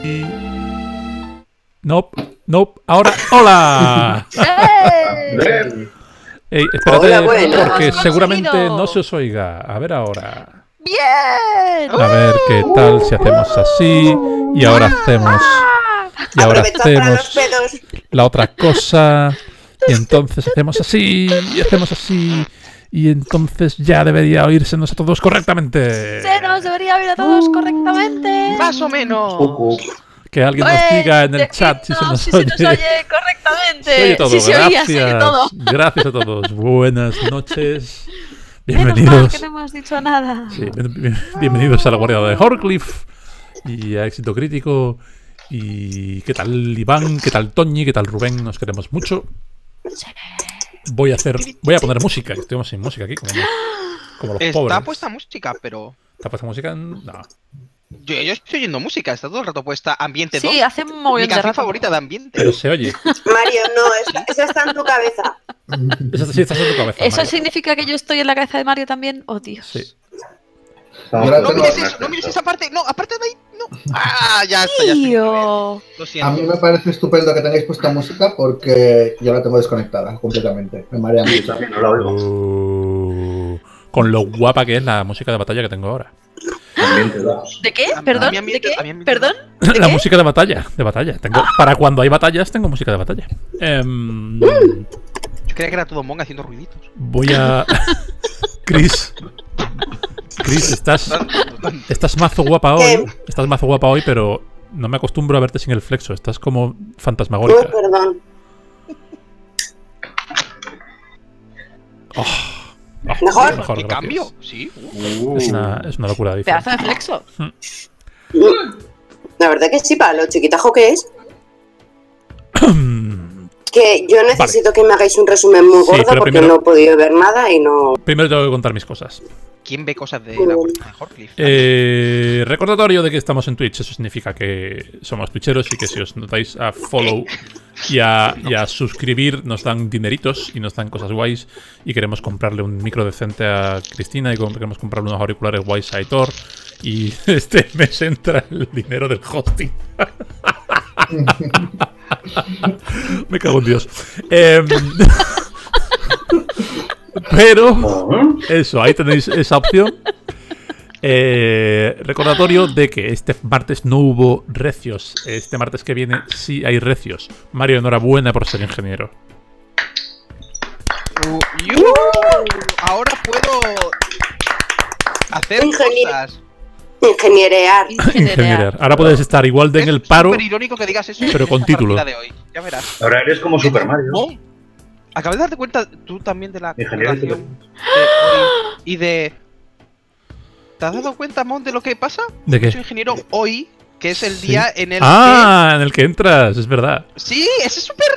Nope, nope. Ahora, ¡hola! Ey, espérate, Hola, buenas. porque Hemos seguramente conseguido. no se os oiga. A ver ahora. ¡Bien! A ver qué tal si hacemos así. Y ahora hacemos. Y ahora Aprovecha para los hacemos pedos. la otra cosa. Y entonces hacemos así. Y hacemos así. Y entonces ya debería oírsenos a todos correctamente. Se nos debería oír a todos correctamente. Más o menos. Que alguien nos diga en el chat si se nos si oye. se nos oye correctamente. Se oye todo, Sí, se oía, se oye gracias. todo. Gracias a todos. Buenas noches. Menos mal Bienvenidos. que no hemos dicho nada. Sí, bienvenidos a la guardia de Horcliffe y a Éxito Crítico. ¿Y qué tal Iván? ¿Qué tal Toñi? ¿Qué tal Rubén? Nos queremos mucho. Voy a poner música. Estamos sin música aquí, como los Está pobres. puesta música, pero. ¿Está puesta música? No. Yo estoy oyendo música, está todo el rato puesta Ambiente 2. Sí, hace un Mi mogollón de canción rato. favorita de Ambiente. Pero se oye. Mario, no, esa está en tu cabeza. Sí, estás en tu cabeza. ¿Eso Mario. significa que yo estoy en la cabeza de Mario también? Oh, Dios. Sí. No mires eso, no mires esa parte. No, aparte de ahí, no. Ah, ya está, ya está. Tío. Lo A siento. mí me parece estupendo que tengáis puesta música porque yo la tengo desconectada completamente. Me marea mucho. No la oigo. Con lo guapa que es la música de batalla que tengo ahora. Ambiente 2. ¿De qué? A ¿Perdón? mi ¿De ambiente- qué? a mi ambiente- ¿Perdón? ¿De La qué? música de batalla. Tengo, para cuando hay batallas, tengo música de batalla. Yo creía que era todo Monk haciendo ruiditos. Voy a. Chris, estás mazo guapa hoy. Estás mazo guapa hoy, pero no me acostumbro a verte sin el flexo. Estás como Uy, fantasmagórica. perdón. ¿Mejor? ¿Qué gracias. cambio? Sí. Es una locura de Pedazo diferencia. de flexo. La verdad que sí, para lo chiquitajo que es. Que yo necesito que me hagáis un resumen muy Sí, gordo pero porque primero- no he podido ver nada y no. Primero tengo que contar mis cosas. ¿Quién ve cosas de la guardia de Horcliffe? Recordatorio de que estamos en Twitch. Eso significa que somos twitcheros y que si os notáis a follow y a suscribir nos dan dineritos y nos dan cosas guays. Y queremos comprarle un micro decente a Cristina y queremos comprarle unos auriculares guays a Aitor. Y este mes entra el dinero del hosting. Me cago en Dios. Pero eso, ahí tenéis esa opción. Recordatorio de que este martes no hubo recios. Este martes que viene sí hay recios. Mario, enhorabuena por ser ingeniero. Ahora puedo hacer Ingeniero. cosas. Ingenierear. Ingenierar. Ahora puedes estar igual de en el paro. Es súper irónico que digas eso. pero en con esta título. partida de hoy. Ya verás. Ahora eres como Super Mario. Mon, acabas de darte cuenta tú también de la Ingeniero correlación de hoy y de. ¿Te has dado cuenta, Mon, de lo que pasa? ¿De qué? Soy ingeniero hoy, que es el Sí. día en el Ah, en el que entras, es verdad. que. Sí, ese es súper.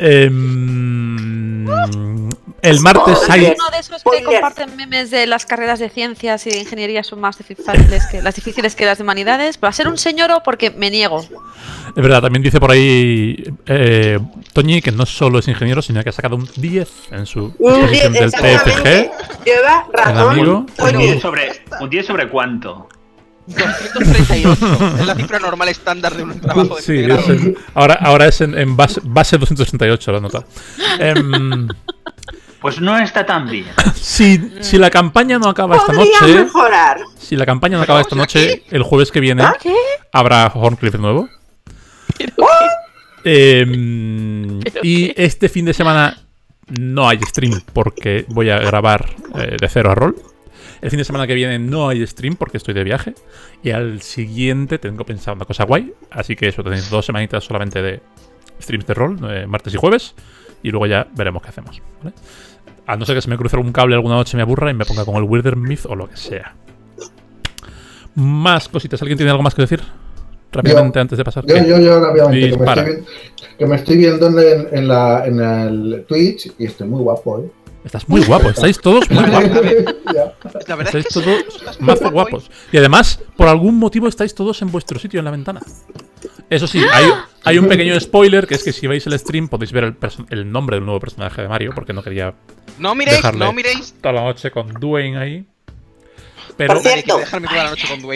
El martes ¿Hay hay. uno de esos que Spoiler. comparten memes de las carreras de ciencias y de ingeniería son más difíciles que las de humanidades? ¿Va a ser un señor porque me niego? Es verdad, también dice por ahí Toñi que no solo es ingeniero, sino que ha sacado un 10 en su exposición del Exactamente. TFG. Lleva El razón. amigo. Oye, ¿Un 10 sobre cuánto? 238. Es la cifra normal estándar de un trabajo de Sí, fin de grado. ahora es en base 268 la nota. Pues no está tan bien. Si la campaña no acaba esta podría noche, mejorar. si la campaña no acaba esta Pero, o sea, noche, el jueves que viene ¿Qué? habrá Horncliffe nuevo. Y este fin de semana no hay stream porque voy a grabar de cero a rol. El fin de semana que viene no hay stream porque estoy de viaje. Y al siguiente tengo pensado una cosa guay. Así que eso, tenéis 2 semanitas solamente de streams de rol, martes y jueves. Y luego ya veremos qué hacemos, ¿vale? A no ser que se me cruce algún cable alguna noche, me aburra y me ponga con el Wither Myth o lo que sea. Más cositas. ¿Alguien tiene algo más que decir? Rápidamente antes de pasar. Yo rápidamente, Dispara. que me estoy viendo en el Twitch y estoy muy guapo, ¿eh? Estás muy guapo, estáis todos muy guapos. Ya. La verdad Estáis es que todos estás muy mazo guapo guapos. Y además, por algún motivo estáis todos en vuestro sitio en la ventana. Eso sí, hay un pequeño spoiler, que es que si veis el stream podéis ver el nombre del nuevo personaje de Mario, porque no quería hoy. No miréis, dejarle no miréis. toda la noche con Dwayne ahí. Pero Por Nadie cierto. quiere dejarme toda la noche con Dwayne.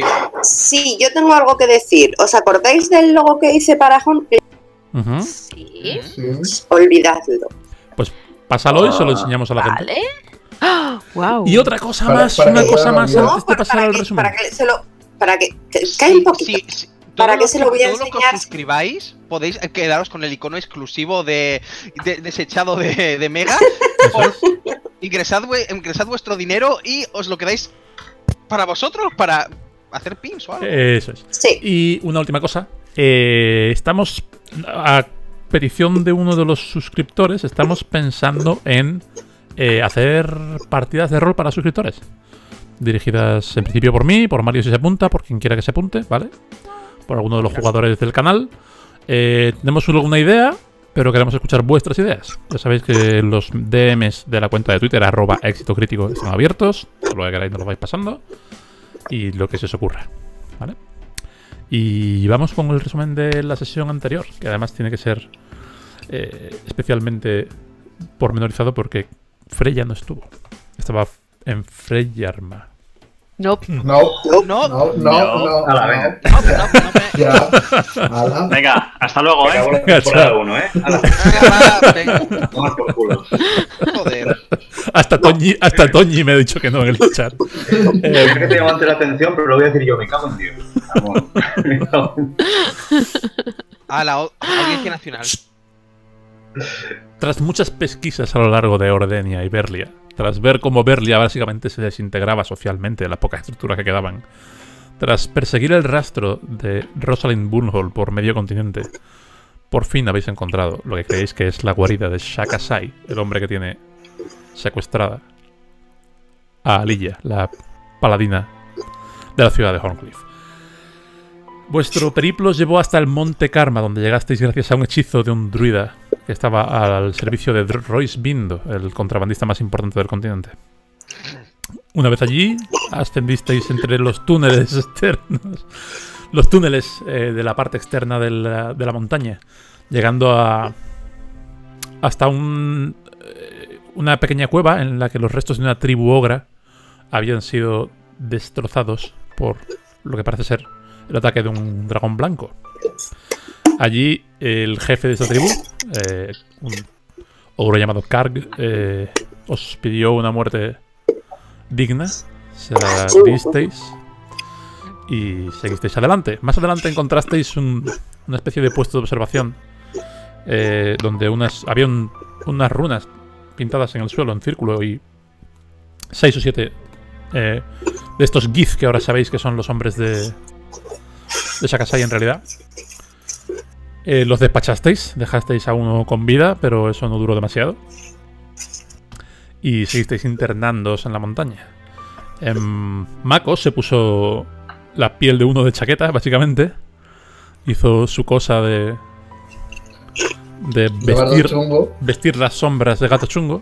Sí, yo tengo algo que decir. ¿Os acordáis del logo que hice para Honky? Ujú. Sí. Sí. Olvidadlo. Pues pásalo y se lo enseñamos a la gente. Vale. Wow. Y otra cosa Para- más, para una que cosa puedan más olvidar. antes de pasar al resumen. Para que cae un poquito. ¿Para Todos qué los se lo voy a todos los que os enseñar? suscribáis podéis quedaros con el icono exclusivo de desechado de Mega. ingresad vuestro dinero y os lo quedáis para vosotros, para hacer pins o algo. Eso es. Sí. Y una última cosa. Estamos, a petición de uno de los suscriptores, estamos pensando en hacer partidas de rol para suscriptores. Dirigidas en principio por mí, por Mario si se apunta, por quien quiera que se apunte, ¿vale? Por alguno de los jugadores del canal. Tenemos alguna idea, pero queremos escuchar vuestras ideas. Ya sabéis que los DMs de la cuenta de Twitter, @éxitocrítico, están abiertos. Todo lo que queráis nos lo vais pasando. Y lo que se os ocurra, ¿vale? Y vamos con el resumen de la sesión anterior, que además tiene que ser especialmente pormenorizado porque Freya no estuvo. Estaba en Freyarma. Nope. No, no. Ala, venga. Ya. Ala. Venga, hasta luego, Venga, ¿eh? Temporada 1, ¿eh? Ala, Venga, toma por culo. joder. Hasta Toñi me ha dicho que no en el chat. Es que te llamante la atención, pero lo voy a decir yo. Me cago en Dios. Vamos. Me cago en- A la Audiencia Nacional. Tras muchas pesquisas a lo largo de Ordenia y Berlia, tras ver cómo Berlia básicamente se desintegraba socialmente de la poca estructura que quedaban, tras perseguir el rastro de Rosalind Burnhall por medio continente, por fin habéis encontrado lo que creéis que es la guarida de Shaka Sai, el hombre que tiene secuestrada a Aliyah, la paladina de la ciudad de Horncliffe. Vuestro periplo os llevó hasta el Monte Karma, donde llegasteis gracias a un hechizo de un druida que estaba al servicio de Royce Bindo, el contrabandista más importante del continente. Una vez allí, ascendisteis entre los túneles externos, los túneles de la parte externa de la montaña, llegando hasta una pequeña cueva en la que los restos de una tribu ogra habían sido destrozados por lo que parece ser el ataque de un dragón blanco. Allí el jefe de esta tribu, un ogro llamado Karg, os pidió una muerte digna, se la disteis y seguisteis adelante. Más adelante encontrasteis una especie de puesto de observación donde había unas runas pintadas en el suelo en círculo y 6 o 7 de estos Gith que ahora sabéis que son los hombres de Shaka Sai en realidad. Los despachasteis, dejasteis a uno con vida, pero eso no duró demasiado. Y seguisteis internándoos en la montaña. Mako se puso la piel de uno de chaqueta, básicamente. Hizo su cosa de vestir las sombras de gato chungo.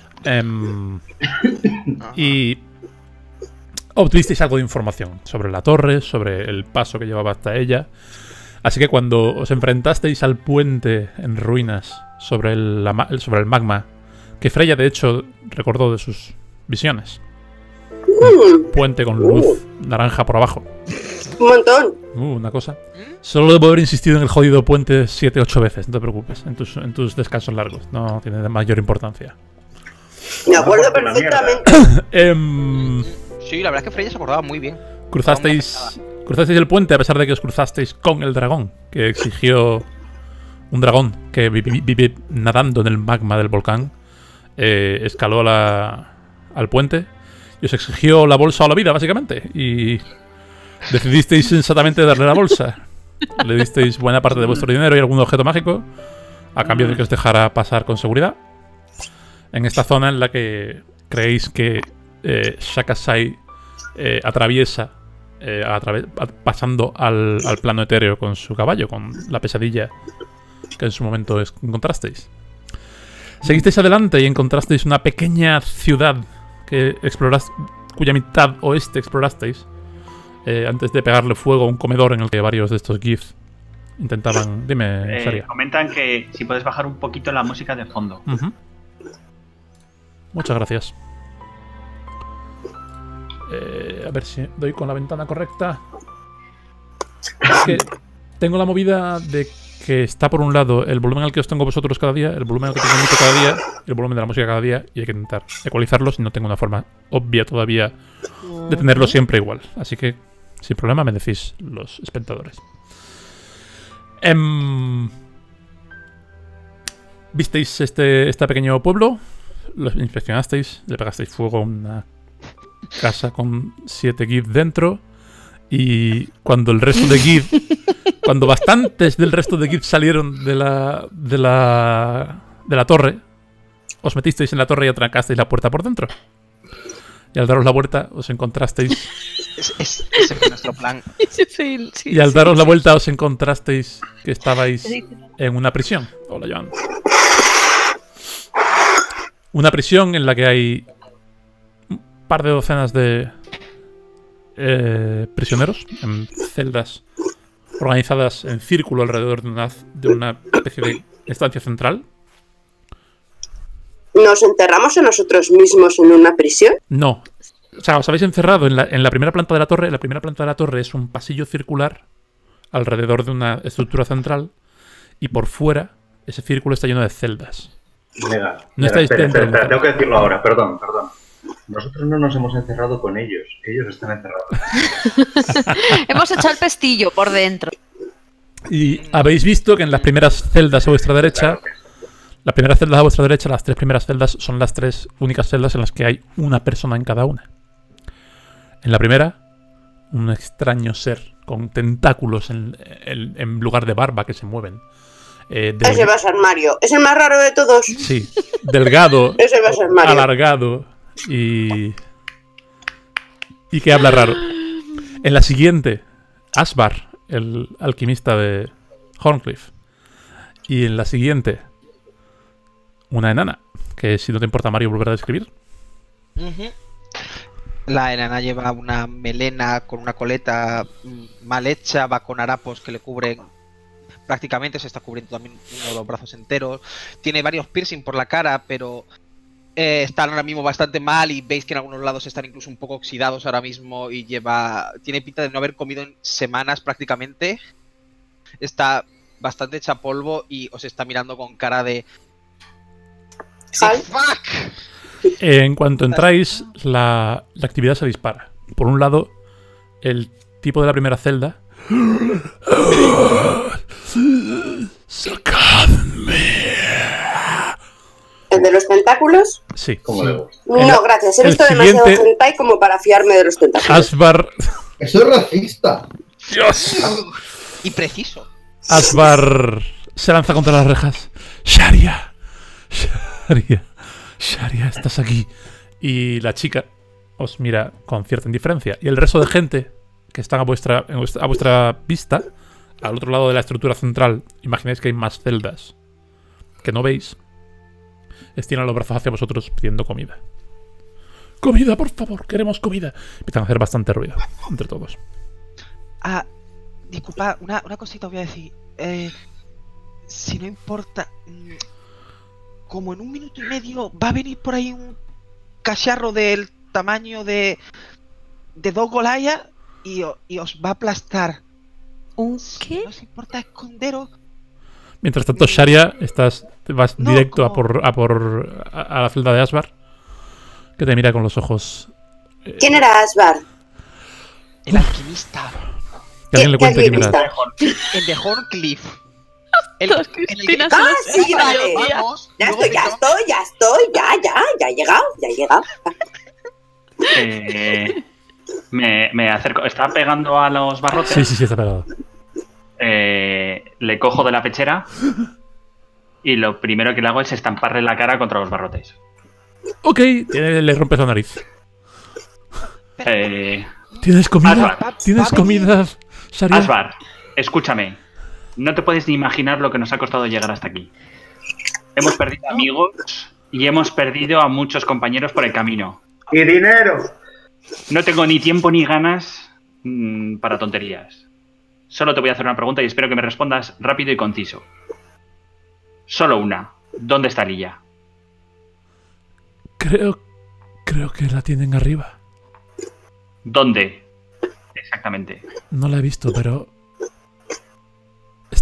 Y obtuvisteis algo de información sobre la torre, sobre el paso que llevaba hasta ella. Así que cuando os enfrentasteis al puente en ruinas sobre el magma, que Freya de hecho recordó de sus visiones. Un puente con luz naranja por abajo. Un montón. Una cosa. Solo debo haber insistido en el jodido puente 7-8 veces, no te preocupes, en tus descansos largos. No tiene de mayor importancia. Me acuerdo perfectamente. Sí, la verdad es que Freya se acordaba muy bien. Cruzasteis el puente a pesar de que os cruzasteis con el dragón, que exigió un dragón que vive nadando en el magma del volcán. Escaló al puente y os exigió la bolsa o la vida, básicamente. Y decidisteis sensatamente darle la bolsa. Le disteis buena parte de vuestro dinero y algún objeto mágico a cambio de que os dejara pasar con seguridad en esta zona en la que creéis que Shaka Sai atraviesa pasando al plano etéreo con su caballo, con la pesadilla que en su momento encontrasteis. Seguisteis adelante y encontrasteis una pequeña ciudad cuya mitad oeste explorasteis antes de pegarle fuego a un comedor en el que varios de estos GIFs intentaban... Dime, Saria. Comentan que si puedes bajar un poquito la música de fondo. Muchas gracias. A ver si doy con la ventana correcta. que tengo la movida de que está por un lado el volumen al que os tengo vosotros cada día, el volumen al que tengo emito cada día, y el volumen de la música cada día, y hay que intentar ecualizarlos y no tengo una forma obvia todavía de tenerlo siempre igual. Así que, sin problema, me decís los espectadores. ¿Visteis este pequeño pueblo? Lo inspeccionasteis, le pegasteis fuego a una casa con 7 Gith dentro, y cuando el resto de Gith, cuando bastantes del resto de Gith salieron de la torre, os metisteis en la torre y atracasteis la puerta por dentro. Y al daros la vuelta os encontrasteis... Ese fue nuestro plan. Y al daros la vuelta os encontrasteis que estabais en una prisión. Hola, Joan. Una prisión en la que hay un par de docenas de prisioneros en celdas organizadas en círculo alrededor de una especie de estancia central. ¿Nos enterramos a nosotros mismos en una prisión? No. O sea, os habéis encerrado en la primera planta de la torre. La primera planta de la torre es un pasillo circular alrededor de una estructura central, y por fuera ese círculo está lleno de celdas. Mega, No estáis dentro. Espera, tengo que decirlo ahora, perdón. Nosotros no nos hemos encerrado con ellos están encerrados. Hemos echado el pestillo por dentro. Y habéis visto que en las primeras celdas a vuestra derecha, las primeras celdas a vuestra derecha, las 3 primeras celdas son las 3 únicas celdas en las que hay una persona en cada una. En la primera, un extraño ser con tentáculos en lugar de barba que se mueven. Ese va a ser Mario. Es el más raro de todos. Sí, delgado, Ese va a ser Mario. alargado y que habla raro. En la siguiente, Asbar, el alquimista de Horncliffe. Y en la siguiente, una enana, que si no te importa, Mario, volver a describir. La enana lleva una melena con una coleta mal hecha, va con harapos que le cubren prácticamente, se está cubriendo también uno de los brazos enteros. Tiene varios piercing por la cara, pero están ahora mismo bastante mal, y veis que en algunos lados están incluso un poco oxidados ahora mismo, y tiene pinta de no haber comido en semanas prácticamente. Está bastante hecha polvo y os está mirando con cara de... ¡Fuck! En cuanto entráis, la actividad se dispara. Por un lado, el tipo de la primera celda... ¡Sacadme! ¿El de los tentáculos? Sí. ¿Cómo le gusta? No, gracias. He visto demasiado hentai como para fiarme de los tentáculos. Asbar... Eso es racista. ¡Dios! Y preciso. Asbar se lanza contra las rejas. ¡Sharia! ¡Sharia, estás aquí! Y la chica os mira con cierta indiferencia. Y el resto de gente que están a vuestra vista, al otro lado de la estructura central, imagináis que hay más celdas que no veis, estiran los brazos hacia vosotros pidiendo comida. ¡Comida, por favor! ¡Queremos comida! Empiezan a hacer bastante ruido entre todos. Disculpa, una cosita voy a decir. Si no importa, como en 1 minuto y medio va a venir por ahí un cacharro del tamaño de 2 Goliath y os va a aplastar. ¿Un Si qué? no os importa esconderos. Mientras tanto, Sharia, vas No, directo como- a la celda de Asbar, que te mira con los ojos. ¿Quién era Asbar? El alquimista. Que alguien le ¿Qué cuente quién era. alquimista? El de Horncliffe. Las Cristinas Ah, se lo sí, saben. vale. Vamos, Ya luego estoy, ya he llegado. Me acerco. ¿Está pegando a los barrotes? Sí, está pegado. Le cojo de la pechera y lo primero que le hago es estamparle la cara contra los barrotes. Ok, le rompes la nariz. Eh, ¿Tienes comida? Asbar. ¿Tienes comida, Sharia? Asbar, escúchame. No te puedes ni imaginar lo que nos ha costado llegar hasta aquí. Hemos perdido amigos y hemos perdido a muchos compañeros por el camino. ¡Y dinero! No tengo ni tiempo ni ganas para tonterías. Solo te voy a hacer una pregunta y espero que me respondas rápido y conciso. Solo una. ¿Dónde está Lilla? Creo que la tienen arriba. ¿Dónde? Exactamente. No la he visto, pero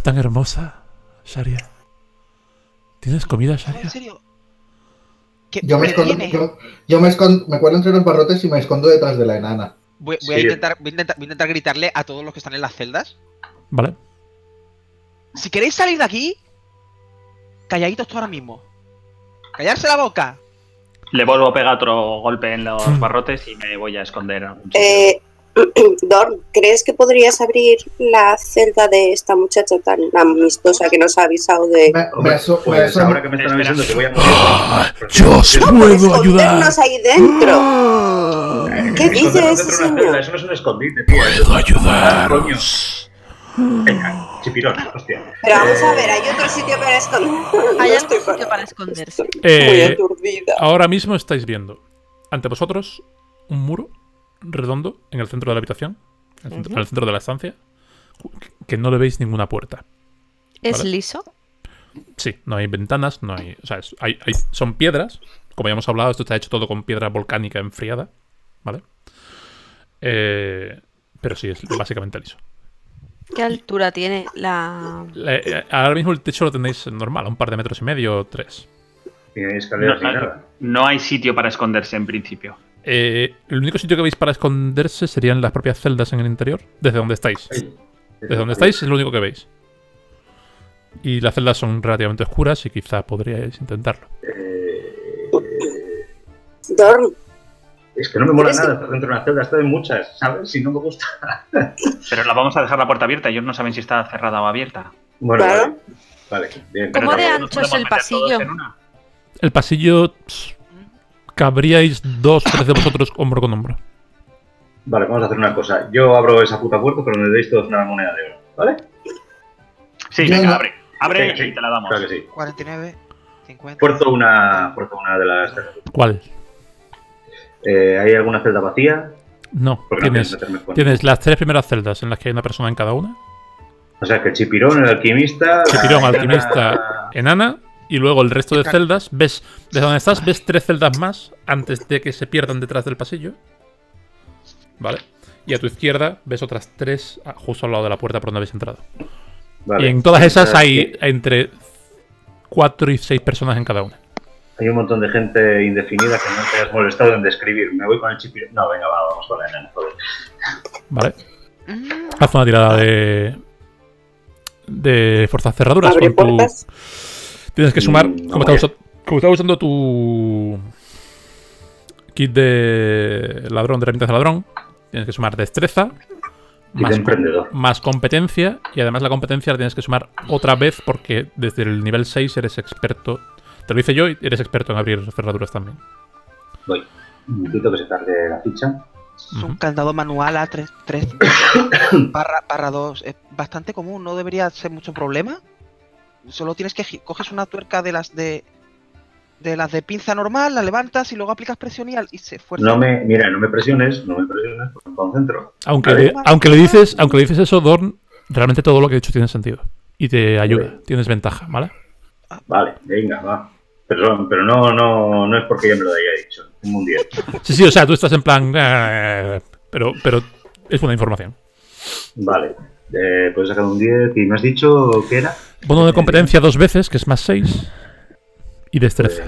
tan hermosa, Sharia. ¿Tienes comida, No, Sharia? en serio. ¿Qué Yo me escondo, tiene? yo me escondo, me cuelo entre los barrotes y me escondo detrás de la enana. Voy a Sí. intentar gritarle a todos los que están en las celdas. Vale. Si queréis salir de aquí, calladitos tú ahora mismo. ¡Callarse la boca! Le vuelvo a pegar otro golpe en los barrotes y me voy a esconder en algún sitio. Dorn, ¿crees que podrías abrir la celda de esta muchacha tan amistosa que nos ha avisado de... Pues ahora que me están avisando que voy a morir. ¡Yo os No, por puedo ayudar! escondernos ahí dentro. ¿Qué dice ese señor? Eso no es un escondite, tío. ¡Puedo ayudaros! Venga, chipirón, hostia. Pero vamos a ver, hay otro sitio para escondernos. Hay No algún estoy sitio para esconderse. muy aturdida. Ahora mismo estáis viendo ante vosotros un muro redondo en el centro de la habitación, en el centro de la estancia, que no le veis ninguna puerta. ¿Es Vale. liso? Sí, no hay ventanas, no hay... O sea, son piedras. Como ya hemos hablado, esto está hecho todo con piedra volcánica enfriada. ¿Vale? Pero sí, es básicamente liso. ¿Qué altura tiene la...? Ahora mismo el techo lo tenéis normal, a un par de metros y medio o 3. Y no hay escaleras ni nada. No hay sitio para esconderse en principio. El único sitio que veis para esconderse serían las propias celdas en el interior, desde donde estáis. Desde donde estáis es lo único que veis. Y las celdas son relativamente oscuras y quizá podríais intentarlo. Dorn, Es que no me mola ¿Crees nada estar dentro de una celda, estoy en muchas, ¿sabes? Si no me gusta. Pero la vamos a dejar la puerta abierta. Ellos no saben si está cerrada o abierta. Bueno, Claro. vale, bien. ¿Cómo pero de tampoco- ancho es el pasillo? El pasillo... cabríais 2 o 3 de vosotros hombro con hombro. Vale, vamos a hacer una cosa. Yo abro esa puta puerta, pero me deis todos una moneda de oro, ¿vale? Sí, Yo venga, no- abre. Abre Sí, y te la damos. Claro que sí. 49, 50... Fuerzo una de las celdas. ¿Cuál? ¿Hay alguna celda vacía? No, Porque no tienes, quiero meterme con- tienes las 3 primeras celdas en las que hay una persona en cada una. O sea, que Chipirón, el alquimista... Chipirón, la alquimista, enana- enana. Y luego el resto de celdas, ves, desde donde estás, ves 3 celdas más antes de que se pierdan detrás del pasillo. Vale. Y a tu izquierda ves otras 3 justo al lado de la puerta por donde habéis entrado. Vale. Y en todas esas O sea, hay que entre 4 y 6 personas en cada una. Hay un montón de gente indefinida que no te has molestado en describir. Me voy con el Chipirón... No, venga, vamos con la enana, joder. Vale. Haz una tirada de fuerzas cerraduras. abre con tu- puertas. Tienes que sumar, No, como estás usando tu kit de ladrón, de herramientas de ladrón, tienes que sumar destreza, Y de emprendedor. más competencia, y además la competencia la tienes que sumar otra vez porque desde el nivel 6 eres experto. Te lo hice yo y eres experto en abrir cerraduras también. Voy. Un momentito que se tarde la ficha. Es un candado manual a 3 barra 2. Es bastante común, no debería ser mucho problema. Solo tienes que coges una tuerca de las de las de pinza normal, la levantas y luego aplicas presión y se fuerza. Mira, no me presiones, porque me concentro. Aunque le dices eso, Dorn, realmente todo lo que he dicho tiene sentido. Y te ayuda, tienes ventaja, ¿vale? Vale, venga, va. Pero no es porque ya me lo haya dicho. Tengo un 10. Sí, o sea, tú estás en plan... pero es buena información. Vale. Pues he sacado un 10 y me has dicho que era. Bono de competencia 2 veces, que es más 6. Y destreza.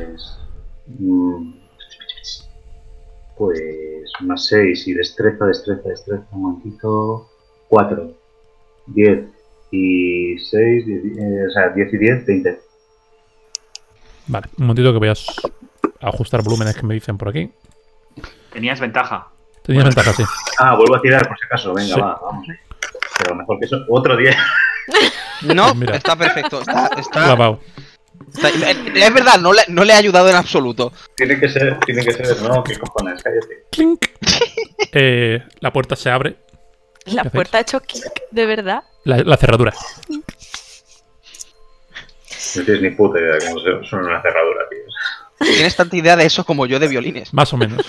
Pues más 6 y destreza. Un momentito. 4. 10 y 6. O sea, 10 y 10, 20. Vale, un momentito que voy a ajustar volúmenes que me dicen por aquí. Tenías ventaja. Tenías ventaja, sí. Ah, vuelvo a tirar por si acaso. Venga, Sí. vamos. Pero mejor que eso. Otro 10. No, Mira. está perfecto. Está, Clavado. es verdad, no le ha ayudado en absoluto. Tiene que ser. No, qué cojones, cállate. Clink. La puerta se abre. La ¿Qué puerta ha hecho clic, ¿de verdad? La cerradura. No tienes ni puta idea de cómo suena una cerradura, tío. Tienes tanta idea de eso como yo de violines. Más o menos.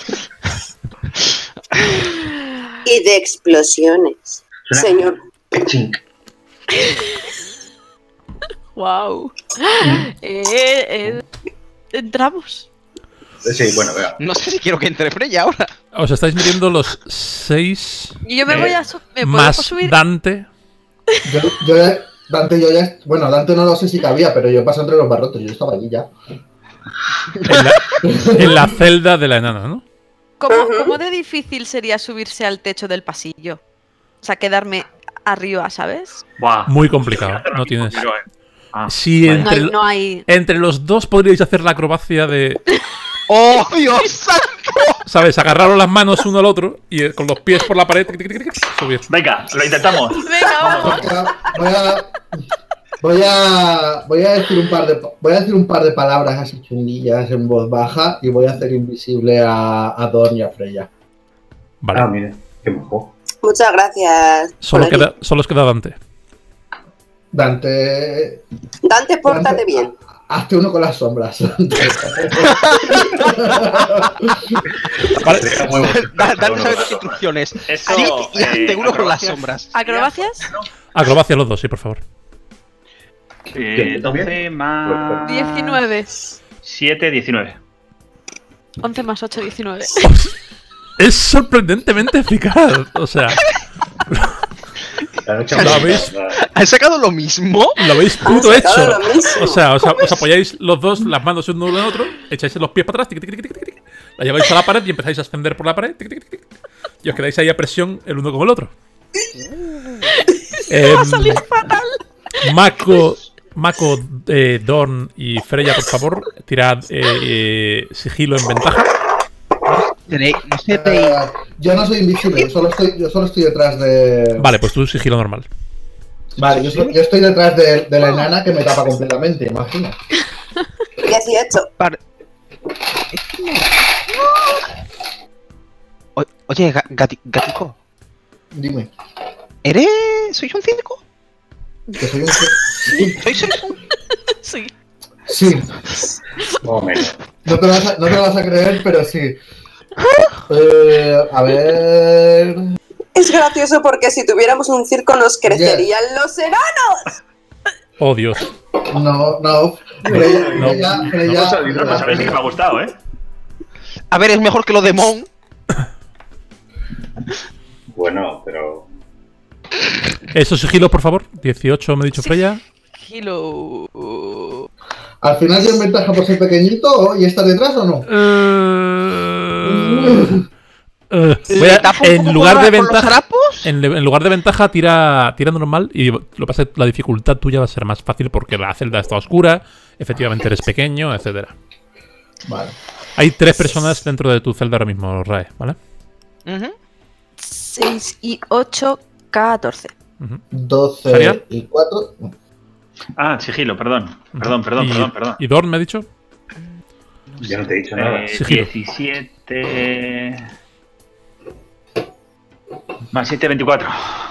Y de explosiones. Suena- Señor, Chink. ¡Wow! Entramos. Sí, bueno, vea. No sé si quiero que entre Freya ahora. Os estáis midiendo los 6 Y yo me voy a ¿me puedo más subir? Dante. Yo Dante yo ya... Bueno, Dante no lo sé si cabía, pero yo paso entre los barrotes. Yo estaba allí ya. En la celda de la enana, ¿no? ¿Cómo de difícil sería subirse al techo del pasillo? O sea, quedarme arriba, ¿sabes? Buah. Muy complicado. No tienes. Ah, Si vale. No hay... entre los dos podríais hacer la acrobacia de, ¡Oh, Dios santo! ¿sabes? Agarraros las manos uno al otro y con los pies por la pared subir. Venga, lo intentamos. Venga, vamos. Voy a decir un par de palabras así chunguillas en voz baja y voy a hacer invisible a Dorn y a Freya. Vale. Ah, mira, qué mojo. Muchas gracias. Solo Colegui. os queda Dante. Dante, Pórtate bien. hazte uno con las sombras. Vale. Dale saber las instrucciones. Eso, Sí, y hazte uno con las acrobacias. sombras. ¿Acrobacias? Acrobacia los dos, sí, por favor. 12 más 19. 7, 19. 11 más 8, 19. Es sorprendentemente eficaz. O sea, La noche ¿Lo habéis? ¿Has sacado lo mismo? lo habéis puto Has sacado hecho. lo mismo. O sea, os apoyáis los dos, las manos uno en el otro, echáis los pies para atrás, tic, tic, tic, tic, tic, la lleváis a la pared y empezáis a ascender por la pared, tic, tic, tic, tic, y os quedáis ahí a presión el uno con el otro. Va a salir fatal. Mako, Dorn y Freya, por favor, tirad sigilo en ventaja. No sé, te... Yo no soy invisible, yo solo estoy detrás de... Vale, pues tú sigilo normal. Vale, yo estoy detrás de la enana que me tapa completamente, imagina. 18. Oye, gatico, Dime. ¿Sois un circo? Que soy un... Sí, ¿Sois Sí. sí. Más o menos. No te lo vas a creer, pero sí. A ver... Es gracioso porque si tuviéramos un circo nos crecerían los enanos. Oh, Dios. No. Freya, Pues sabéis que me ha gustado, ¿eh? A ver, es mejor que lo de Mon. Bueno, pero... Esos sigilos, por favor. 18 me ha dicho Freya. Sigilo. ¿Al final tienes ventaja por ser pequeñito y estar detrás o no? En lugar de con los ventaja, harapos? en lugar de ventaja tira normal y lo que pasa es que la dificultad tuya va a ser más fácil porque la celda está oscura, efectivamente eres pequeño, etcétera. Vale. Hay 3 personas dentro de tu celda ahora mismo, Rae, ¿vale? 6 y 8, 14. 12 ¿Saria? y 4... Ah, sigilo, perdón. Perdón. ¿Y Dorn me ha dicho? Yo no te he dicho nada. Sigilo. 17 más 7, 24.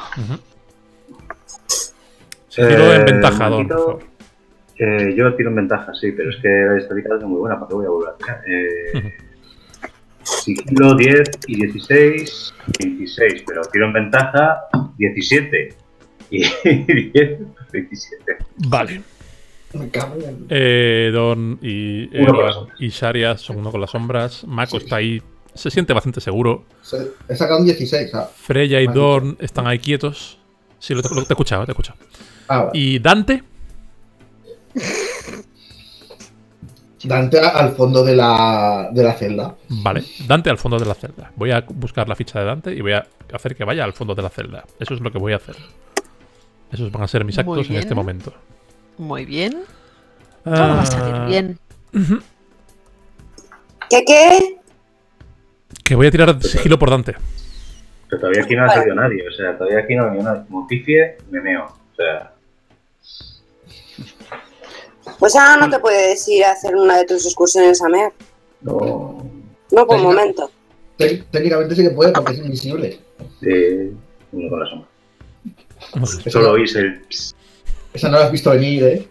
Sigilo en ventaja, Dorn, por favor. Yo tiro en ventaja, sí, pero es que la estadística es muy buena, ¿para qué voy a volver a tirar? Sigilo 10 y 16, 26, pero tiro en ventaja 17 y 10, 27. Vale. Me cago en... Dorn y Uno con las sombras. y Sharia son uno con las sombras. Mako está ahí, se siente bastante seguro. He sacado un 16, ¿sabes? Freya y Vale. Dorn están ahí quietos. Sí, te he escuchado, te he escuchado. Ah, vale. Y Dante, Dante al fondo de la celda. vale, Dante al fondo de la celda. Voy a buscar la ficha de Dante y voy a hacer que vaya al fondo de la celda. Eso es lo que voy a hacer. Esos van a ser mis Muy actos en bien. este momento. Muy bien. Todo va a salir bien. ¿Qué? Que voy a tirar sigilo por Dante. Pero todavía aquí no ha salido nadie, o sea, todavía aquí no ha venido nadie. Como pifie, me meo. O sea, Pues ahora no te puedes ir a hacer una de tus excursiones a Mer. no. No, por un momento. Técnicamente sí que puede porque es invisible. Uno con la sombra. Solo oís el... ps. Esa no la has visto venir, ¿eh?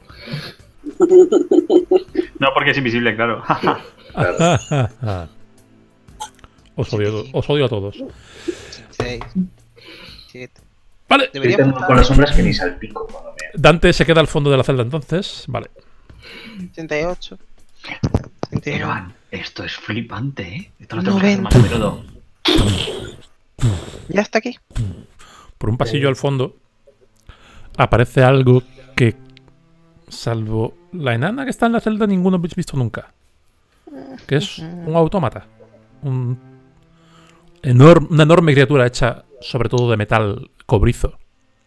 No, porque es invisible, claro. Claro. Os odio a todos. 6, 7. Vale, Yo tengo con las sombras que ni salpico cuando me... Dante se queda al fondo de la celda entonces. Vale. 38. Eroan, esto es flipante, ¿eh? Esto lo tengo que hacer 90. más a menudo. Ya está aquí. Por un pasillo al fondo aparece algo salvo la enana que está en la celda, ninguno habéis visto nunca. Que es un autómata. Una enorme criatura hecha sobre todo de metal cobrizo.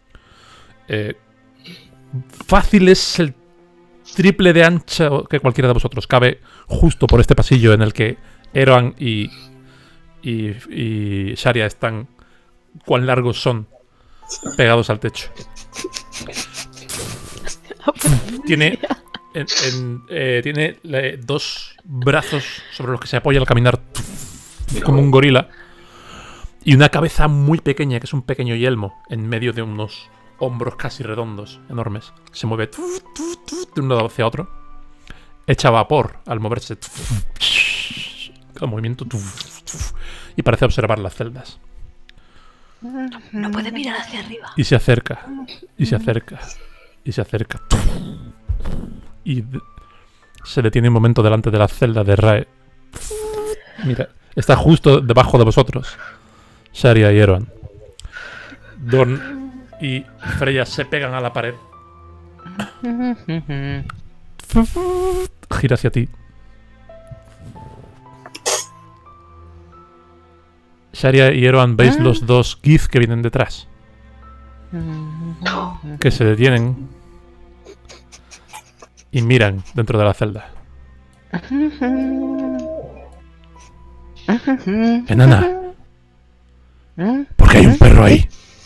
Fácil es el triple de ancho que cualquiera de vosotros. Cabe justo por este pasillo en el que Eroan y Sharia están. Cuán largos son pegados al techo. Tiene dos brazos sobre los que se apoya al caminar como un gorila y una cabeza muy pequeña que es un pequeño yelmo en medio de unos hombros casi redondos, enormes. Se mueve de un lado hacia otro, echa vapor al moverse, cada movimiento, y parece observar las celdas. No puede mirar hacia arriba. Y se acerca, y se acerca, y se acerca. Y se detiene un momento delante de la celda de Rae. Mira, está justo debajo de vosotros, Sharia y Eroan. Dorn y Freya se pegan a la pared. Gira hacia ti. Sharia y Eroan, veis los dos Gith que vienen detrás. Que se detienen y miran dentro de la celda. Enana, ¿por qué hay un perro ahí?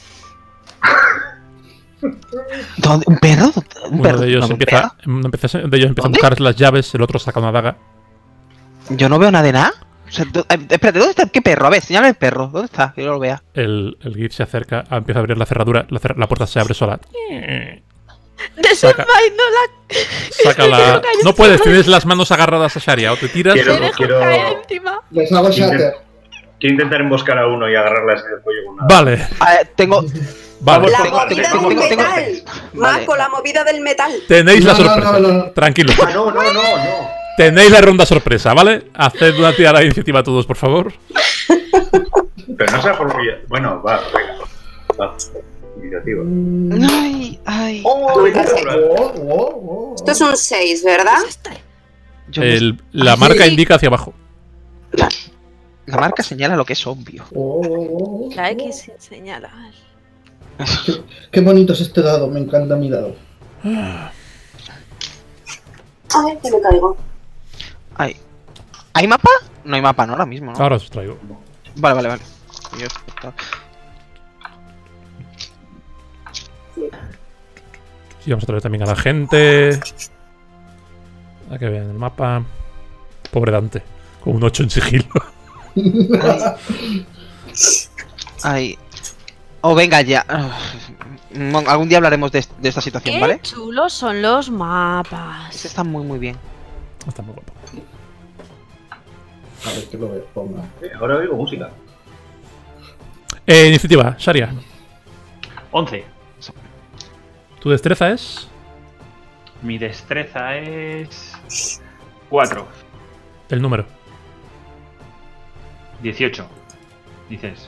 ¿Dónde? ¿Un perro? Uno de ellos empieza a buscar las llaves, el otro saca una daga. Yo no veo nada de nada. O sea, espérate, ¿dónde está? ¿Qué perro? A ver, señala el perro. ¿Dónde está? Que yo lo vea. El Gith se acerca, empieza a abrir la cerradura, la puerta se abre sola. Saca la... No puedes, tienes las manos agarradas a Sharia, o te tiras... Quiero Les hago shatter. Quiero intentar emboscar a uno y agarrarle así del cuello con una... Vale. Tengo... Vale. La movida del metal. Marco, la movida del metal. Tenéis la sorpresa. No. Tranquilo. No. Tenéis la ronda sorpresa, ¿vale? Haced una tirada de iniciativa todos, por favor. Pero no sea por... Bueno, va, venga. Va. Iniciativa. Ay. Esto es un 6, ¿verdad? La marca indica hacia abajo. La marca señala lo que es obvio. La X señala. Qué bonito es este dado, me encanta mi dado. Ay, que me caigo. Ay. ¿Hay mapa? No hay mapa, ¿no? Ahora mismo, ¿no? Ahora os traigo. Vale. Y vamos a traer también a la gente. A que vean el mapa. Pobre Dante. Con un 8 en sigilo. Ay. Oh, venga ya. Algún día hablaremos de esta situación, ¿vale? Qué chulos son los mapas. Están muy bien. Está muy guapo. A ver que lo ponga. Ahora oigo música. Iniciativa, Sharia. 11. ¿Tu destreza es? Mi destreza es 4. El número. 18. Dices.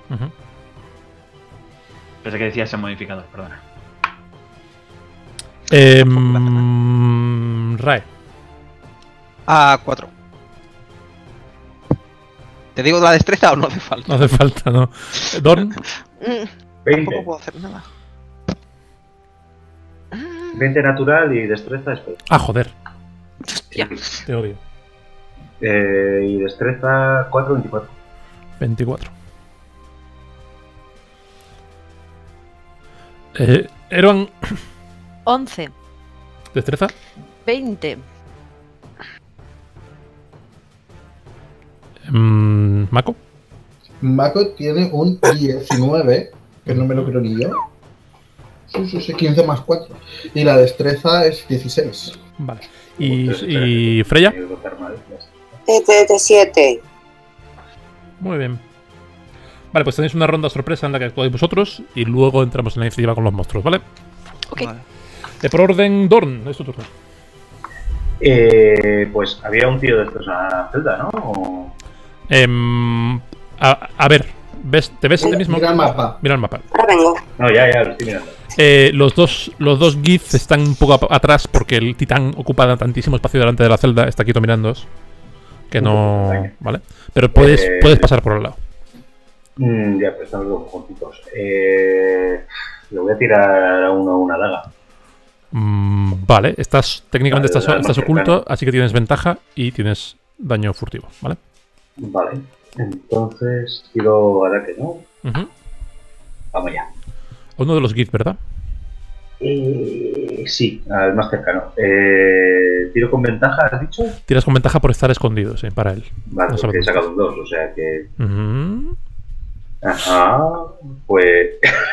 Pensé que decías en modificador, perdona. Rae. 4. ¿Te digo la destreza o no hace falta? No hace falta, no. Dorn. 20. Tampoco puedo hacer nada. 20 natural y destreza especial. Ah, joder. Hostia. Te odio. Y destreza 4, 24. 24. Eroan. 11. ¿Destreza? 20. ¿Mako? Mako tiene un 19, que no me lo creo ni yo. Sí, 15 más 4. Y la destreza es 16. Vale. ¿Y Freya? 7. Muy bien. Vale, pues tenéis una ronda sorpresa en la que actuáis vosotros y luego entramos en la iniciativa con los monstruos, ¿vale? Ok. Vale. Por orden, Dorn, es tu turno. Pues había un tío de estos en la celda, ¿no? A ver, ¿Te ves a ti mismo? Mira el mapa. Mira el mapa. Ahora vengo. No, ya, lo estoy mirando. Los dos Gith están un poco atrás porque el titán ocupa tantísimo espacio delante de la celda. Está quieto mirándoos. Que no... ¿Vale? Pero puedes pasar por el lado. Ya, pero están los dos juntitos. Le voy a tirar a uno una daga. Vale, técnicamente Vale, estás oculto, así que tienes ventaja y tienes daño furtivo, ¿vale? Vale. Entonces, tiro ataque, ¿no? Ujú. Vamos ya. Uno de los Gith, ¿verdad? Sí, al más cercano. ¿Tiro con ventaja, has dicho? Tiras con ventaja por estar escondido, sí, para él. Vale, No porque he sabes. sacado un 2, o sea que... Ujú. Ajá, pues...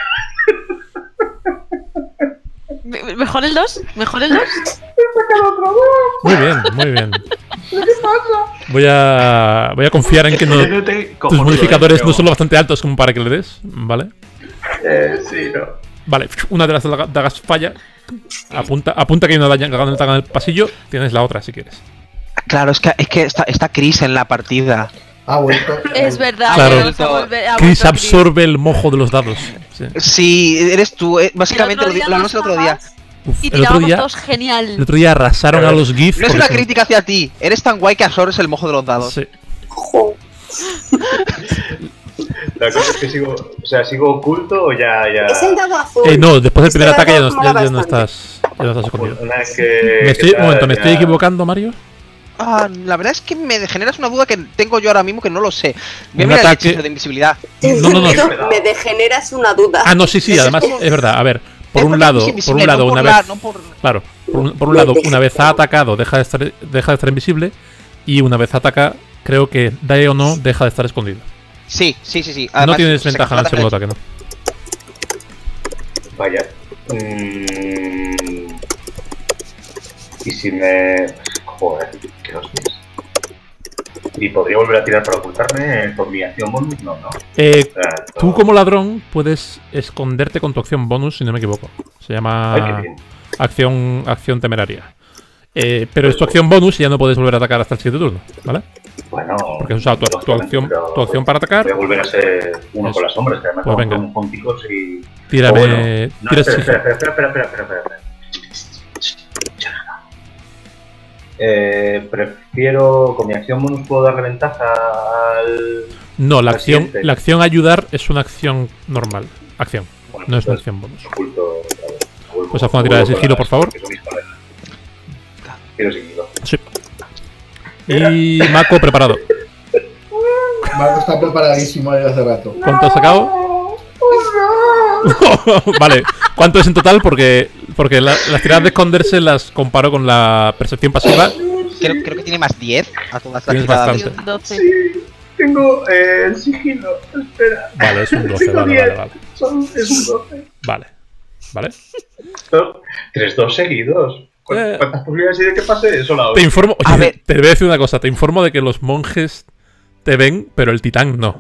¿Mejor el 2? ¿Mejor el 2? Muy bien, muy bien. Voy a confiar en que tus modificadores no son lo bastante altos como para que le des, ¿vale? Sí, no. Vale, una de las dagas falla. Apunta que hay una daga en el pasillo. Tienes la otra si quieres. Claro, es que está Chris en la partida. Ha vuelto. Es verdad. Claro. ha Chris vuelto absorbe el mojo de los dados. Sí. Sí, eres tú. Básicamente lo hablamos el otro día. Uf, Y el otro tirábamos día, todos genial. el otro día arrasaron a los GIF. No es una crítica hacia ti. Eres tan guay que absorbes el mojo de los dados. Sí. Jo. La cosa es que sigo oculto o ya... Es el dado azul. No, después del Este primer ataque ya dado no, mola ya no bastante. estás escondido. Una vez que... Un momento, ¿me estoy equivocando, Mario? La verdad es que me generas una duda que tengo yo ahora mismo que no lo sé. Voy a Un mirar el ataque- hechizo de invisibilidad. No. Me degeneras una duda. Ah, no, sí, además es verdad. A ver, por un lado, una vez... Claro, por un lado, una vez ha atacado, deja de estar invisible. Y una vez ataca, creo que, dae o no, deja de estar escondido. Sí. No Además, tienes se ventaja en el segundo ataque, ¿no? Vaya. Y si me... Joder, qué hostias. ¿Y podría volver a tirar para ocultarme por mi acción bonus? No. Tú como ladrón puedes esconderte con tu acción bonus, si no me equivoco. Se Ay, llama qué bien. acción temeraria. Pero es tu acción bonus y ya no puedes volver a atacar hasta el siguiente turno, ¿vale? Bueno... Porque has usado tu acción para atacar. Voy a volver a ser uno Eso. con las sombras, que además Pues son venga. junticos y... Tírame... O bueno, no, tira espera. Prefiero, con mi acción bonus puedo darle ventaja al... No, la al siguiente. acción ayudar es una acción normal. Acción, Bueno, no es una entonces, acción bonus. oculto otra vez. Vuelvo- Pues haz una tirada de vuelvo sigilo, con por favor. que son mis colegas. Quiero sigilo. Sí. Y Mako preparado. Marco está preparadísimo desde hace rato. ¿Cuánto has sacado? Vale, ¿cuánto es en total? Porque las tiradas de esconderse las comparo con la percepción pasiva. Creo que tiene más 10 a todas las Tienes tiradas. bastante. 12. Sí, tengo el sigilo. Espera. Vale, es un 12, Tengo vale. 10. Es un 12. Vale. 3-2 seguidos. Eh. ¿Cuántas posibilidades hay de que pase eso la Te hora? informo, A oye, ver. te voy a decir una cosa, te informo de que los monjes te ven, pero el titán no.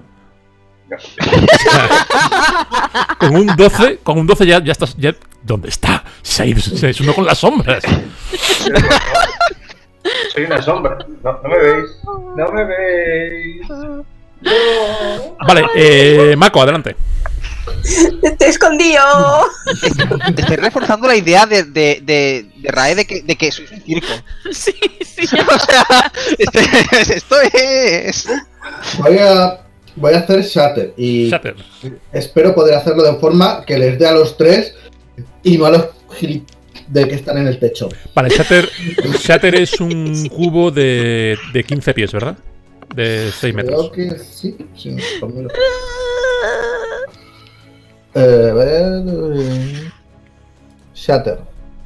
Con un 12 ya estás. ¿Dónde está? Se ha ido uno con las sombras. Soy una sombra. No me veis. No me veis. No. Vale, Mako, adelante. Estoy escondido. Estoy reforzando la idea de Rae de que sois un circo. Sí. O sea, esto es... Voy a hacer Shatter y Shatter. espero poder hacerlo de forma que les dé a los tres y no a los de que están en el techo. Vale, Shatter es un cubo de 15 pies, ¿verdad? De 6 metros. Creo que sí. Por mí lo- a ver, Shatter.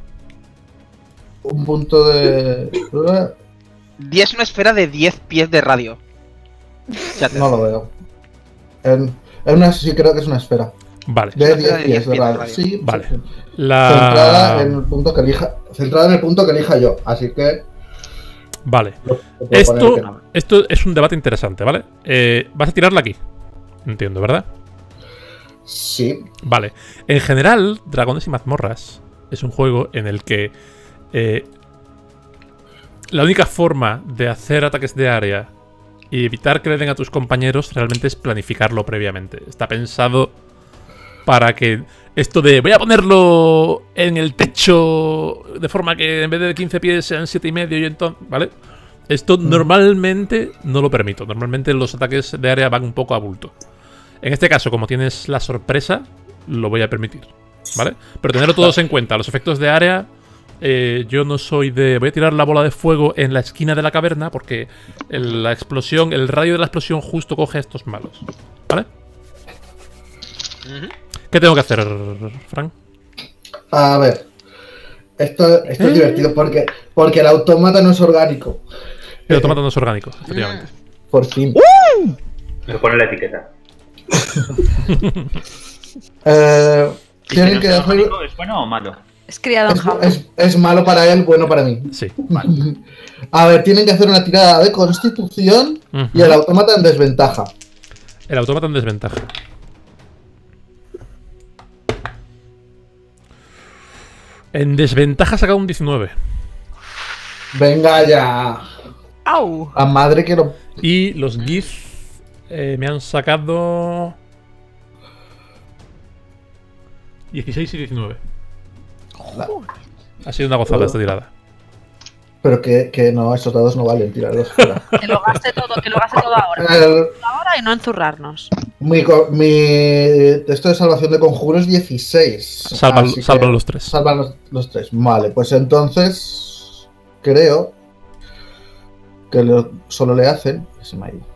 Un punto de... 10 es una esfera de 10 pies de radio. No lo veo. Sí, creo que es una esfera. Vale. De Una 10 esfera de 10 pies de pies de radio. radio. Sí, Vale. sí. Centrada en La... el punto que elija. Centrada en el punto que elija yo. Así que. Vale. lo puedo poner que no. Esto es un debate interesante, ¿vale? Vas a tirarla aquí. Entiendo, ¿verdad? Sí. Vale. En general, Dragones y Mazmorras es un juego en el que la única forma de hacer ataques de área Y evitar que le den a tus compañeros realmente es planificarlo previamente. Está pensado para que esto de voy a ponerlo en el techo de forma que en vez de 15 pies sean 7,5 y entonces, ¿vale? Esto normalmente no lo permito. Normalmente los ataques de área van un poco a bulto. En este caso, como tienes la sorpresa, lo voy a permitir, ¿vale? Pero tenerlo todos en cuenta. Los efectos de área, yo no soy de... Voy a tirar la bola de fuego en la esquina de la caverna porque la explosión, el radio de la explosión justo coge a estos malos, ¿vale? ¿Qué tengo que hacer, Frank? A ver. Esto es divertido porque el autómata no es orgánico. El autómata no es orgánico, efectivamente. Por fin. Me pone la etiqueta. Tienen que hacer... ¿Es bueno o malo? Es criado en jaula. Es malo para él, bueno para mí. Sí. A ver, tienen que hacer una tirada de constitución y el autómata en desventaja. El autómata en desventaja. En desventaja ha sacado un 19. Venga ya. ¡Au! A madre que lo... Y los GIF me han sacado 16 y 19. Ha sido una gozada esta tirada. Pero que no, esos dados no valen, tirarlos fuera. Que lo gaste todo ahora. Ahora y no enzurrarnos. Mi texto de salvación de conjuro es 16. Salvan los tres. Salvan los tres. Vale, pues entonces creo que solo le hacen... Se me ha ido.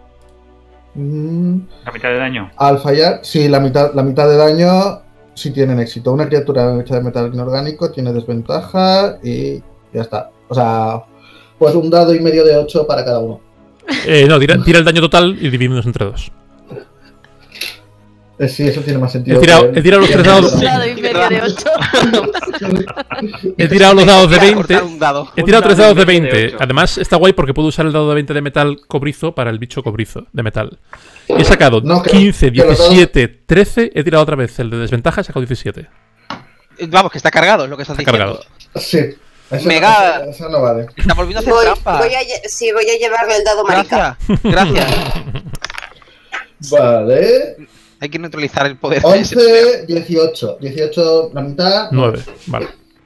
¿La mitad de daño? Al fallar, sí, la mitad de daño sí tienen éxito. Una criatura hecha de metal inorgánico tiene desventaja y ya está. O sea, pues un dado y medio de 8 para cada uno. No, tira el daño total y dividimos entre dos. Sí, eso tiene más sentido. He tirado los tres dados. Un dado y medio de 8. He tirado los dados de 20. Un dado. He tirado Un 3 dado dados de y medio de 20. 8. Además, está guay porque puedo usar el dado de 20 de metal cobrizo para el bicho cobrizo de metal. He sacado No, que 15, los dados- 17, 13. He tirado otra vez el de desventaja, he sacado 17. Vamos, que está cargado, es lo que estás Está diciendo. cargado. Sí. Mega- Eso no vale. Está volviendo a hacer Voy trampa. a llevarle el dado marica. Gracias. Vale. Hay que neutralizar el poder de ese. 11, 18. 18, la mitad. 9, vale.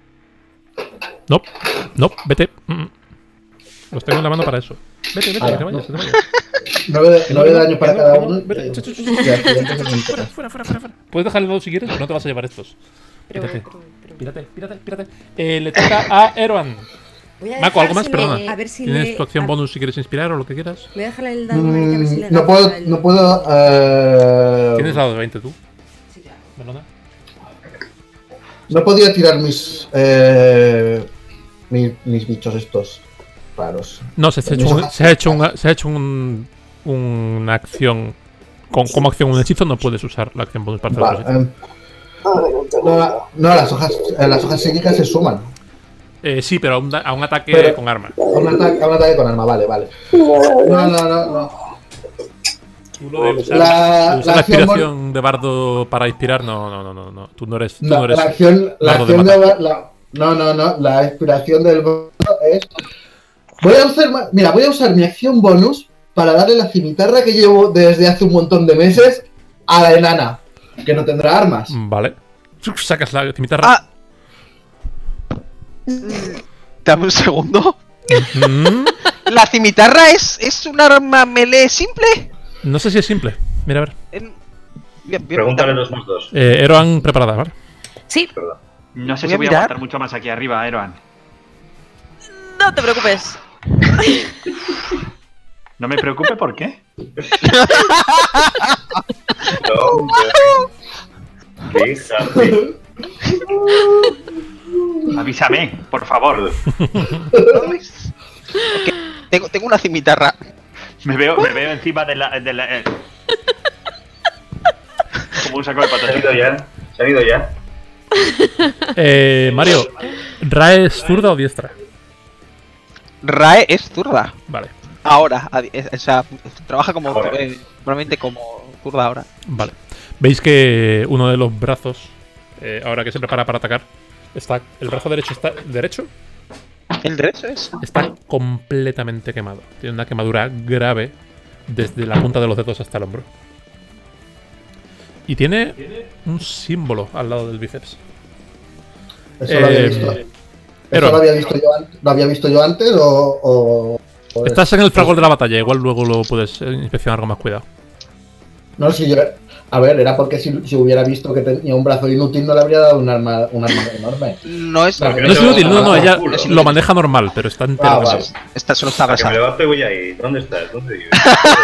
No, vete. Los tengo en la mano para eso. Vete, que te vayas, que te vayas. 9 de daño para cada uno. Vete. Y accidentes en el total. Fuera. Puedes dejar el dado si quieres, pero no te vas a llevar estos. Pírate. Le toca a Erwan. Mako, ¿algo más? Perdona. A ver si Tienes tu acción bonus si quieres inspirar o lo que quieras. Voy a dejarle el dado marica a ver si le No da puedo. el- No puedo. ¿Tienes dado de 20 tú? Melona. No podía tirar mis bichos estos raros. No, se ha hecho una acción. Como acción un hechizo no puedes usar la acción bonus para hacer otros hechizos. No, las hojas psíquicas se suman. Sí, pero a un ataque Pero- con arma. A un ataque con arma, vale. No. Tú lo de usar La la acción inspiración de bardo para inspirar, no. Tú no eres. No, eres la acción bardo de de matar. no. La inspiración del bono es. Voy a usar mi acción bonus para darle la cimitarra que llevo desde hace un montón de meses a la enana, que no tendrá armas. Vale. Sacas la cimitarra. Ah. Dame un segundo. Mm, ¿La cimitarra es un arma melee simple? No sé si es simple. Mira, a ver. Bien, Pregúntale los más dos. Eroan preparada, ¿vale? Sí, Perdón. No sé Voy si a voy a mirar. aguantar mucho más aquí arriba, Eroan. no te preocupes. No me preocupe, ¿por qué? Fíjate. Avísame, por favor. Tengo una cimitarra. Me veo encima de la... Como un saco de ¿Se ha patatas. ido ya? ¿Se ha ido ya? Mario, ¿Rae es zurda o diestra? Rae es zurda. Vale, Ahora. O sea, trabaja como. Ahora. Probablemente como zurda ahora. vale. Veis que uno de los brazos, ahora que se prepara para atacar, el brazo derecho está derecho ¿El de eso es? Está completamente quemado. Tiene una quemadura grave desde la punta de los dedos hasta el hombro. Y tiene un símbolo al lado del bíceps. Eso lo había visto. Pero- ¿Eso lo había visto yo antes o Estás en el fragor de la batalla, igual luego lo puedes inspeccionar con más cuidado. No, si yo... A ver, era porque si hubiera visto que tenía un brazo inútil no le habría dado un arma enorme. No es. Claro, No es inútil, no, ella Es lo maneja normal, pero está entero. vale. Esta solo está Para que me basada. levanto y voy ahí. ¿Dónde estás? ¿Dónde vives?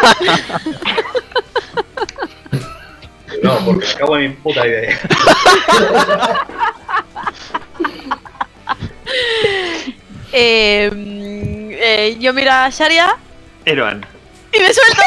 No, porque me cago en mi puta idea. Yo miro a Sharia Eroan. y me suelto.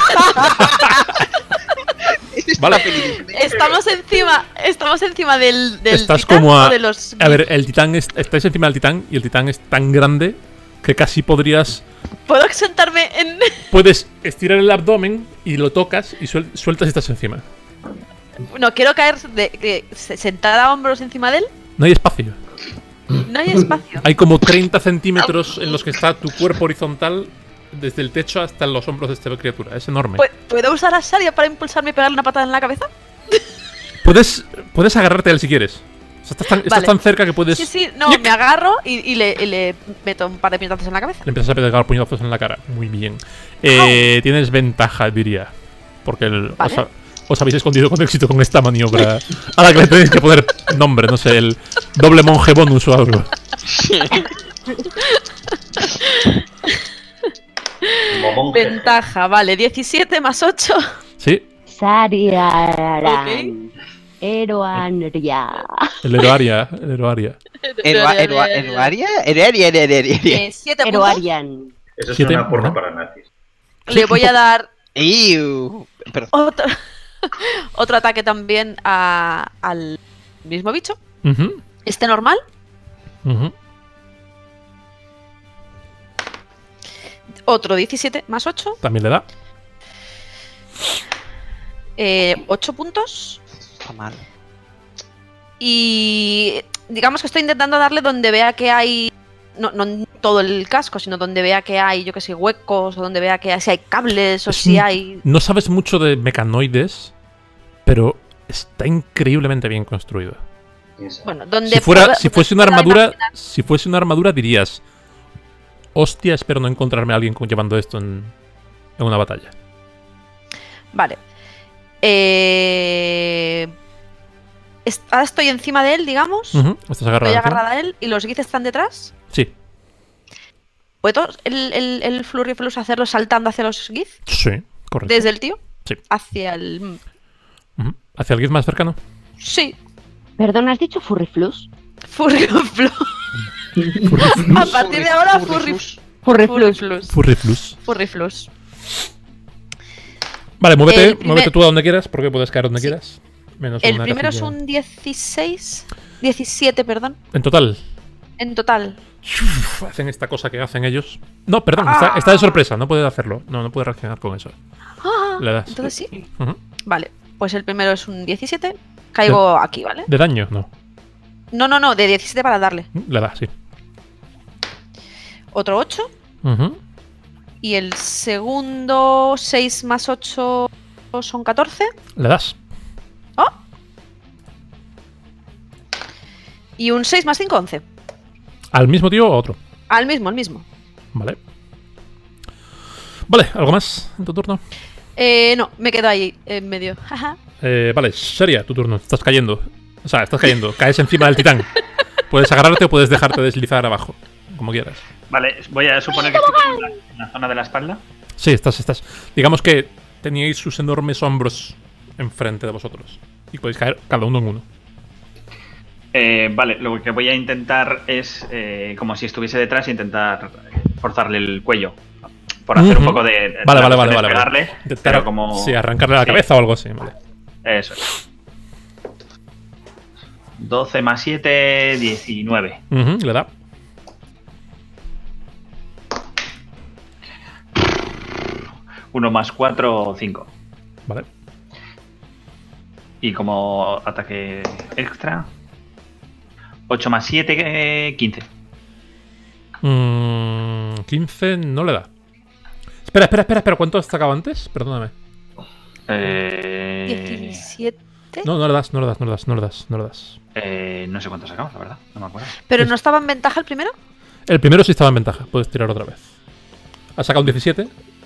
Vale. Estamos encima del Estás titán como o a... de los... A ver, el titán estáis encima del titán y el titán es tan grande que casi podrías... ¿Puedo sentarme en...? Puedes estirar el abdomen y lo tocas y sueltas y estás encima. No, quiero caer sentada a hombros encima de él. No hay espacio. No hay espacio. Hay como 30 centímetros en los que está tu cuerpo horizontal desde el techo hasta los hombros de esta criatura. Es enorme. ¿Puedo usar a Sharia para impulsarme y pegarle una patada en la cabeza? Puedes agarrarte a él si quieres. O sea, estás Vale. tan cerca que puedes... Sí, no, me agarro y le meto un par de puñetazos en la cabeza. Le empiezas a pegar puñetazos en la cara. Muy bien. Tienes ventaja, diría. Porque Vale. os habéis escondido con éxito con esta maniobra. Ahora que le tenéis que poner nombre, no sé, el doble monje bonus o algo. Momonje. Ventaja, vale, 17 más 8. Sí, Sariaran. Eroanria. el Eroaria. ¿Eruaria? 7 puntos. Eroarian. Eso es 7, una porno ¿verdad? para nazis. Le voy a dar Perdón. otro ataque también al mismo bicho. Ujú, Este normal. ujú. Otro 17 más 8. También le da. 8 puntos. Está mal. Y digamos que estoy intentando darle donde vea que hay... No en todo el casco, sino donde vea que hay, yo que sé, huecos, o donde vea que si hay cables, o si hay... No sabes mucho de mecanoides, pero está increíblemente bien construido. Piensa. Bueno, donde... Si fuese una armadura, dirías: hostia, espero no encontrarme a alguien llevando esto en una batalla. Vale. Ahora estoy encima de él, digamos. Ujú, estás agarrado. Estoy encima. agarrada a él y los guiz están detrás. Sí, ¿Puedo el Flurry Flus hacerlo saltando hacia los guiz? sí, correcto. Desde el tío. Sí. Hacia el... Ujú. ¿Hacia el guiz más cercano? Sí. Perdón, ¿has dicho Furriflus? Furry Flus. A partir de ahora, Furry Furriflus. Flus. Furriflus. Furry Flus. Vale, muévete, El primer- muévete tú a donde quieras, porque puedes caer donde quieras. Menos El una primero es casilla. un 17, perdón. En total. En total. Hacen esta cosa que hacen ellos. No, perdón, está de sorpresa, no puede hacerlo. No puede reaccionar con eso. Ah, Le das. entonces sí. Ujú. Vale, pues el primero es un 17. Caigo aquí, ¿vale? ¿De daño? No. No, de 17 para darle. Le da, sí. Otro 8. Ujú. Y el segundo, 6 más 8 son 14. Le das. ¡Oh! Y un 6 más 5, 11. ¿Al mismo tío o a otro? Al mismo. Vale. Vale, ¿algo más en tu turno? No, me quedo ahí en medio. Jaja. Vale, Sharia, tu turno. Estás cayendo. O sea, estás cayendo. Caes encima del titán. Puedes agarrarte o puedes dejarte deslizar abajo. Como quieras. Vale, voy a suponer que estoy en la zona de la espalda. Sí, estás. Digamos que teníais sus enormes hombros enfrente de vosotros. Y podéis caer cada uno en uno. Vale, lo que voy a intentar es, como si estuviese detrás, intentar forzarle el cuello. Por hacer un Ujú. poco de... Vale. Pegarle, Intentar, pero como... sí, arrancarle la Sí. cabeza o algo así, vale. Eso es. 12 más 7, 19. Ujú, le da. Uno más 4, 5. Vale. Y como ataque extra, 8 más 7, 15. 15 no le da. Espera. ¿Cuánto has sacado antes? Perdóname. 17. No le das. No sé cuánto sacamos, la verdad. No me acuerdo. ¿Pero no estaba en ventaja el primero? El primero sí estaba en ventaja. Puedes tirar otra vez. Has sacado un 17.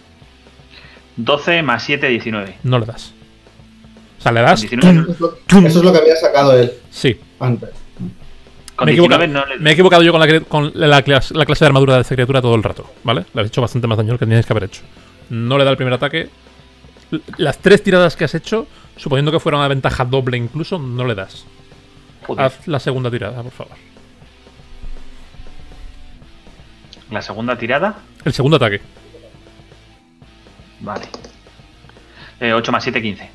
12 más 7, 19. No le das. O sea, le das. 19 Eso es lo que había sacado él Sí. antes. con Me he 19 equivocado, no le... me he equivocado yo con la clase de armadura de esta criatura todo el rato, ¿vale? Le has hecho bastante más daño del que tenías que haber hecho. No le da el primer ataque. Las 3 tiradas que has hecho, suponiendo que fuera una ventaja doble incluso, no le das. Joder. Haz la segunda tirada, por favor. La segunda tirada. El segundo ataque. Vale. 8 más 7, 15.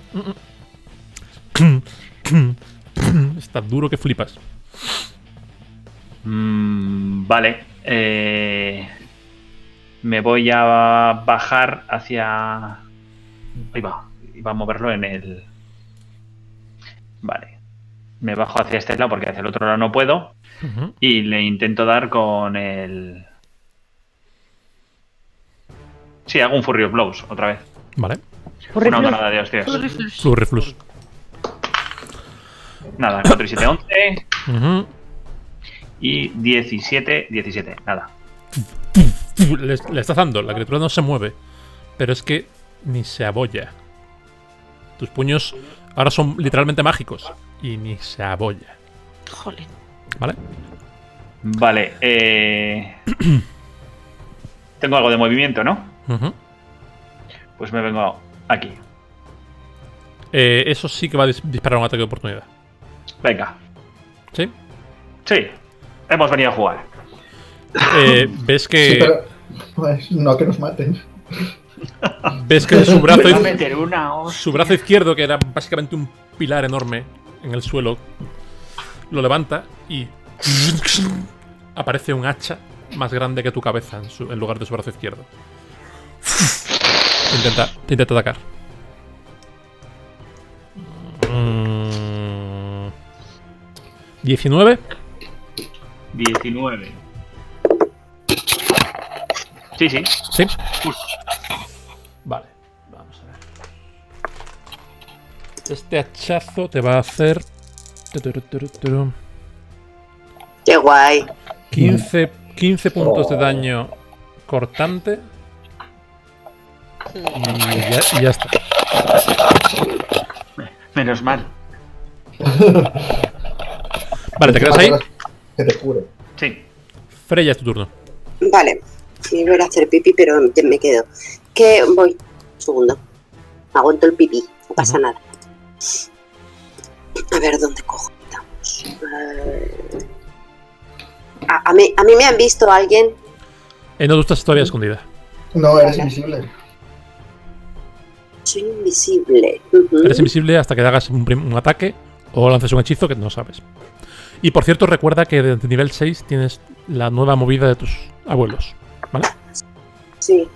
Está duro que flipas. Vale. Me voy a bajar hacia... Ahí va. Iba a moverlo en el... Vale. Me bajo hacia este lado porque hacia el otro lado no puedo. Y le intento dar con el... Sí, hago un Furry of Blows otra vez. Vale. Una onda de hostias. Flurry. Nada, 4 y 7, 11. Ujú. Y 17, nada. Le estás dando. La criatura no se mueve. Pero es que ni se abolla. Tus puños ahora son literalmente mágicos. Y ni se abolla. Jolín. ¿Vale? Vale, tengo algo de movimiento, ¿no? Ujú. Pues me vengo aquí. Eso sí que va a disparar un ataque de oportunidad. Venga. ¿Sí? Sí, hemos venido a jugar. Ves que... Sí, pero pues, no que nos maten. Ves que su brazo, Voy a meter una hostia. su brazo izquierdo, que era básicamente un pilar enorme en el suelo, lo levanta y aparece un hacha más grande que tu cabeza en lugar de su brazo izquierdo. Te intenta atacar. 19. 19. Sí. Sí. Vale, vamos a ver. Este hachazo te va a hacer... Qué guay. 15 puntos de daño cortante. Y ya está. Menos mal. Vale, ¿te quedas ahí? Que te cure. Sí. Freya, es tu turno. Vale. Sí, voy a hacer pipí, pero me quedo. Que voy. Un segundo. Aguanto el pipí. No pasa nada. A ver, ¿dónde cojo? Estamos. A mí me han visto alguien. No, tú estás todavía escondida. No, eres invisible. Soy invisible. Ujú. Eres invisible hasta que hagas un ataque o lances un hechizo que no sabes. Y por cierto, recuerda que desde nivel 6 tienes la nueva movida de tus abuelos. ¿Vale? Sí.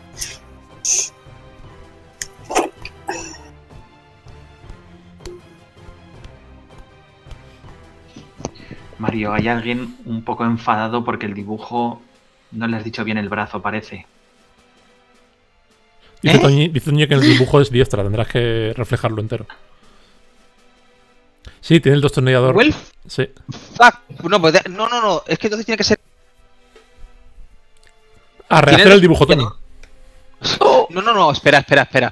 Mario, hay alguien un poco enfadado porque el dibujo no le has dicho bien el brazo, parece. Dice Toñi que el dibujo es diestra, tendrás que reflejarlo entero. Sí, tiene el destornillador. ¿Wolf? Sí. Fuck. No, pues no. Es que entonces tiene que ser. A rehacer el dibujo, Toñi. No. Espera.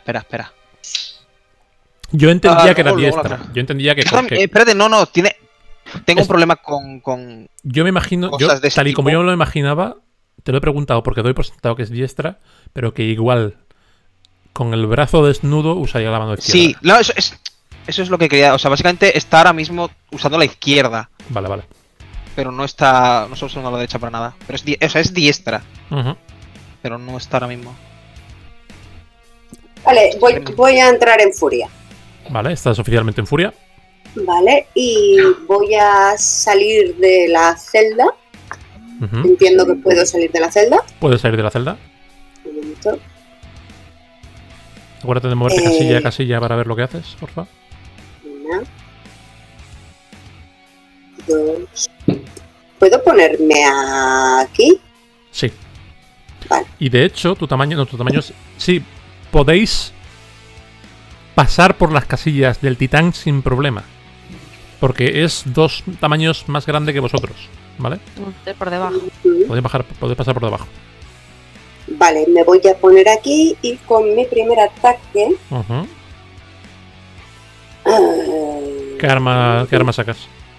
Yo entendía que era luego diestra. la- Yo entendía que... Espérate, no. Tengo un problema con. Yo me imagino, cosas de ese tal y como tipo. yo me lo imaginaba, te lo he preguntado porque doy por sentado que es diestra, pero que igual con el brazo desnudo usaría la mano izquierda. Sí, no, eso es lo que quería. O sea, básicamente está ahora mismo usando la izquierda. Vale. Pero no está. No está usando la derecha para nada. Pero es diestra. Ujú. Pero no está ahora mismo. Vale, voy a entrar en furia. Vale, estás oficialmente en furia. Vale, y voy a salir de la celda. Ujú. Entiendo que puedo salir de la celda. Puedes salir de la celda. Un momento. Acuérdate de moverte casilla a casilla para ver lo que haces, porfa. Una. Dos. ¿Puedo ponerme aquí? Sí. Vale. Y de hecho, tu tamaño es... Sí, podéis pasar por las casillas del titán sin problema. Porque es 2 tamaños más grande que vosotros, ¿vale? Por debajo. Podéis pasar por debajo. Vale, me voy a poner aquí y con mi primer ataque... Ujú. ¿Qué arma sacas?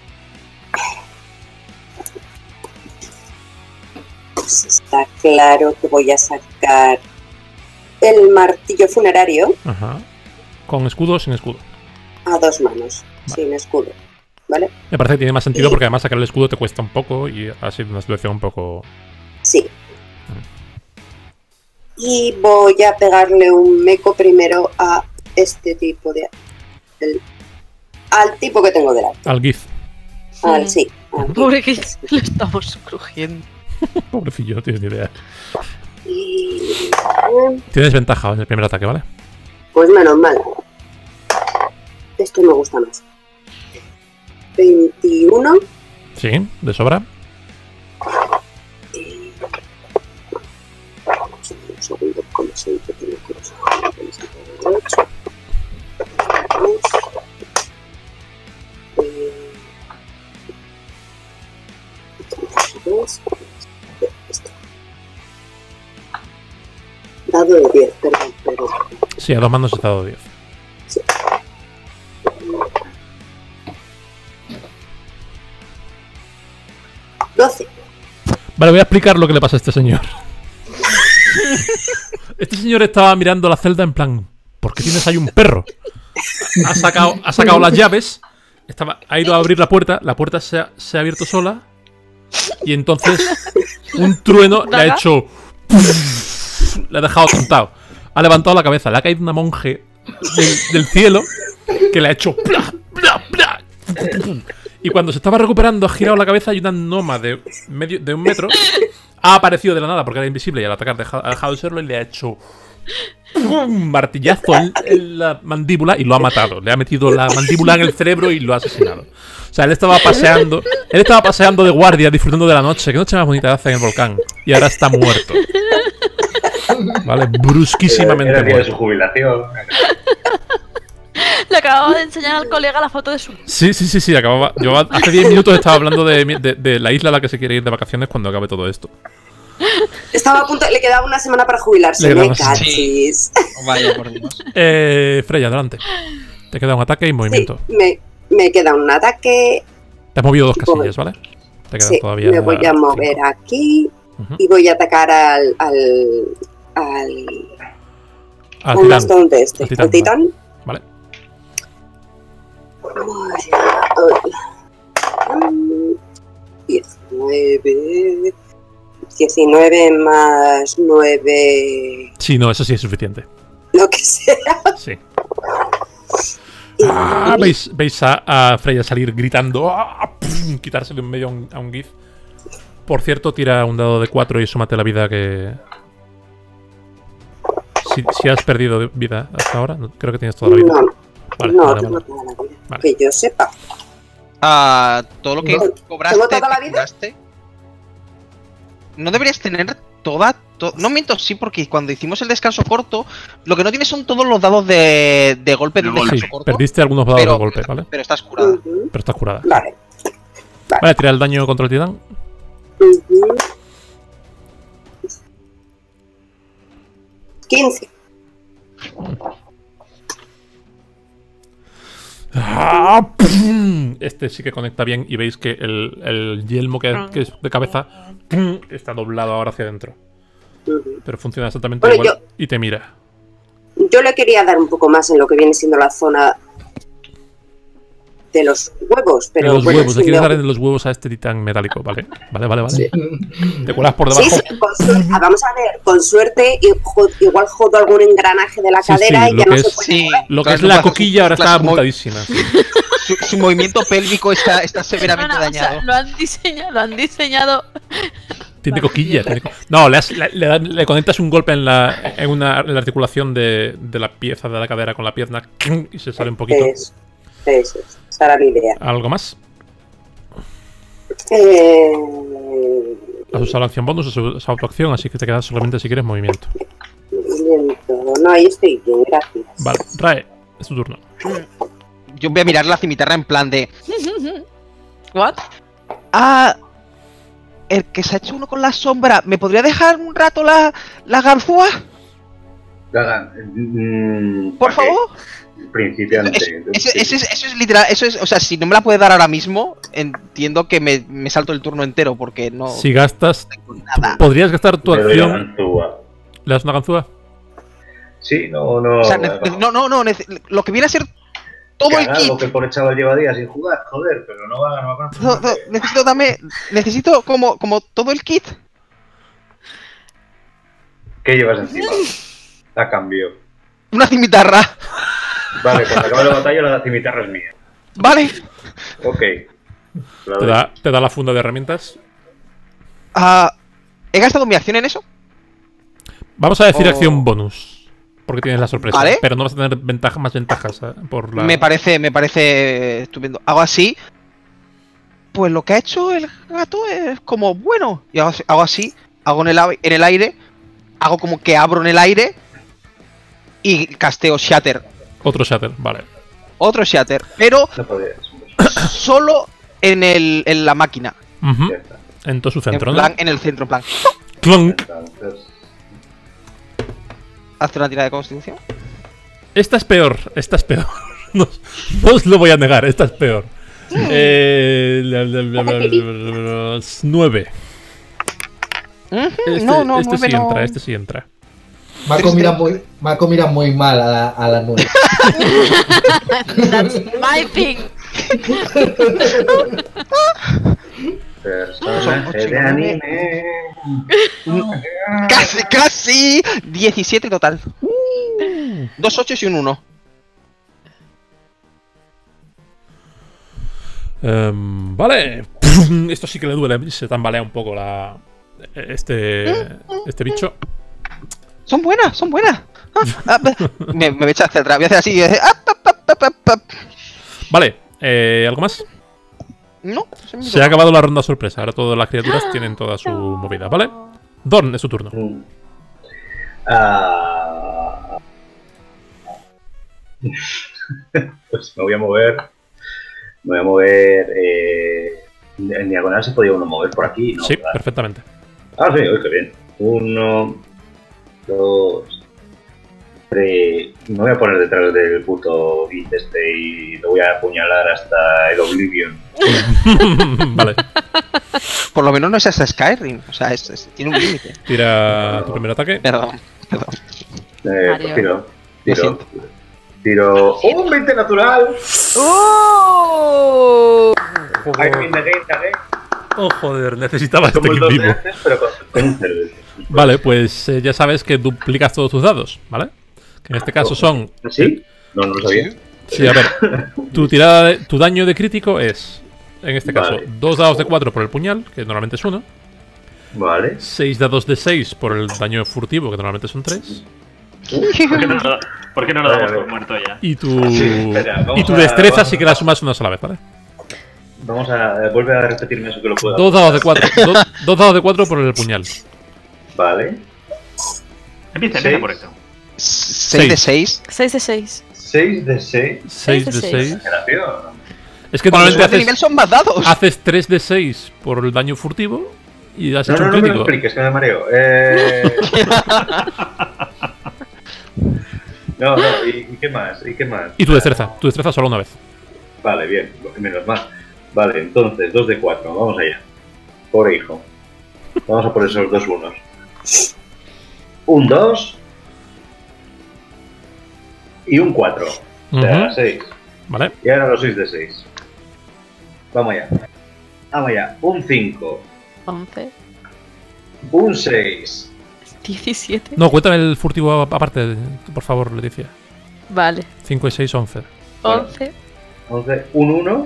Pues está claro que voy a sacar el martillo funerario Ajá. ¿Con escudo o sin escudo? a 2 manos, Vale. sin escudo, ¿vale? Me parece que tiene más sentido Y- porque además sacar el escudo te cuesta un poco y ha sido una situación un poco... Sí. Y voy a pegarle un meco primero a este tipo de... al tipo que tengo delante. Al Giz. Sí. al Pobre que le estamos crujiendo. Pobrecillo, no tienes ni idea. Y... Tienes ventaja en el primer ataque, ¿vale? pues menos mal. Esto me gusta más. 21. Sí, de sobra. Un segundo, como siempre tengo que usar 8. Dado de 10, perdón. Sí, a 2 manos está dado 10. Sí. Vale, voy a explicar lo que le pasa a este señor. Este señor estaba mirando la celda en plan, ¿por qué tienes ahí un perro? Ha sacado las llaves, ha ido a abrir la puerta se ha abierto sola y entonces un trueno le ha hecho... Le ha dejado tontado. Ha levantado la cabeza, le ha caído una monje del cielo que le ha hecho... ¡Pla, pla, pla! Y cuando se estaba recuperando, ha girado la cabeza y una gnoma de 1 metro ha aparecido de la nada porque era invisible y al atacar ha dejado de serlo y le ha hecho un martillazo en la mandíbula y lo ha matado. Le ha metido la mandíbula en el cerebro y lo ha asesinado. O sea, él estaba paseando de guardia, disfrutando de la noche. Qué noche más bonita hace en el volcán. Y ahora está muerto. Vale, brusquísimamente Era el día de su muerto. jubilación. Le acababa de enseñar al colega la foto de su... Sí, acababa. Yo hace 10 minutos estaba hablando de la isla a la que se quiere ir de vacaciones cuando acabe todo esto. Estaba a punto, le quedaba una semana para Le jubilarse. quedaba Me una semana. cachis. Vaya, por Dios. Freya, adelante. Te queda un ataque y movimiento. Sí, me queda un ataque. Te has movido 2 casillas, ¿vale? Te quedan Sí, todavía. me voy a mover 5. aquí Ujú. y voy a atacar al Al un titán. mastodonte este, Al al titán. Vale. Ay, 19 más 9, Sí, no, eso sí es suficiente. lo que sea. Sí. Y- Veis a Freya salir gritando, ¡pum! Quitarse de en medio a un Giz. Por cierto, tira un dado de 4 y súmate la vida que... Si has perdido vida hasta ahora, creo que tienes toda la vida. No, Vale, no, vale, tengo vale. toda la vida. Vale. Que yo sepa. Todo lo que ¿Tengo cobraste, toda la te vida? curaste. No deberías tener toda... No miento, sí, porque cuando hicimos el descanso corto, lo que no tienes son todos los dados de golpe de un De golpe. descanso Sí, corto. perdiste algunos dados pero, de golpe, ¿vale? pero estás curada. Ujú, Pero estás curada. vale. Vale, tira el daño contra el titán. Ujú. 15. ¡Pum! Este sí que conecta bien y veis que el yelmo que es de cabeza ¡pum! Está doblado ahora hacia adentro. Ujú. Pero funciona exactamente Bueno, igual y te mira. Yo le quería dar un poco más en lo que viene siendo la zona de los huevos, pero De los bueno, huevos, sí, le quieres me- dar en los huevos a este titán metálico, ¿vale? Vale. Sí. Te cuelas por Sí, debajo. sí, con suerte. Vamos a ver, con suerte igual jodo algún engranaje de la Sí, cadera sí, y lo ya no que se es- puede Sí, mover. Lo que claro, es no la puedes hacer coquilla ahora claro, está su mo- apuntadísima. Sí. Su movimiento pélvico está severamente No, o sea, dañado. lo han diseñado. Tiene Vale. coquilla. No, le conectas un golpe en la articulación de la pieza de la cadera con la pierna y se sale un poquito. Eso, esa era mi idea. ¿Algo más? Has usado la acción bonus, es autoacción, así que te quedas solamente si quieres movimiento. Movimiento. No, ahí estoy bien, gracias. Vale, Rae, es tu turno. Yo voy a mirar la cimitarra en plan de... ¿What? Ah... El que se ha hecho uno con la sombra, ¿me podría dejar un rato la ganzúa? Por favor. Principiante. Eso es literal, eso es, o sea, si no me la puede dar ahora mismo, entiendo que me salto el turno entero porque no... Si gastas... nada. ¿Podrías gastar tu Le doy la acción? ganzúa. ¿Le das una ganzúa? Sí, no. O sea, no, lo que viene a ser todo el Cagado, kit. que por el chaval lleva días sin jugar, joder, pero no va a Necesito como todo el kit. ¿Qué llevas encima? A cambio. Una cimitarra. Vale, cuando acabe la batalla la cimitarra es mía. Vale. Ok. La Te da la funda de herramientas. ¿He gastado mi acción en eso? Vamos a decir acción bonus. Porque tienes la sorpresa. Vale. Pero no vas a tener más ventajas por la... Me parece estupendo. Hago así. Pues lo que ha hecho el gato es como bueno. Y hago así. Hago en el aire. Hago como que abro en el aire. Y casteo Shatter. Otro Shatter, vale. Otro Shatter. Pero No podías. solo en la máquina. Ujú. Ya está. En todo su centro, en ¿no? plan, en el centro, en plan. Clonk. Entonces, Hazte una tirada de constitución. Esta es peor. No os lo voy a negar, esta es peor. 9. No, Este sí nueve no. entra, este sí entra. Marco mira muy mal a la 9. That's my thing. personaje de anime. Casi 17 total. 2 8 y un 1. Vale. Esto sí que le duele. Se tambalea un poco este bicho. Son buenas. Me voy a echar hacia atrás. Voy a hacer así. Vale. ¿Algo más? No, Se ha acabado la ronda sorpresa. Ahora todas las criaturas tienen toda su movida, ¿vale? Dorn, es su turno. Pues me voy a mover. En diagonal se podía uno mover por aquí, ¿no? Sí, ¿verdad? perfectamente. Ah, sí, qué bien. 1, 2, 3. Me voy a poner detrás del puto Git y lo voy a apuñalar hasta el Oblivion. Vale. Por lo menos no es hasta Skyrim. O sea, tiene un límite. Tira tu primer ataque. Perdón. Pues Lo siento. tiro. ¡Un 20 natural! ¡Oh! I mean the game again. Oh, joder, necesitaba este Como el kit 2 vivo. veces, pero con un 0 veces. Vale, pues ya sabes que duplicas todos tus dados, ¿vale? Que en este caso son... ¿Sí? No lo sabía. Sí, a ver. Tu daño de crítico es, en este caso, Vale. 2 dados de 4 por el puñal, que normalmente es 1. Vale. 6 dados de 6 por el daño furtivo, que normalmente son 3. ¿Por qué no lo damos por muerto ya? Y tu, Sí, espera, vamos y tu a- destreza vamos sí que la sumas una sola vez, ¿vale? Vamos a... Vuelve a repetirme eso que lo pueda. 2 dados de 4. 2 dados de 4 por el puñal. Vale. Empieza Seis. por eso. 6 de 6. 6 de 6. 6 de 6. 6 de de 6. 6. Exageración. Es que Cuando normalmente subes de nivel son más dados. haces 3 de 6 por el daño furtivo y has No, hecho no, un no me lo crítico. expliques, que me mareo. No, ¿y qué más? ¿Y qué más? Y tu destreza solo una vez. Vale, bien, menos mal. Vale, entonces, 2 de 4, vamos allá. Pobre hijo. Vamos a por esos 2 unos. Un 2 y un 4. O sea, Ujú. 6. Vale. Y ahora los 6 de 6. Vamos allá. Vamos allá. Un 5. 11. Un 6. 17. No, cuéntame el furtivo aparte, por favor, Leticia. Vale. 5 y 6, 11. 11. 11. Un 1.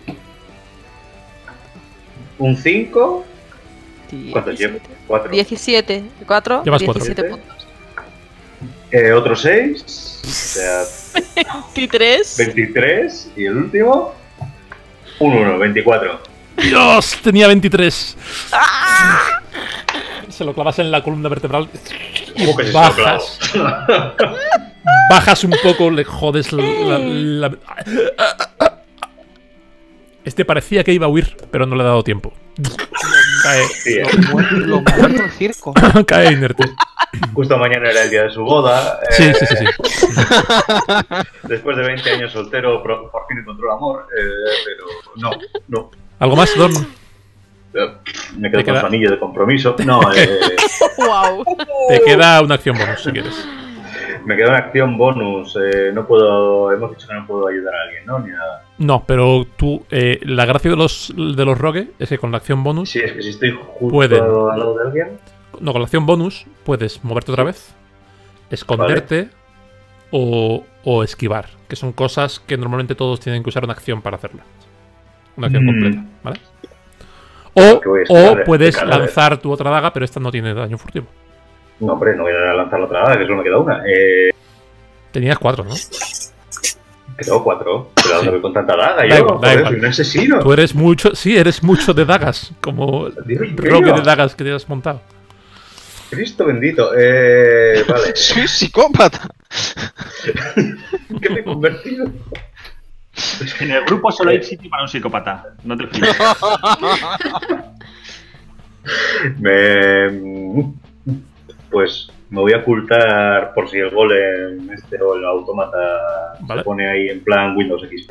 Un 5. ¿Cuántos llevo? 4. 17. 4. Llevas cuatro. 17 puntos. Otro 6. O sea, 23. 23. Y el último. Un 1, 24. ¡Dios! Tenía 23. se lo clavas en la columna vertebral y ¿Cómo que si se lo bajas. Bajas un poco, le jodes Este parecía que iba a huir, pero no le ha dado tiempo. Cae. Sí, Lo muerto el circo. Cae inerte. Justo mañana era el día de su boda. Sí. Después de 20 años soltero, por fin encontró el amor. Pero no. ¿Algo más, Dorn? Me quedo Te con queda- su anillo de compromiso. No, Wow. Te queda una acción bonus, si quieres. me queda una acción bonus. No puedo. Hemos dicho que no puedo ayudar a alguien, ¿no? Ni nada. No, pero tú... la gracia de los rogue es que con la acción bonus... Sí, es que si estoy justo Pueden. al lado de alguien. No, con la acción bonus puedes moverte otra vez, esconderte o esquivar, que son cosas que normalmente todos tienen que usar una acción para hacerla. Una acción completa, ¿vale? Que voy a esquivar O puedes de cada vez. lanzar tu otra daga, pero esta no tiene daño furtivo. No, hombre, no voy a lanzar la otra nada, que solo me queda una. Tenías 4, ¿no? Quedó 4. Pero ¿dónde voy con tanta daga? Da Yo, igual, da joder, igual. soy un asesino. Tú eres mucho... Sí, eres mucho de dagas, como Dios mío. rogue de dagas que te has montado. Cristo bendito. Vale. Soy psicópata. ¿Qué me he convertido? En el grupo solo hay sitio para un psicópata. No te flipes. Pues me voy a ocultar por si el golem o el autómata Vale. se pone ahí en plan Windows XP.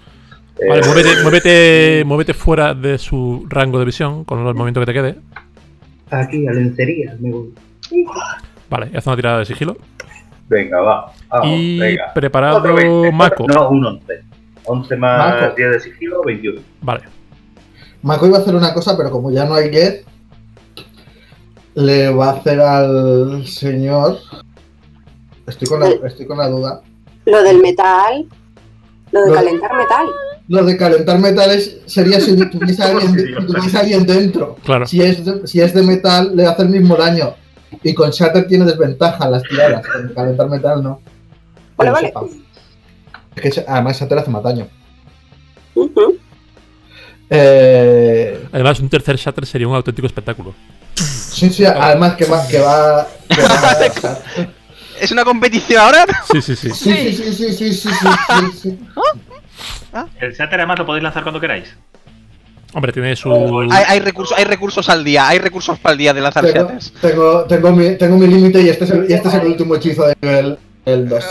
Vale, muévete fuera de su rango de visión con el movimiento que te quede. Aquí, a lencería. Me voy. Vale, haz una tirada de sigilo. Venga, va. Vamos, Y venga. preparado, Otro 20. Mako. No, un 11. 11 más Mako. 10 de sigilo, 21. Vale. Mako iba a hacer una cosa, pero como ya no hay get, le va a hacer al señor. Estoy con la duda. Lo del metal. Lo de Lo- calentar metal. Lo de calentar metales sería si tuviese alguien dentro. Claro. Si es de metal, le hace el mismo daño. Y con Shatter tiene desventaja en las tiradas. Con calentar metal no. Vale, Que vale. sepa. Es que además Shatter hace más daño. Ujú. Además, un tercer Shatter sería un auténtico espectáculo. Sí, además que va ¿Es una competición ahora? Sí. sí. El Shatter además lo podéis lanzar cuando queráis. Hombre, tiene su... Hay recursos al día. Hay recursos para el día de lanzar shatters. Tengo mi límite y este es el último hechizo de nivel el 2.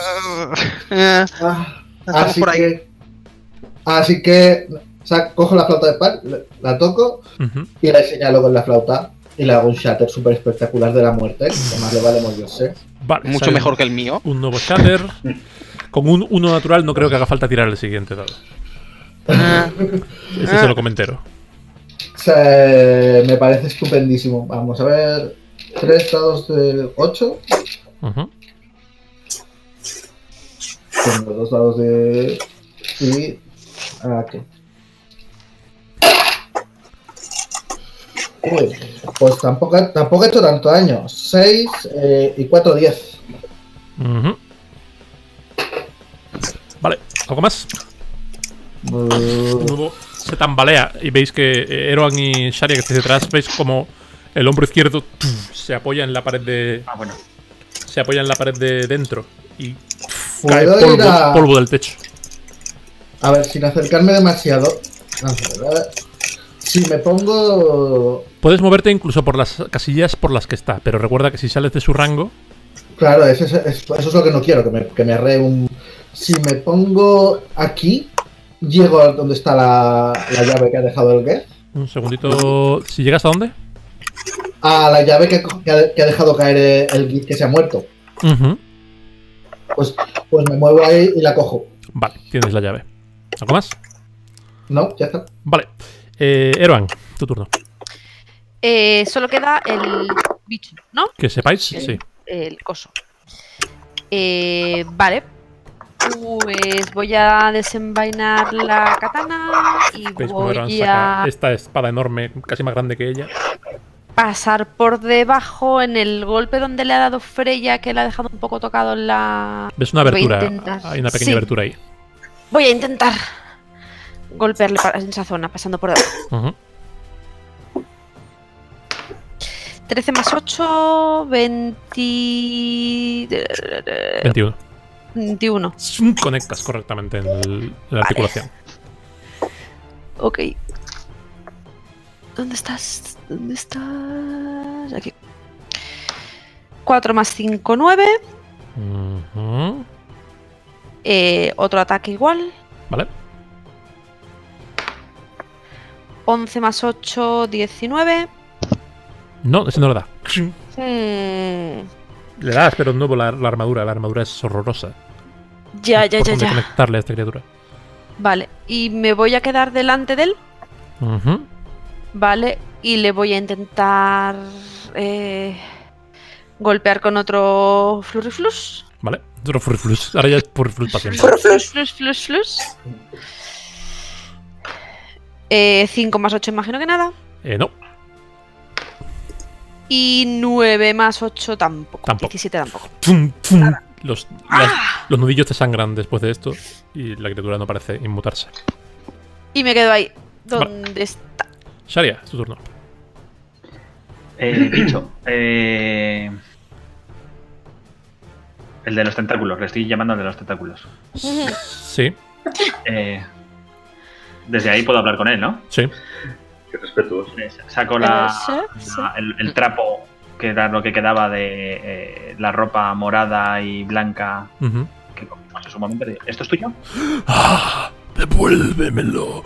Estamos por ahí. Así que cojo la flauta de pan, la toco Ujú. y la señalo con la flauta y le hago un shatter súper espectacular de la muerte, que además le vale morirse. Vale, Mucho sale mejor que el mío. un nuevo Shatter. Con un 1 natural no creo que haga falta tirar el siguiente dado. Ese se lo comentero. Me parece estupendísimo. Vamos a ver. 3 dados de 8. Ujú. Tengo 2 dados de... Y... Aquí. Uy, pues tampoco he hecho tanto daño. 6 y 4, 10. Ujú. Vale, ¿algo más? De nuevo se tambalea y veis que Eroan y Sharia que estáis detrás, veis como el hombro izquierdo se apoya en la pared de... Ah, bueno. Se apoya en la pared de dentro y cae Puedo ir polvo del techo. A ver, sin acercarme demasiado. Vamos a ver. Si me pongo... Puedes moverte incluso por las casillas por las que está, pero recuerda que si sales de su rango... Claro, eso es lo que no quiero, que me arree un... Si me pongo aquí, llego a donde está la llave que ha dejado el Geth. Un segundito... ¿Si llegas a dónde? A la llave que ha dejado caer el Gith que se ha muerto. Ujú. Pues me muevo ahí y la cojo. Vale, tienes la llave. ¿Algo más? No, ya está. Vale. Eroan, tu turno. Solo queda el bicho, ¿no? Que sepáis, El, sí. el coso. Vale. Pues voy a desenvainar la katana y Veis como Eroan voy saca a esta espada enorme, casi más grande que ella. pasar por debajo en el golpe donde le ha dado Freya, que le ha dejado un poco tocado en la... Ves una Voy a abertura. intentar. Hay una pequeña Sí. abertura ahí. Voy a intentar golpearle en esa zona, pasando por debajo. Ujú. 13 más 8, 21. 21. Conectas correctamente en la articulación. Ok. ¿Dónde estás? ¿Dónde estás? Aquí. 4 más 5, 9. Ujú. Otro ataque igual. Vale. 11 más 8, 19. No, ese no le da. Hmm. Le das, pero no la armadura. La armadura es horrorosa. Ya. Por dónde conectarle a esta criatura. Vale, y me voy a quedar delante de él. Ujú. Vale, y le voy a intentar golpear con otro Flurryflus. Vale. Otro Furryflus. Ahora ya es Furryflus para siempre. Flus. 5 más 8 imagino que nada. No. Y 9 más 8 tampoco. Tampoco. 17 tampoco. ¡Fum, fum! Los nudillos te sangran después de esto y la criatura no parece inmutarse. Y me quedo ahí. ¿Dónde está? Sharia, es tu turno. Bicho. El de los tentáculos. Le estoy llamando al de los tentáculos. Sí, Desde ahí puedo hablar con él, ¿no? sí. Qué respetuoso. Saco el trapo, que era lo que quedaba de la ropa morada y blanca Ujú. que cogimos en su momento. ¿Esto es tuyo? Devuélvemelo.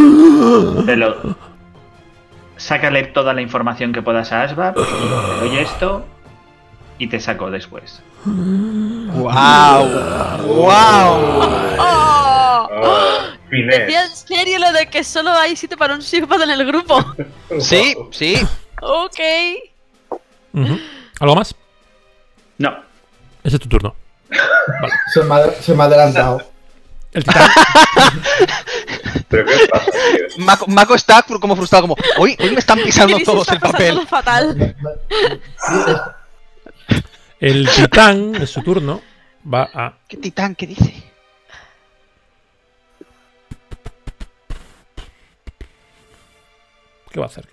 Sácale toda la información que puedas a Asbab, te doy esto y te saco después. ¡Wow! Decía en serio lo de que solo hay sitio para un psicópata en el grupo. Sí, sí. Ok. Ujú. ¿Algo más? No. Ese es tu turno. Se me ha adelantado. El titán. ¿Pero qué pasa, tío? Mako está como frustrado, como hoy me están pisando Chris todos está el papel. pasándolo fatal. El titán, en su turno, va a. ¿Qué titán? ¿Qué dice? ¿Qué va a hacer?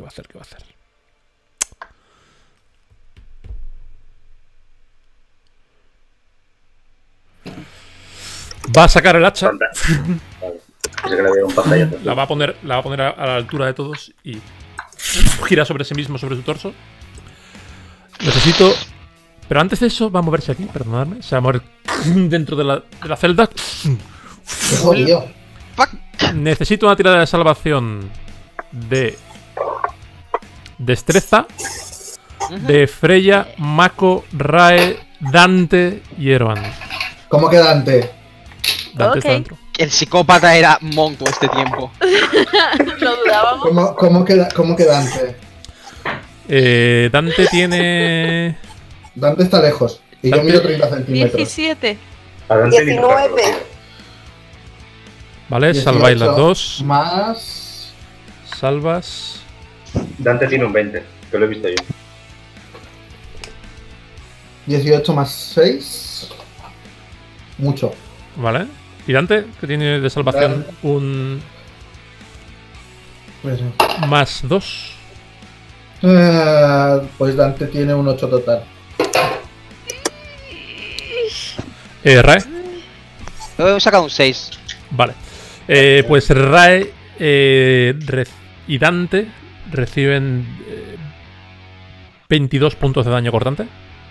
Va a sacar el hacha. Vale. Pensé que le había un pantallazo. La va a poner a la altura de todos y gira sobre sí mismo, sobre su torso. Necesito. Pero antes de eso, va a moverse aquí, perdonadme. Se va a mover dentro de la celda. Qué jodido. Necesito una tirada de salvación de destreza de Freya, Mako, Rae, Dante y Eroan. ¿Cómo queda Dante? Dante está Ok. dentro. El psicópata era Monk todo este tiempo. Lo dudábamos. ¿Cómo queda Dante? Dante tiene. Dante está lejos. Y yo Dante- mido 30 centímetros. 17. Adelante, ni tocarlo, 19. tío. Vale, 18 salváis las dos. Más. Salvas. Dante tiene un 20, que lo he visto yo. 18 más 6. Mucho. Vale. ¿Y Dante? Que tiene de salvación un Pues, más 2. pues Dante tiene un 8 total. Rae. He sacado un 6. Vale. Pues Rae y Dante reciben 22 puntos de daño cortante.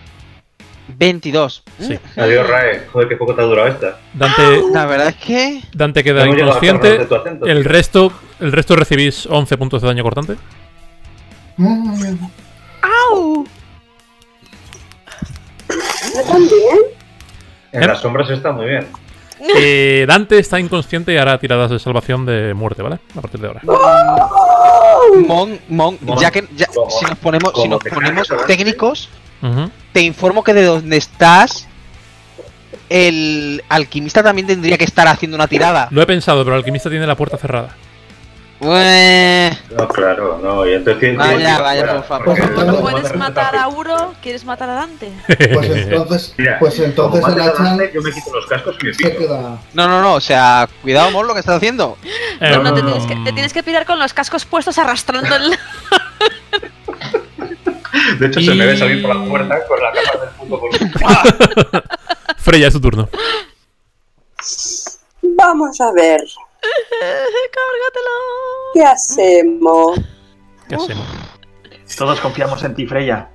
22. Sí. Adiós, Rae. Joder, qué poco te ha durado esta. La verdad es que. Dante queda Hemos llegado a inconsciente. hacernos de tu acento, El tío. resto recibís 11 puntos de daño cortante. ¡Au! Yo también. En las sombras está muy bien. Dante está inconsciente y hará tiradas de salvación de muerte, ¿vale? A partir de ahora. Mon, Mon, ya que como- si nos ponemos como te cagas, ¿verdad? técnicos, Ujú. te informo que de donde estás, el alquimista también tendría que estar haciendo una tirada. Lo he pensado, pero el alquimista tiene la puerta cerrada. No, claro, no. Y entonces tiene Vaya, que ir vaya, fuera, por favor. porque Pues no entonces- podemos ¿Puedes hacer matar esta a Uro? ¿Quieres matar a Dante? Pues entonces, Mira, pues entonces como el mates a hacha Dante, yo me quito los cascos y me se pico. queda. No, o sea, cuidado, Mon, lo que estás haciendo. No, te tienes que pirar con los cascos puestos arrastrando el. De hecho, se me ve salir por la puerta con la capa del puto por Freya, es tu turno. Vamos a ver. ¡Cárgatelo! ¿Qué hacemos? ¿Qué hacemos? Todos confiamos en ti, Freya.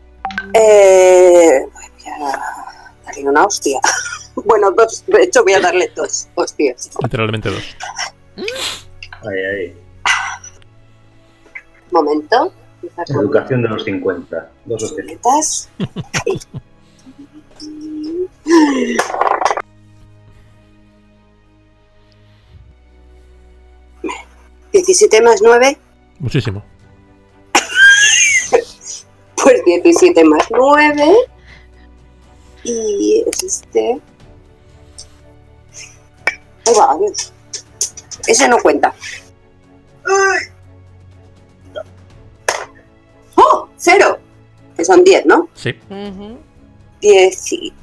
Voy a darle una hostia. Bueno, 2. De hecho, voy a darle 2 hostias. Literalmente 2. Ahí. Momento. Educación de los 50. 2 hostias. Hostias. 17 más 9. Muchísimo. Pues 17 más 9. Y es este. Ahí va, adiós. Ese no cuenta. ¡Oh! 0. Que son 10, ¿no? Sí. 10 y...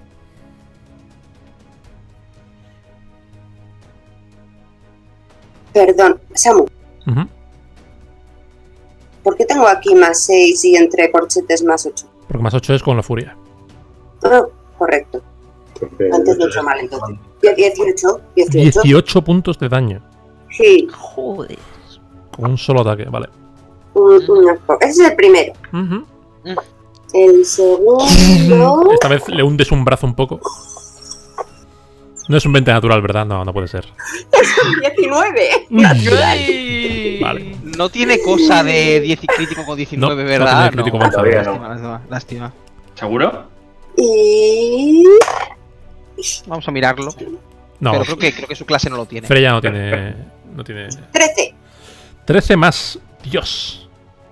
Perdón, Samu. Ujú. ¿Por qué tengo aquí más 6 y entre corchetes más 8? Porque más 8 es con la furia. Ah, correcto. Porque Antes lo he hecho mal entonces. 18. 18 puntos de daño. Sí. Joder. Con un solo ataque, vale. Ese es el primero. Ujú. El segundo... Esta vez le hundes un brazo un poco. No es un 20 natural, ¿verdad? No, no puede ser. Es un 19. Natural. Vale. No tiene cosa de 10 y crítico con 19, No, no ¿verdad? tiene crítico avanzado. Lástima. ¿Seguro? Y... Vamos a mirarlo. No, Pero creo que su clase no lo tiene. Freya no tiene. No tiene. 13. 13 más. Dios.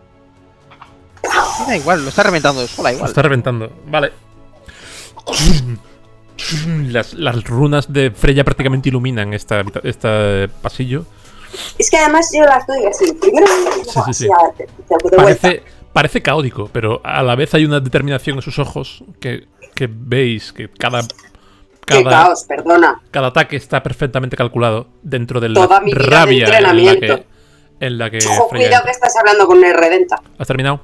Da igual, lo está reventando sola Lo igual. está reventando. Vale. Las runas de Freya prácticamente iluminan este pasillo. Es que además yo las doy así. Primero Sí. de vuelta. Parece caótico, pero a la vez hay una determinación en sus ojos que veis que Qué caos, perdona. cada ataque está perfectamente calculado dentro de la Toda mi vida de rabia entrenamiento. en la que Ojo, Freya cuidado que entra. estás hablando con el redenta. ¿Has terminado?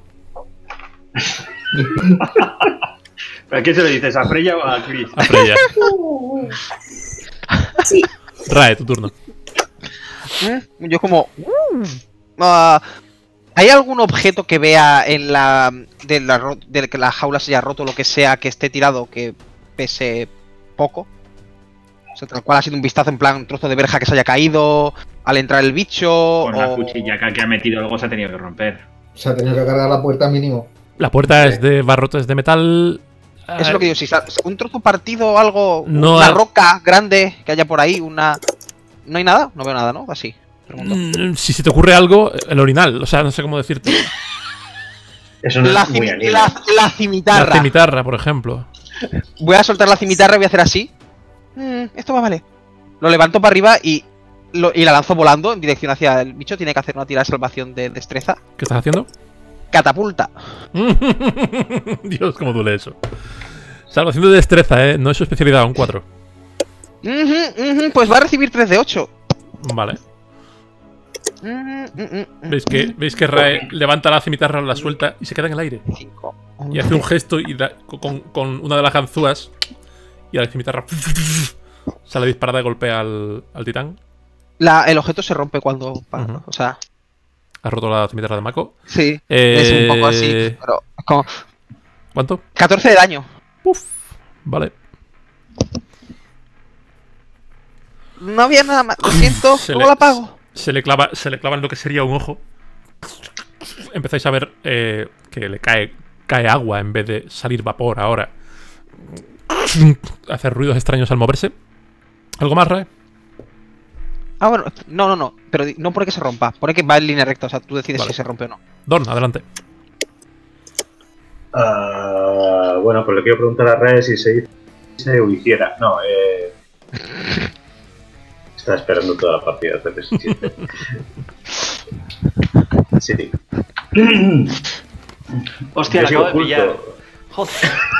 ¿A quién se le dices? ¿A Freya o a Chris? A Freya. Sí. Rae, tu turno. Yo como... ¿hay algún objeto que vea en de que la jaula se haya roto o lo que sea que esté tirado que pese poco? O sea, tal cual ha sido un vistazo en plan un trozo de verja que se haya caído al entrar el bicho. Con la cuchilla que ha metido algo se ha tenido que romper. Se ha tenido que cargar la puerta mínimo. La puerta es de barrotes de metal. Eso es lo que digo, si un trozo partido o algo, No una ha- roca grande que haya por ahí, una... ¿No hay nada? No veo nada, ¿no? Así, pregunto. Si se te ocurre algo, el orinal. O sea, no sé cómo decirte. Eso no La, es muy anime. la cimitarra. La cimitarra, por ejemplo. Voy a soltar la cimitarra y voy a hacer así. Esto va vale. Lo levanto para arriba y la lanzo volando en dirección hacia el bicho. Tiene que hacer una tirada de salvación de destreza. ¿Qué estás haciendo? Catapulta. Dios, cómo duele eso. Salvación de destreza, ¿eh? No es su especialidad, un 4. Pues va a recibir 3 de 8. Vale. ¿Veis que Rae levanta la cimitarra, la suelta y se queda en el aire? 5. Y hace un gesto y con una de las ganzúas y la cimitarra sale disparada y golpea al titán. El objeto se rompe cuando... Ujú. O sea, Ha roto la cimitarra de Mako. sí. Es un poco así. Pero como ¿Cuánto? 14 de daño. Uf. Vale. No había nada más. Lo siento. ¿Cómo la apago? Se le clava en lo que sería un ojo. Empezáis a ver que le cae agua en vez de salir vapor ahora. Hace ruidos extraños al moverse. ¿Algo más, Rae? Ah, bueno. No. Pero no porque se rompa. Pone que va en línea recta. O sea, tú decides Vale. si se rompe o no. Don, adelante. Bueno, pues le quiero preguntar a Rae si se dice o hiciera. No, estaba esperando toda la partida hasta que se siente. Sí. Hostia, Yo la soy acabo de oculto. pillar. Joder.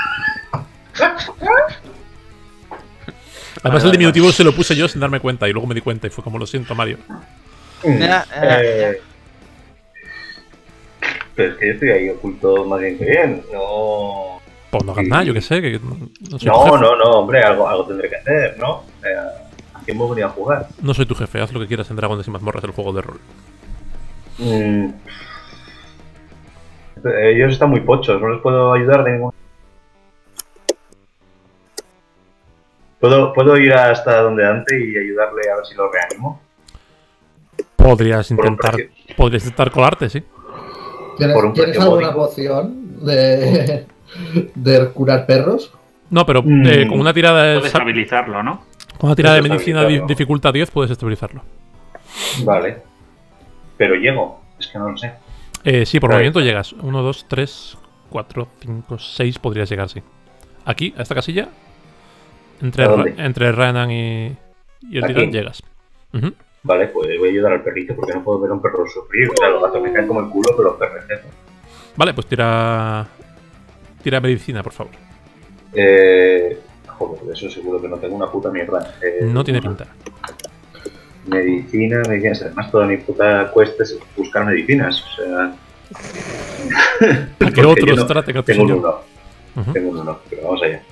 Además, el diminutivo se lo puse yo sin darme cuenta y luego me di cuenta y fue como lo siento, Mario. Ya. Te pero es que yo estoy ahí oculto más bien que bien. No. Pues no hagas nada, yo qué sé. Que no soy tu No, jefe. no, hombre, algo tendré que hacer, ¿no? ¿A qué hemos venido a jugar? No soy tu jefe, haz lo que quieras en Dragones y Mazmorras, el juego de rol. Ellos están muy pochos, no les puedo ayudar de ningún. ¿Puedo ir hasta donde Dante y ayudarle a ver si lo reanimo? Podrías Por un intentar. precio. Podrías intentar colarte, sí. Por un ¿Tienes precio alguna módico. poción de curar perros? No, pero con una tirada de. Puedes estabilizarlo, ¿no? Con una tirada de Puedes medicina estabilizarlo. dificultad 10 puedes estabilizarlo. Vale. Pero llego, es que no lo sé. Sí, por Vale. movimiento llegas. 1, 2, 3, 4, 5, 6 podrías llegar, sí. Aquí, a esta casilla. ¿A dónde? Entre Renan y el Aquí. titán llegas. Ujú. Vale, pues voy a ayudar al perrito porque no puedo ver a un perro sufrir. O sea, los gatos me caen como el culo, pero los perros no. Vale, pues tira. Tira medicina, por favor. Joder, de eso seguro que no tengo una puta mierda. No tiene pinta. Medicina. Además, toda mi puta quest es buscar medicinas. O sea. ¿A qué otro estratega tu Tengo un señor? 1. Ujú. Tengo un 1, pero vamos allá.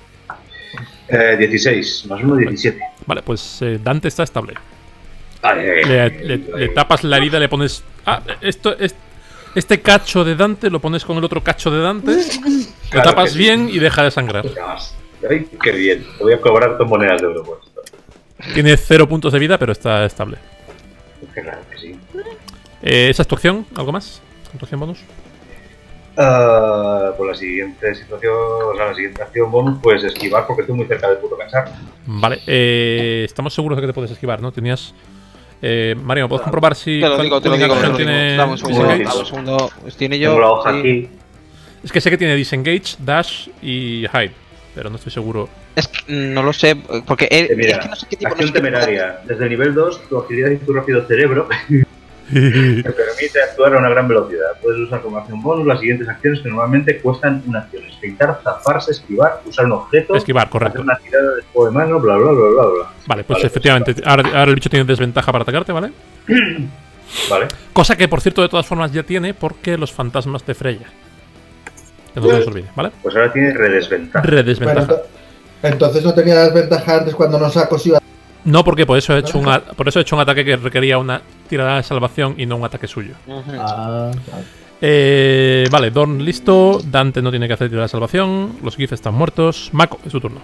16, más 1, 17. Vale, pues Dante está estable. Vale. Le tapas la herida, le pones. Ah, este cacho de Dante lo pones con el otro cacho de Dante. Lo Claro tapas que sí. bien y deja de sangrar. Ay, qué bien. Te voy a cobrar 2 monedas de oro por esto. Tiene 0 puntos de vida, pero está estable. Claro que sí. ¿Esa es tu acción? ¿Algo más? ¿Tu acción bonus? Por la siguiente situación, o sea, la siguiente acción bonus, pues esquivar porque estoy muy cerca del puto cansar. Vale, estamos seguros de que te puedes esquivar, ¿no? Tenías. Mario, ¿puedes comprobar si. Te lo digo. tiene Dame un segundo, disengage? dame un segundo. Tiene yo. Tengo la hoja sí. aquí. Es que sé que tiene disengage, dash y hide, pero no estoy seguro. Es que no lo sé, porque Mira, es que no sé qué tipo acción no sé qué- temeraria. Desde el nivel 2, tu agilidad y tu rápido cerebro te permite actuar a una gran velocidad. Puedes usar como acción bonus las siguientes acciones que normalmente cuestan una acción. Sprintar, zafarse, esquivar, usar un objeto, Esquivar, hacer correcto. una tirada de juego de mano, bla bla bla bla bla. Vale, pues Vale, efectivamente, ahora el bicho tiene desventaja para atacarte, ¿vale? Vale. Cosa que, por cierto, de todas formas ya tiene porque los fantasmas de Freya. Que no se nos olvide, ¿vale? Pues ahora tiene redesventaja. Redesventaja. Pero entonces no tenía desventaja antes cuando nos ha cosido. No, porque por eso he hecho un ataque que requería una tirada de salvación y no un ataque suyo. Ujú. Vale, Dorn listo. Dante no tiene que hacer tirada de salvación. Los GIF están muertos. Mako, es su turno.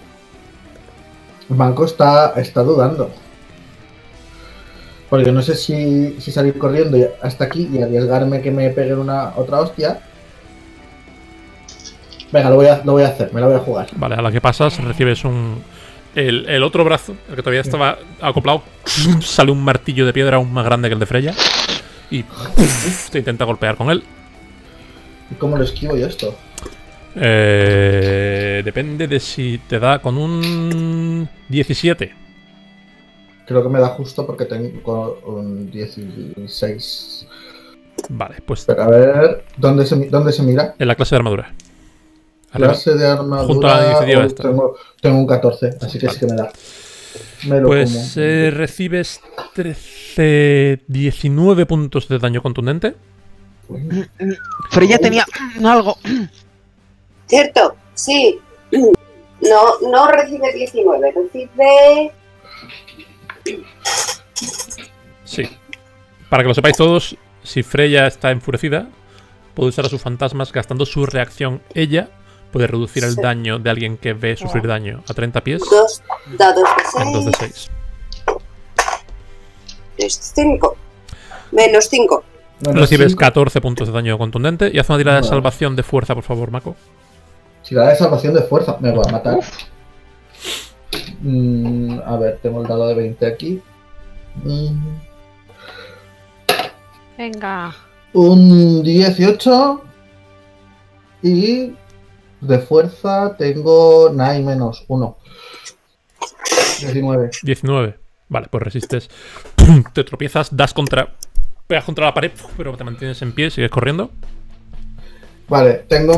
Manco está dudando. Porque no sé si salir corriendo hasta aquí y arriesgarme que me peguen otra hostia. Venga, lo voy a hacer, me la voy a jugar. Vale, a la que pasas recibes el otro brazo, el que todavía estaba acoplado. Sale un martillo de piedra aún más grande que el de Freya. Y te intenta golpear con él. ¿Y cómo lo esquivo yo esto? Depende de si te da con un 17. Creo que me da justo porque tengo un 16. Vale, pues Pero a ver, ¿dónde se mira? en la clase de armadura. Arriba. Clase de armadura. Junto a la iniciativa esta. Tengo un 14, así que Vale. sí que me da. Me lo Pues como. recibes 19 puntos de daño contundente. Freya tenía algo. ¿Cierto? Sí. No recibe 19, recibe... Sí. Para que lo sepáis todos, si Freya está enfurecida, puede usar a sus fantasmas gastando su reacción ella. Puede reducir el Sí. daño de alguien que ve sufrir daño a 30 pies 2 dados en 2 de de 6. 6. Es 5. Menos 5. Menos Recibes 5. 14 puntos de daño contundente y haz una tirada de Vale. salvación de fuerza, por favor, Mako. Si la de salvación de fuerza, me va a matar. A ver, tengo el dado de 20 aquí. Venga. Un 18. Y de fuerza tengo 9 menos 1. 19. 19. Vale, pues resistes. Te tropiezas, pegas contra la pared, pero te mantienes en pie y sigues corriendo. Vale, tengo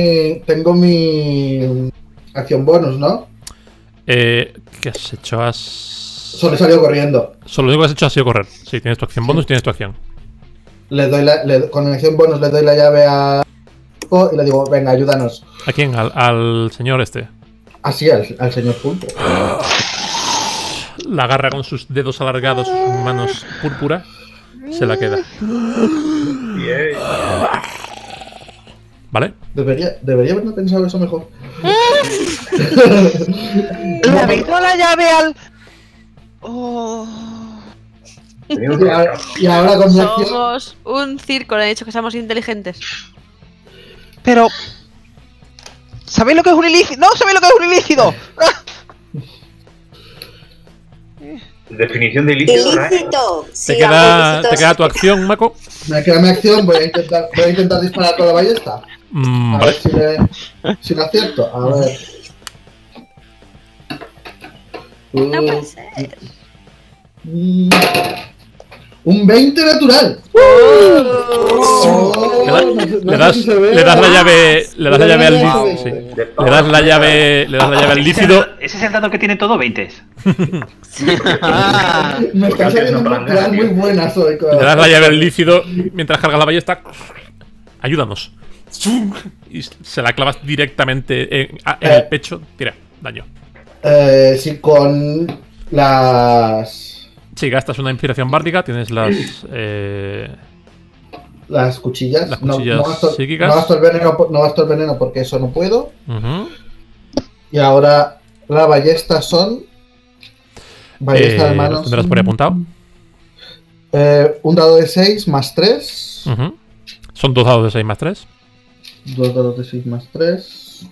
mi acción bonus, ¿no? ¿Qué has hecho? Solo he salido corriendo. Solo lo único que has hecho ha sido correr. Sí, tienes tu acción bonus y tienes tu acción. con acción bonus le doy la llave a y le digo, venga, ayúdanos. ¿A quién? Al señor este. Así, al señor Pulpo. La agarra con sus dedos alargados, sus manos púrpura. Se la queda. Bien. ¿Vale? Debería haberme pensado eso mejor. Le habéis dado la llave al. Oh. Y ahora con mi acción. Somos un circo, le he dicho que somos inteligentes. Pero. ¿Sabéis lo que es un ilícido? ¡No sabéis lo que es un ilícido! Definición de ilícito, ¿verdad? Ilícito. ¿Te queda tu acción, Mako? Me queda mi acción, voy a intentar disparar con la ballesta. A Vale. ver si lo acierto. A ver. No puede ser. Un 20 natural. Le das la llave. Le das la llave al lícido. Sí. Le das la llave al lícido. Ese es el dado que tiene todo 20. Me están saliendo natural muy buenas hoy. Le das la llave al lícido mientras cargas la ballesta. Ayúdanos. Y se la clavas directamente en el pecho. Tira, daño. Sí, con las Si gastas una inspiración bárdica, tienes las cuchillas. Las cuchillas psíquicas. No gasto el veneno porque eso no puedo. Ujú. Y ahora la ballesta son. Ballesta de Lo manos. tendrás por ahí apuntado. Un dado de 6 más 3. Ujú. Son 2 dados de 6 más 3. 2 dados de 6 más 3.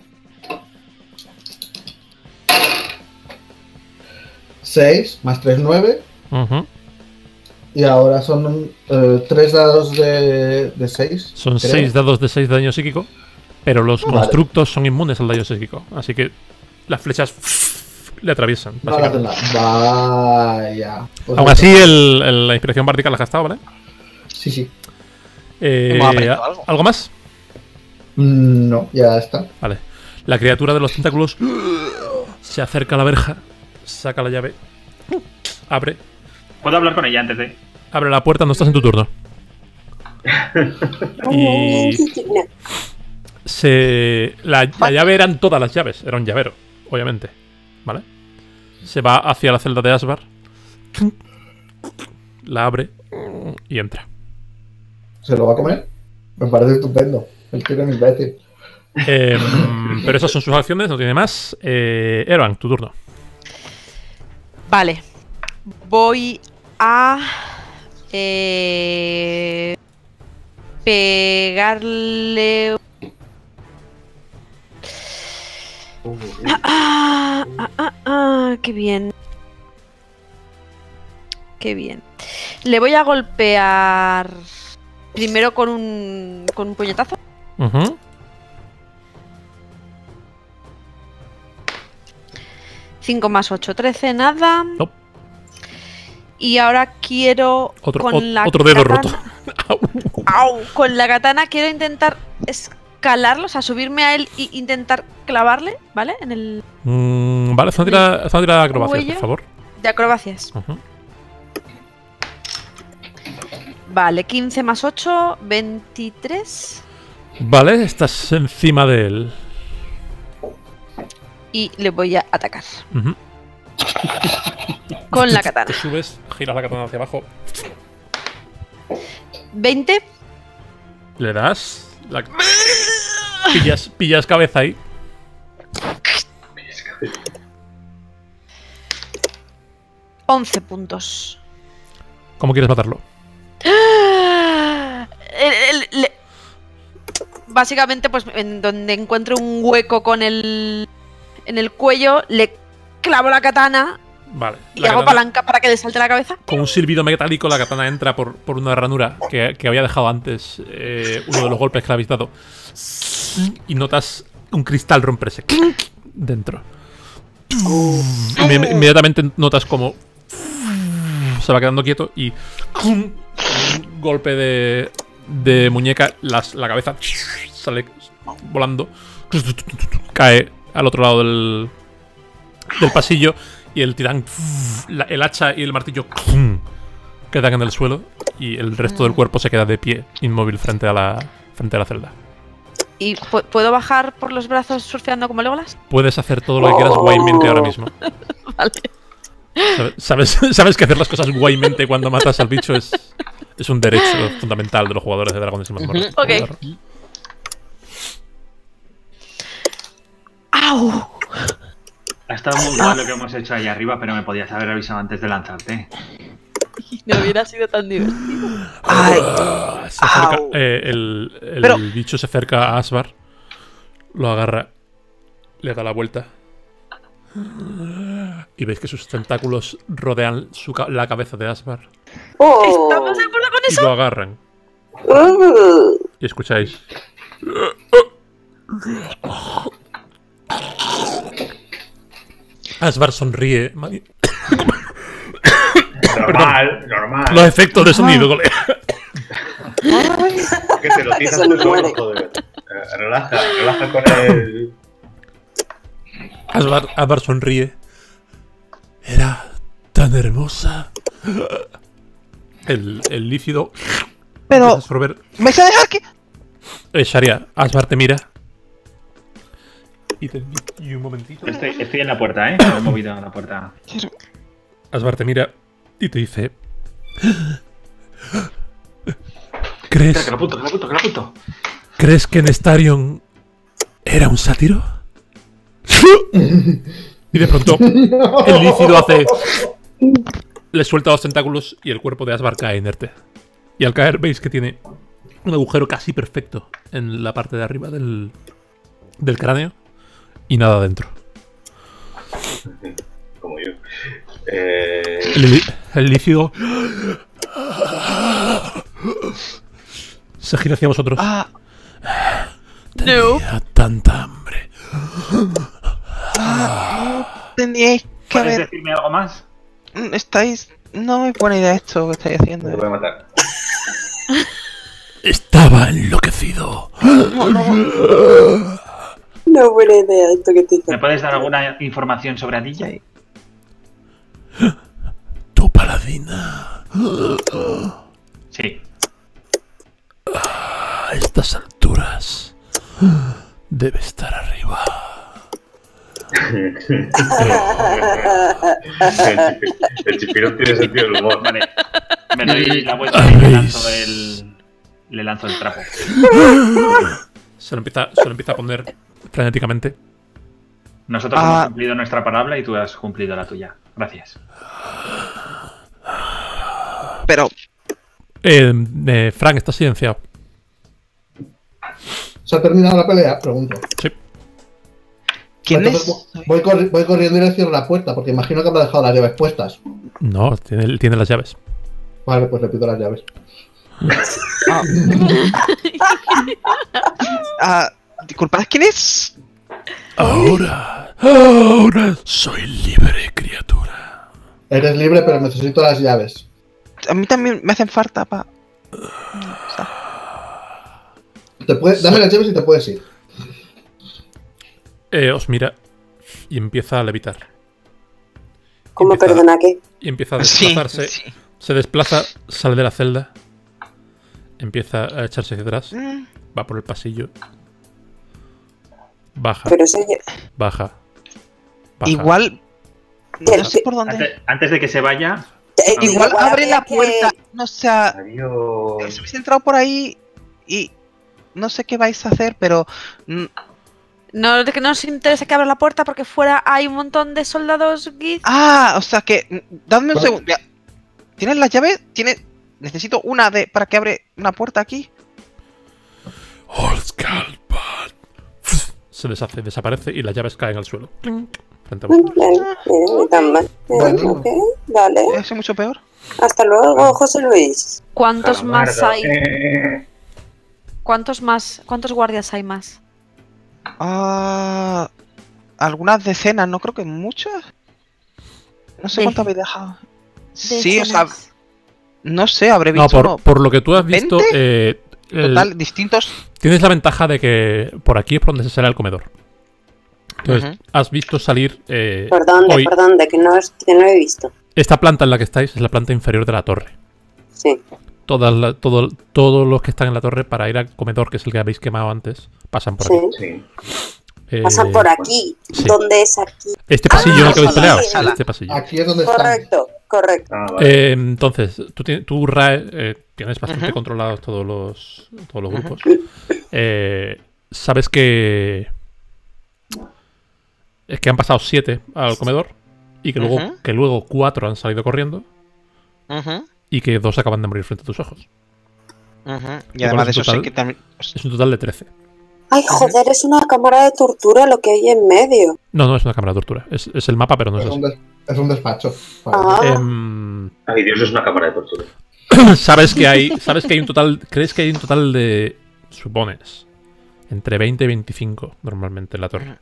6 más 3, 9. Ujú. Y ahora son 3 dados de 6. Son creo. 6 dados de 6 de daño psíquico. Pero los Vale. constructos son inmunes al daño psíquico. Así que las flechas le atraviesan. No le hacen básicamente. nada. Vaya. Pues Aún así, la inspiración bárdica la has gastado, ¿vale? Sí. Hemos aprendido algo. ¿Algo más? No, ya está. Vale. La criatura de los tentáculos se acerca a la verja, saca la llave, abre Puedo hablar con ella antes de. Abre la puerta, no estás en tu turno. Y la llave eran todas las llaves, era un llavero, obviamente. ¿Vale? Se va hacia la celda de Asbar, la abre y entra. ¿Se lo va a comer? Me parece estupendo. El tío es un imbécil. Pero esas son sus acciones, no tiene más. Erwan, tu turno. Vale. Voy a pegarle. Qué bien. Qué bien. Le voy a golpear primero con un puñetazo. Ujú. Cinco más 8, 13, nada. No. Y ahora quiero Otro dedo roto. ¡Au! Con la katana quiero intentar escalarlo, o sea, subirme a él e intentar clavarle, ¿vale? En el Vale, haz una tirada de acrobacias, cuello. por favor. de acrobacias. Ujú. Vale, 15 más 8, 23. Vale, estás encima de él. Y le voy a atacar Ujú. con la katana. Te subes, giras la katana hacia abajo, 20. le das. Pillas cabeza ahí. — 11 puntos. ¿Cómo quieres matarlo? Básicamente, pues en donde encuentro un hueco con en el cuello, le clavo la katana Vale. y hago palanca para que le salte la cabeza. Con un silbido metálico, la katana entra por una ranura que había dejado antes uno de los golpes que le habéis dado. Y notas un cristal romperse dentro. Inmediatamente notas como se va quedando quieto y un golpe de muñeca, la cabeza sale volando, cae al otro lado del pasillo y el titán, el hacha y el martillo quedan en el suelo y el resto del cuerpo se queda de pie, inmóvil frente a la celda. ¿Y puedo bajar por los brazos surfeando como Legolas? Puedes hacer todo lo que quieras guaymente ahora mismo. Vale. Sabes que hacer las cosas guaymente cuando matas al bicho es un derecho fundamental de los jugadores de Dragones y Mazmorras. Ok. ¡Au! Ha estado muy mal lo que hemos hecho ahí arriba, pero me podías haber avisado antes de lanzarte. No hubiera sido tan divertido. Se acerca, el bicho se acerca a Asvar, lo agarra, le da la vuelta y veis que sus tentáculos rodean la cabeza de Asvar ¿Estamos de acuerdo con y eso? lo agarran. Y escucháis. Asvar sonríe. Normal. Los efectos de sonido, colega. Que te lo tizas tú solo, joder. Relaja con el... Asvar sonríe. Era tan hermosa. El líquido. Pero... Absorber. ¿Me vais a dejar que...? Sharia, Asvar te mira. Y un momentito. Estoy en la puerta, ¿eh? Me he movido en la puerta. Asvar te mira y te dice... ¿Crees Que lo apunto. ¿Crees que Nestarion era un sátiro? Y de pronto el líquido hace... Le suelta los tentáculos y el cuerpo de Asvar cae inerte. Y al caer veis que tiene un agujero casi perfecto en la parte de arriba del cráneo y nada dentro. Como yo. El líquido se gira hacia vosotros. Tenía tanta hambre. Tendríais que ¿Puedes haber... decirme algo más? No me pone idea esto que estáis haciendo. Te voy a matar. Estaba enloquecido. No buena idea esto que te hice. ¿Me puedes dar alguna información sobre Adilla? Tu paladina. Sí. A estas alturas debe estar arriba. El chipirón tiene sentido del humor. Vale. Me doy la vuelta y le lanzo el trapo. Se lo empieza a poner frenéticamente. Nosotros hemos cumplido nuestra palabra y tú has cumplido la tuya. Gracias. Pero... Frank, está silenciado. ¿Se ha terminado la pelea? Pregunto. Sí. ¿Quién Entonces, es? voy corriendo y le cierro la puerta, porque imagino que habrá dejado las llaves puestas. No, tiene las llaves. Vale, pues le pido las llaves. Disculpad, ¿quién es? Ahora soy libre, criatura. Eres libre, pero necesito las llaves. A mí también me hacen falta, pa. Dame las llaves y te puedes ir. Os mira y empieza a levitar. ¿Cómo, perdona, qué? Y empieza a desplazarse. Sí. Se desplaza, sale de la celda. Empieza a echarse hacia atrás. Va por el pasillo. Baja. Pero sí, Baja. Igual... No sé por dónde... Antes de que se vaya... Igual abre la que- puerta. No sé... Adiós. Si habéis entrado por ahí y... No sé qué vais a hacer, pero... No, es que no nos interesa que abra la puerta porque fuera hay un montón de soldados Gith. O sea que... Dadme un Vale. segundo. ¿Tienes las llaves? Necesito una para que abre una puerta aquí. Se deshace, desaparece y las llaves caen al suelo. Frente a vosotros. Ni tan mal. Bueno. Ok, dale. ¿Es mucho peor? Hasta luego, José Luis. ¿Cuántos más Calamardo. hay? ¿Cuántos guardias hay más? Algunas decenas, no creo que muchas. No sé cuánto habéis dejado. Sí, o sea, Decenas. no sé, habré No, visto por lo que tú has visto, total, distintos. tienes la ventaja de que por aquí es por donde se sale el comedor. Entonces, Ujú. has visto salir ¿Por dónde? hoy. ¿Por dónde? Que no he visto. Esta planta en la que estáis es la planta inferior de la torre. Sí. Todos los que están en la torre para ir al comedor, que es el que habéis quemado antes, pasan por aquí. Sí. Sí. Pasan por aquí. sí. ¿Dónde es aquí? Este pasillo en el que habéis sí, peleado. sí. Este pasillo. Aquí es donde están. Correcto, correcto. Ah, vale. Entonces, tú Rae, tienes bastante controlados todos los grupos. Sabes que es que han pasado 7 al comedor y que luego 4 han salido corriendo y que 2 acaban de morir frente a tus ojos. Y además de eso total, sé que también... Es un total de 13. Ay, joder, es una cámara de tortura lo que hay en medio. No es una cámara de tortura. Es el mapa, pero no es así. Es un despacho. Ah. Ay, Dios, es una cámara de tortura. Sabes que hay un total. ¿Crees que hay un total de. Supones. Entre 20 y 25 normalmente en la torre.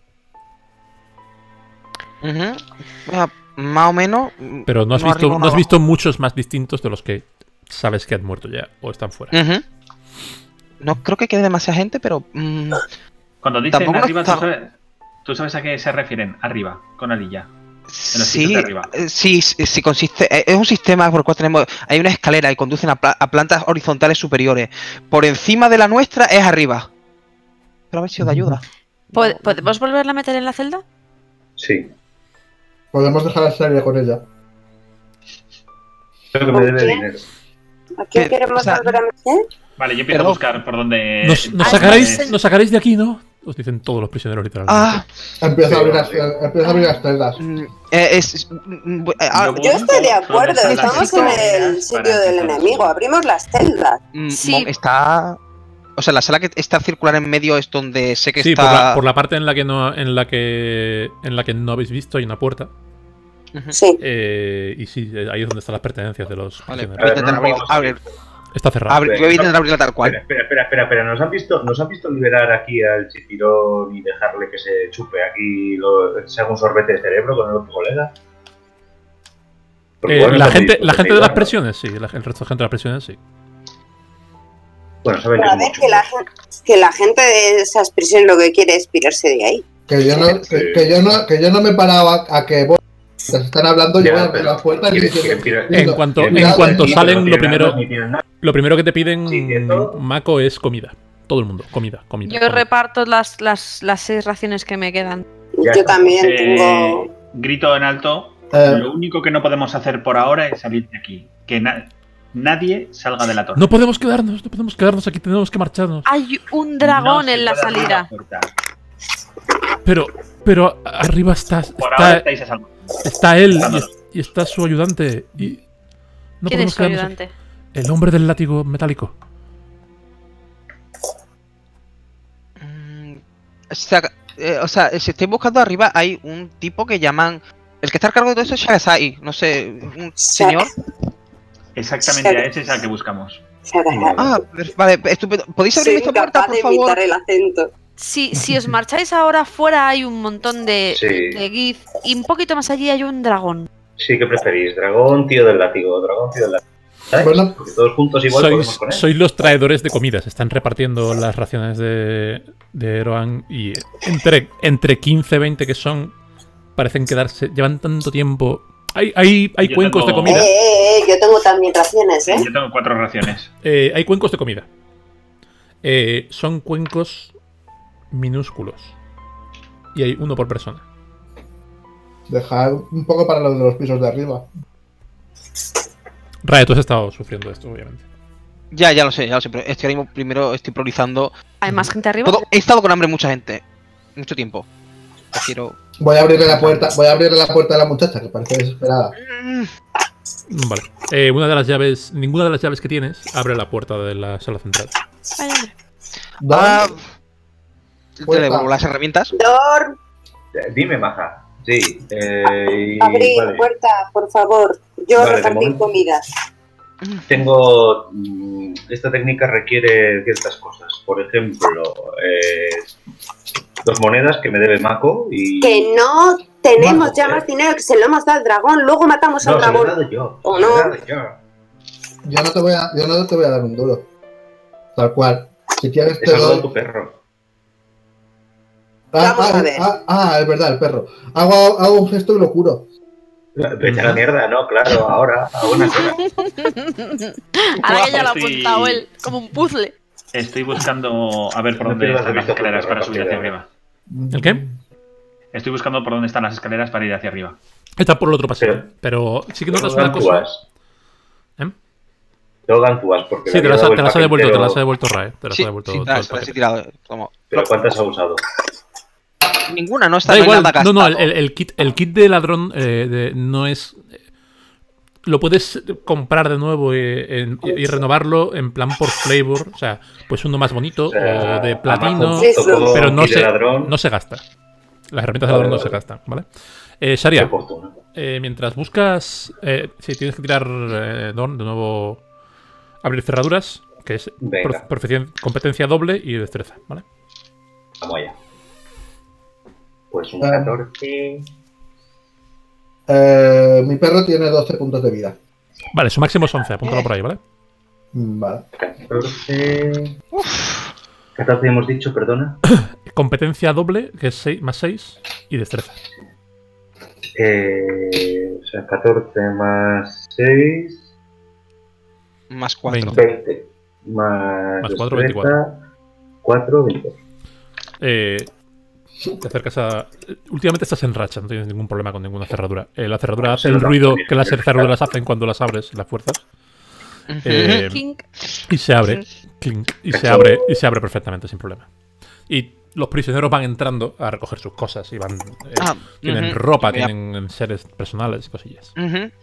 Más o menos. Pero no has visto muchos más distintos de los que sabes que han muerto ya o están fuera. No creo que quede demasiada gente, pero. Cuando dicen tampoco arriba, está- tú sabes a qué se refieren. Arriba, con alilla. En los Sí, sitios de arriba. sí, consiste. Es un sistema por el cual tenemos. Hay una escalera y conducen a plantas horizontales superiores. Por encima de la nuestra es arriba. Pero a ver si os da ayuda. ¿Podemos volverla a meter en la celda? Sí. Podemos dejar a Saria con ella. Creo que me debe dinero. ¿A quién queremos volver a meter? Vale, yo empiezo a buscar por dónde. Nos sacaréis de aquí, ¿no? Os dicen todos los prisioneros literalmente. Empieza a abrir las celdas. Yo estoy de acuerdo, estamos en el sitio del enemigo, abrimos las celdas. Sí. Está. O sea, la sala que está circular en medio es donde sé que Sí, está. por la parte en la que no habéis visto hay una puerta. Sí. Y sí, ahí es donde están las pertenencias de los Vale, prisioneros. voy a intentar abrir. Está cerrado. Voy a intentar abrirla tal cual. Espera. ¿Nos han visto liberar aquí al chipirón y dejarle que se chupe aquí, se haga un sorbete de cerebro con el otro colega? La gente de las prisiones, sí. El resto de gente de las prisiones, sí. Bueno, saben Pero a ver, que la gente de esas prisiones lo que quiere es pirarse de ahí. Que yo no me paraba a que vos están hablando, yo voy a abrir las puertas y diciendo. En cuanto salen, lo primero que te piden, Mako, es comida. Todo el mundo, comida. Yo reparto las 6 raciones que me quedan. Yo también tengo. Grito en alto. Lo único que no podemos hacer por ahora es salir de aquí. Que nadie salga de la torre. No podemos quedarnos aquí, tenemos que marcharnos. Hay un dragón en la salida. Pero arriba está él y está su ayudante. Y no ¿Quién es podemos su quedarnos ayudante? aquí. El hombre del látigo metálico. O sea, si estáis buscando arriba, hay un tipo que llaman. El que está a cargo de todo eso es Shagasai. No sé, un señor. Exactamente, a ese es al que buscamos. Vale, estupendo. ¿Podéis abrir esta puerta, por favor? Imitar el acento. Si os marcháis ahora afuera hay un montón de guiz y un poquito más allí hay un dragón. Sí, ¿qué preferís? ¿Dragón, tío del látigo? ¿Sabes? Bueno, porque todos juntos igual podemos con él. Sois los traidores de comida. Se están repartiendo las raciones de Eroan y entre 15 y 20 que son, parecen quedarse. Llevan tanto tiempo. Hay cuencos de comida. Yo tengo también raciones, ¿eh? Yo tengo 4 raciones. Hay cuencos de comida. Son cuencos minúsculos. Y hay uno por persona. dejar un poco para los de los pisos de arriba. Rae, tú has estado sufriendo esto, obviamente. Ya lo sé, pero es que ahora mismo primero estoy priorizando. ¿Hay más gente arriba? He estado con hambre mucha gente. Mucho tiempo. Quiero. Voy a abrirle la puerta a la muchacha, que parece desesperada. Vale. Ninguna de las llaves que tienes abre la puerta de la sala central. Te devuelvo las herramientas. Dor, Dime, maja. Sí. abrí vale. puerta, por favor. Yo Vale, de repartí momento. comida. Tengo. Esta técnica requiere ciertas cosas. Por ejemplo, 2 monedas que me debe Mako y. Que no tenemos Mako, ya más dinero, que se lo hemos dado al dragón. Luego matamos al No, se lo he dragón. dado yo. ¿O se lo he no? dado yo. Yo no te voy a dar un duro. Tal cual. Si quieres He te salvado a doy. tu perro. Vamos a ver. Es verdad, el perro. Hago un gesto y lo curo. Vete a la mierda, no, claro, ahora, a buenas horas. Ahora que ya lo ha Estoy- apuntado él, como un puzzle. Estoy buscando a ver por No dónde pierdas están de las vista escaleras tu para subir hacia partida. arriba. ¿El qué? Estoy buscando por dónde están las escaleras para ir hacia arriba. Está por el otro pasillo. Pero- Pero sí que notas Tengo una cosa. ganzúas. ¿Eh? Tengo ganzúas porque Sí, le te había las dado ha el paquete devuelto, te entero. las ha devuelto Rae. Te las Sí, ha devuelto sí, todo te el las he paquete. tirado. Como... ¿Pero cuántas ha usado? Ninguna, no está Da no hay igual, nada no, gastado. el kit de ladrón no es. Lo puedes comprar de nuevo y renovarlo en plan por flavor. O sea, pues uno más bonito O sea, o de platino. Amazon tocó Pero no kit de se, ladrón. no se gasta. Las herramientas de ladrón no se gastan, ¿vale? Sharia, Qué fortuna. mientras buscas. Sí, tienes que tirar, Don, de nuevo. Abrir cerraduras, que es Venga. competencia doble y destreza, ¿vale? Vamos allá. Pues un Ah. 14. Mi perro tiene 12 puntos de vida. Vale, su máximo es 11, apúntalo por ahí, ¿vale? Vale. 14. 14 hemos dicho, perdona. Competencia doble, que es 6, más 6, y destreza. O sea, 14 más 6. Más 4. 20. Más 4, destreza, 4, 20. Te acercas a. Últimamente estás en racha, no tienes ningún problema con ninguna cerradura. La cerradura hace Sí, el no, ruido también. que las cerraduras hacen cuando las abres, las fuerzas. Kink. Y se abre. Clink, y se abre perfectamente, sin problema. Y los prisioneros van entrando a recoger sus cosas y van. Tienen ropa, tienen seres personales y cosillas.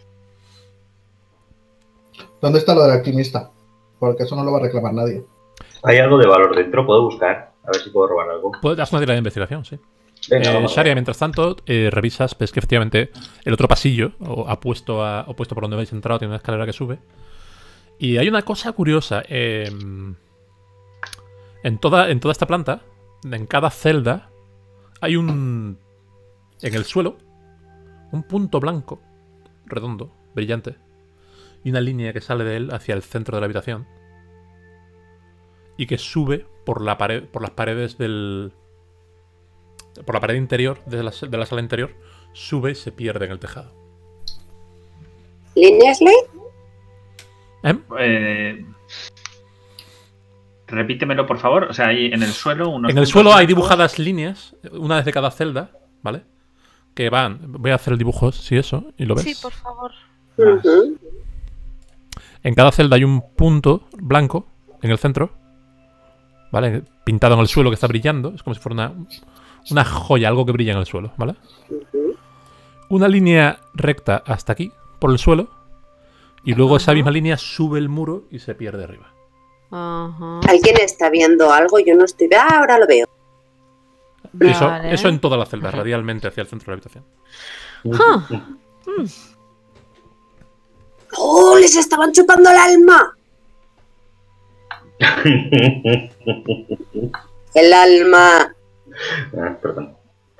¿Dónde está lo del alquimista? Porque eso no lo va a reclamar nadie. Hay algo de valor dentro, puedo buscar. A ver si puedo robar algo. Puedes hacer una tirada de investigación, sí. Venga, vamos Sharia, allá. mientras tanto, revisas, ves que efectivamente el otro pasillo, opuesto por donde habéis entrado, tiene una escalera que sube. Y hay una cosa curiosa. En toda esta planta, en cada celda, hay en el suelo, un punto blanco, redondo, brillante, y una línea que sale de él hacia el centro de la habitación. Y que sube por las paredes por la pared interior de la sala interior, sube y se pierde en el tejado. ¿Líneas ley? Repítemelo, por favor. O sea, ahí en el suelo unos En el puntos suelo hay blancos. dibujadas líneas, una desde cada celda, ¿vale? Que van. Voy a hacer el dibujo, si eso, y lo ves. Sí, por favor. Ujú. En cada celda hay un punto blanco en el centro, ¿vale? Pintado en el suelo que está brillando. Es como si fuera una joya, algo que brilla en el suelo, ¿vale? Una línea recta hasta aquí, por el suelo, y luego esa misma línea sube el muro y se pierde arriba. Ajá. ¿Alguien está viendo algo? Yo no estoy. Ah, ahora lo veo. Vale. Eso en toda la celda, radialmente hacia el centro de la habitación. ¡Oh! ¡Les estaban chupando el alma! El alma. Perdón.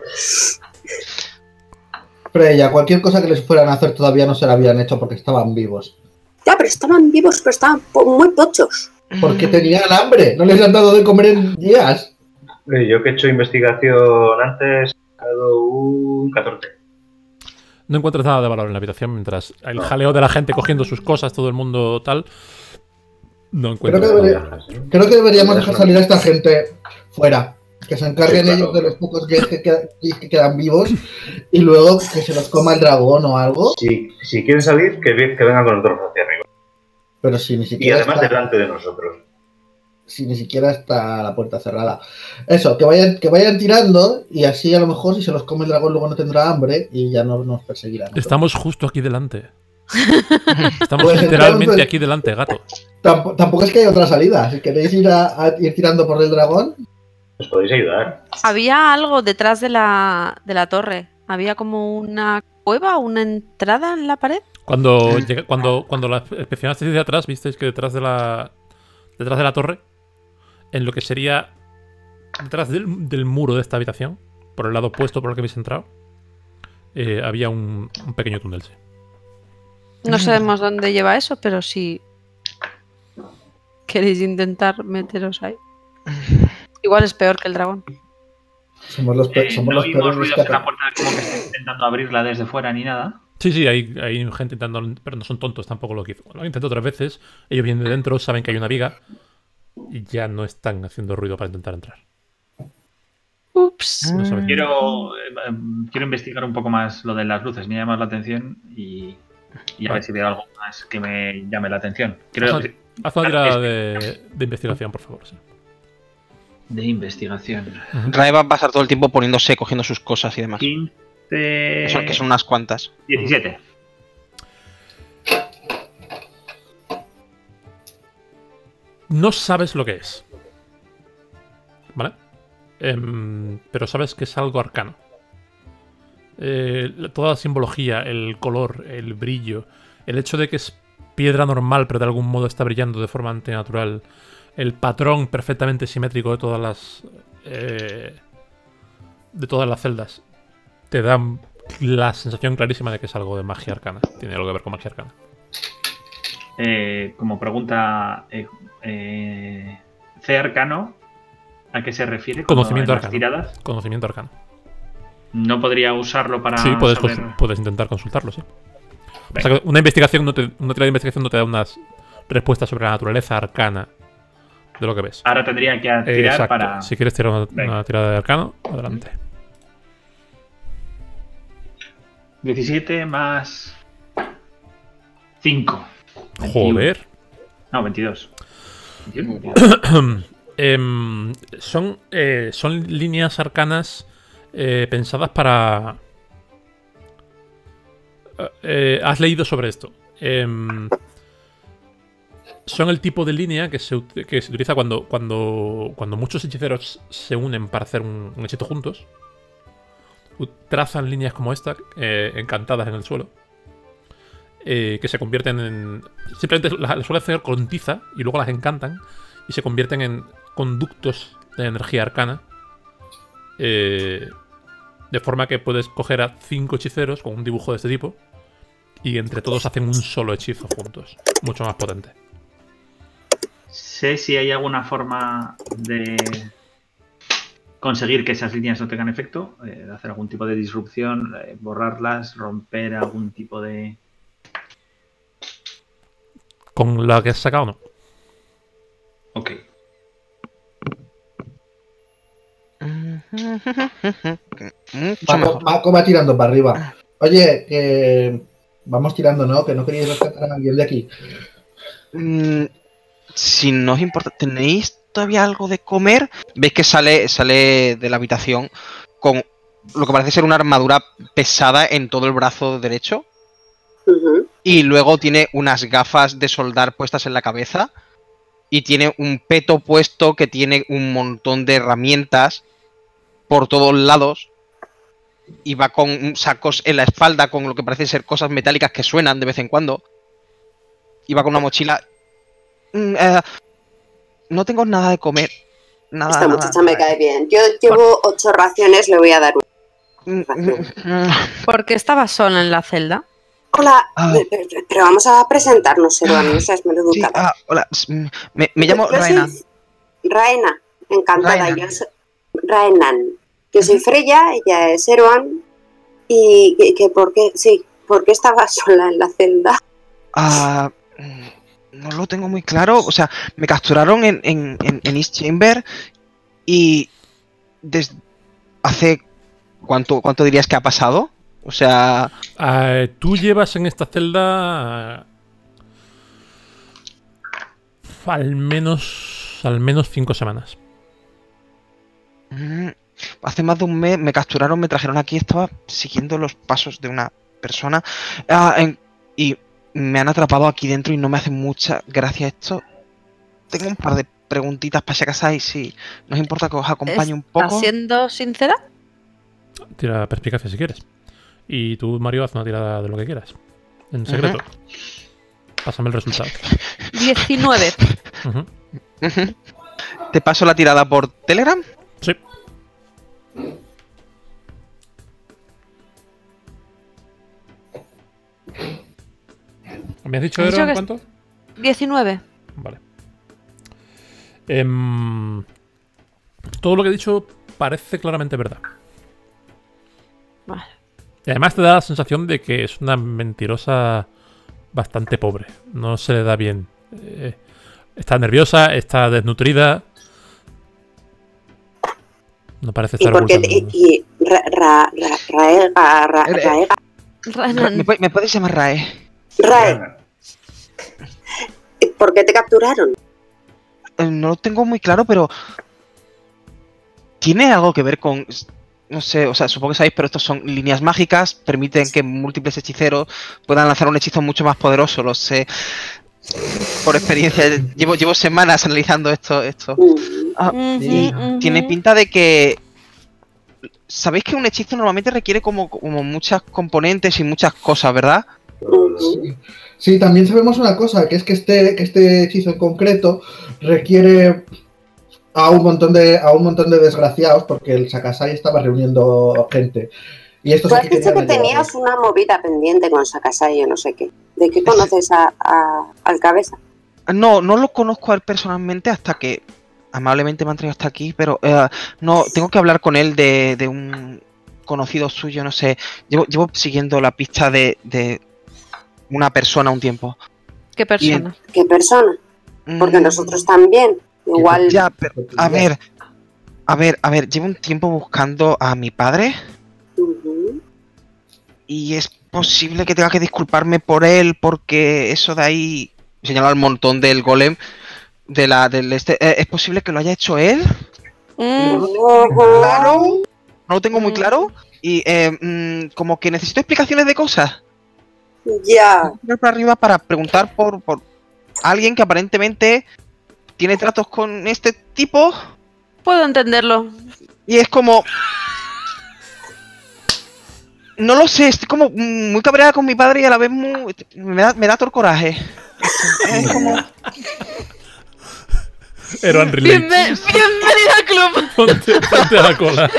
Freya, cualquier cosa que les fueran a hacer todavía no se la habían hecho porque estaban vivos. Ya, pero estaban vivos, pero estaban muy pochos. Porque tenían hambre, no les han dado de comer en días. Yo que he hecho investigación antes, he dado un 14. No encuentras nada de valor en la habitación mientras el jaleo de la gente cogiendo sus cosas, todo el mundo tal. No encuentras Creo que nada. Creo que deberíamos dejar salir a esta gente fuera. Que se encarguen Sí, claro. ellos de los pocos gays que quedan vivos y luego que se los coma el dragón o algo. Si quieren salir, que vengan con nosotros hacia arriba. Pero si ni Y siquiera además está, delante de nosotros. si ni siquiera está la puerta cerrada. Eso, que vayan tirando y así a lo mejor si se los come el dragón luego no tendrá hambre y ya no nos perseguirán. Estamos justo aquí delante. Estamos Pues literalmente entonces- aquí delante, gato. Tampoco es que haya otra salida. Si queréis ir a ir tirando por el dragón, Nos podéis ayudar. Había algo detrás de la torre. Había como una cueva, una entrada en la pared. Cuando la inspeccionasteis de atrás, visteis que detrás de la torre, en lo que sería detrás del muro de esta habitación, por el lado opuesto por el que habéis entrado, había un pequeño túnel, sí. No sabemos dónde lleva eso, pero si queréis intentar meteros ahí. Igual es peor que el dragón. somos los No peores oímos ruidos en la rescates. puerta como que está intentando abrirla desde fuera ni nada. Sí, hay gente intentando, pero no son tontos tampoco lo que hizo. Lo intentó 3 veces, ellos vienen de dentro, saben que hay una viga y ya no están haciendo ruido para intentar entrar. Ups. No saben. Quiero investigar un poco más lo de las luces. Me llama la atención y a ver si veo algo más que me llame la atención. Haz una tirada de investigación, por favor. Sí. De investigación. Rae va a pasar todo el tiempo cogiendo sus cosas y demás. 15... Que son unas cuantas. 17. No sabes lo que es. ¿Vale? Pero sabes que es algo arcano. Toda la simbología, el color, el brillo, el hecho de que es piedra normal, pero de algún modo está brillando de forma antinatural, el patrón perfectamente simétrico de todas las celdas, te dan la sensación clarísima de que es algo de magia arcana. Tiene algo que ver con magia arcana. Como pregunta, C arcano, ¿a qué se refiere? Conocimiento en las arcano. tiradas? Conocimiento arcano. No podría usarlo para. Sí, saber... puedes intentar consultarlo, sí. O sea, que una investigación una tirada de investigación no te da unas respuestas sobre la naturaleza arcana de lo que ves. Ahora tendría que tirar Exacto. para. Si quieres tirar una tirada de arcano, adelante. 17 más 5. Joder. No, 22. 21. Son líneas arcanas pensadas para... has leído sobre esto. Son el tipo de línea que se utiliza cuando muchos hechiceros se unen para hacer un hechizo juntos. Trazan líneas como esta, encantadas en el suelo, que se convierten en... Simplemente las suelen hacer con tiza y luego las encantan y se convierten en conductos de energía arcana, de forma que puedes coger a 5 hechiceros con un dibujo de este tipo y entre todos hacen un solo hechizo juntos, mucho más potente. Sé si hay alguna forma de conseguir que esas líneas no tengan efecto, de hacer algún tipo de disrupción, borrarlas, romper algún tipo de... ¿Con la que has sacado no? Ok. Paco va tirando para arriba. Oye, que vamos tirando, ¿no? Que no queréis rescatar a alguien de aquí. Si no os importa, ¿tenéis todavía algo de comer? Veis que sale de la habitación con lo que parece ser una armadura pesada en todo el brazo derecho. Y luego tiene unas gafas de soldar puestas en la cabeza. Y tiene un peto puesto que tiene un montón de herramientas por todos lados. Y va con sacos en la espalda con lo que parece ser cosas metálicas que suenan de vez en cuando. Y va con una mochila. No tengo nada de comer. Nada. Esta muchacha me cae bien. Yo llevo 8 raciones, le voy a dar una ración. ¿Por qué estaba sola en la celda? Hola, pero vamos a presentarnos, Seruan, no seas maleducada. Sí, hola, me llamo Yo soy Raena. Raena, encantada. Raena. Yo soy Raenan. Yo soy Freya, ella es Seruan. ¿Y por qué? Sí, ¿por qué estaba sola en la celda? No lo tengo muy claro. O sea, me capturaron en East Chamber y desde hace... ¿Cuánto dirías que ha pasado? O sea... Tú llevas en esta celda al menos 5 semanas. Hace más de un mes me capturaron, me trajeron aquí, estaba siguiendo los pasos de una persona y me han atrapado aquí dentro y no me hace mucha gracia esto. Tengo un par de preguntitas para si acaso y si nos importa que os acompañe un poco. ¿Estás siendo sincera? Tira perspicacia si quieres. Y tú, Mario, haz una tirada de lo que quieras. En secreto. Pásame el resultado. 19. ¿Te paso la tirada por Telegram? Sí. ¿Me has dicho, Ero, cuánto? 19. Vale. Todo lo que he dicho parece claramente verdad. Vale. Y además te da la sensación de que es una mentirosa bastante pobre. No se le da bien. Está nerviosa, está desnutrida. No parece ¿Y estar por qué? ocultando. Y Raega. Ranan. ¿Me puedes llamar Rae? Rae, ¿por qué te capturaron? No lo tengo muy claro, pero... ¿Tiene algo que ver con...? No sé, o sea, supongo que sabéis, pero estos son líneas mágicas, permiten que múltiples hechiceros puedan lanzar un hechizo mucho más poderoso, lo sé. Por experiencia, llevo semanas analizando esto. Ah, y tiene pinta de que... Sabéis que un hechizo normalmente requiere como muchas componentes y muchas cosas, ¿verdad? Sí, también sabemos una cosa, que es que este hechizo en concreto requiere a un montón de desgraciados, porque el Sakasai estaba reuniendo gente. Y estos Tú has aquí dicho que tenían tenías una movida pendiente con Sakasai o no sé qué. ¿De qué conoces al cabeza? No lo conozco a él personalmente hasta que amablemente me han traído hasta aquí, pero no, tengo que hablar con él de un conocido suyo, no sé. Llevo siguiendo la pista de una persona un tiempo. ¿Qué persona? ¿Qué persona? Porque nosotros también. Igual. Ya, pero, a ver, llevo un tiempo buscando a mi padre y es posible que tenga que disculparme por él porque eso de ahí, señalar el montón del golem, es posible que lo haya hecho él. Claro, no lo tengo muy claro y como que necesito explicaciones de cosas. Ya. Voy para arriba para preguntar por alguien que aparentemente tiene tratos con este tipo Puedo entenderlo. y es como... No lo sé, estoy como muy cabreada con mi padre y a la vez me da todo el coraje. Es como... Eroan Relate. Bienvenida al club. Ponte a la cola.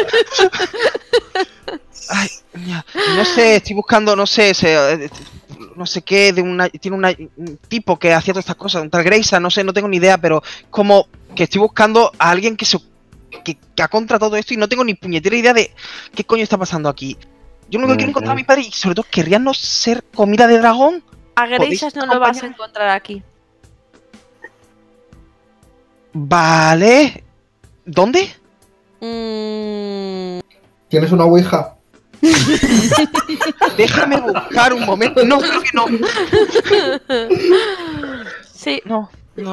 Ay, no sé, estoy buscando, no sé qué, tiene un tipo que hacía todas estas cosas, un tal Greisa, no sé, no tengo ni idea, pero como que estoy buscando a alguien que ha contra todo esto y no tengo ni puñetera idea de qué coño está pasando aquí. Yo lo único que quiero encontrar a mi padre y sobre todo querría no ser comida de dragón. A Greisas no lo vas a encontrar aquí. Vale. ¿Dónde? ¿Tienes una ouija? Déjame buscar un momento. No, creo que no. Sí. No.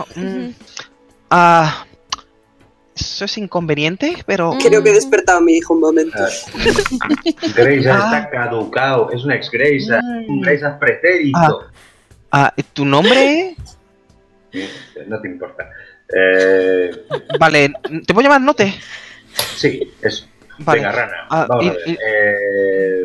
Eso es inconveniente, pero... Creo que he despertado a mi hijo un momento. Greisa está caducado, es un ex Greisa, un Greisa pretérito. ¿Tu nombre? No te importa. Vale, ¿te puedo llamar Note? Sí, eso. Vale. Venga, Rana, vamos a ver.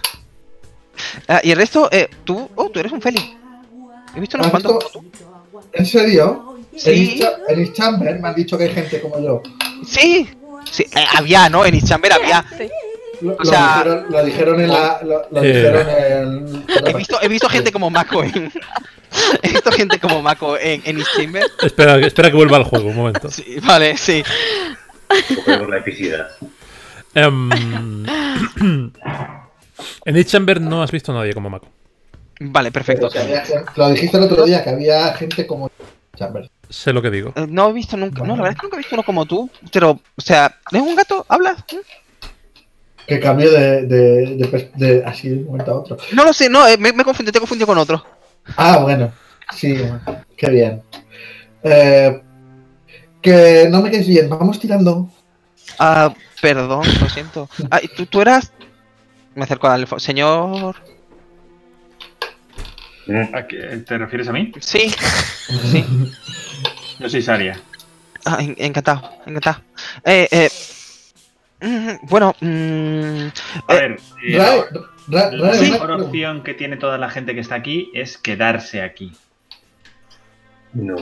Y el resto, tú eres un Feli. He visto unos ¿Has cuantos. visto? ¿En serio? Sí. En East Chamber me han dicho que hay gente como yo. Sí, había, ¿no? En Ischamber había. Sí. Lo sea, dijeron en la... Lo dijeron en... He visto gente como Mako en... He visto gente como Mako en Ischamber. Espera que vuelva al juego, un momento. Sí, vale, sí. Cogemos la epicidad. En Chamber no has visto a nadie como Mako. Vale, perfecto. Lo dijiste el otro día, que había gente como Chamber. Sé lo que digo. No he visto nunca. No, la verdad es que nunca he visto uno como tú. Pero, o sea, ¿es un gato? ¿Habla? Que cambió de así de un momento a otro. No lo sé, no, me confundí, te confundí con otro. Ah, bueno. Sí, qué bien. Que no me quedes bien, vamos tirando. Perdón, lo siento. ¿Y tú eras? Me acerco al señor... ¿A qué te refieres a mí? Sí. Yo soy Saria. Encantado. Bueno, A ver, la Rae, mejor opción que tiene toda la gente que está aquí es quedarse aquí. No.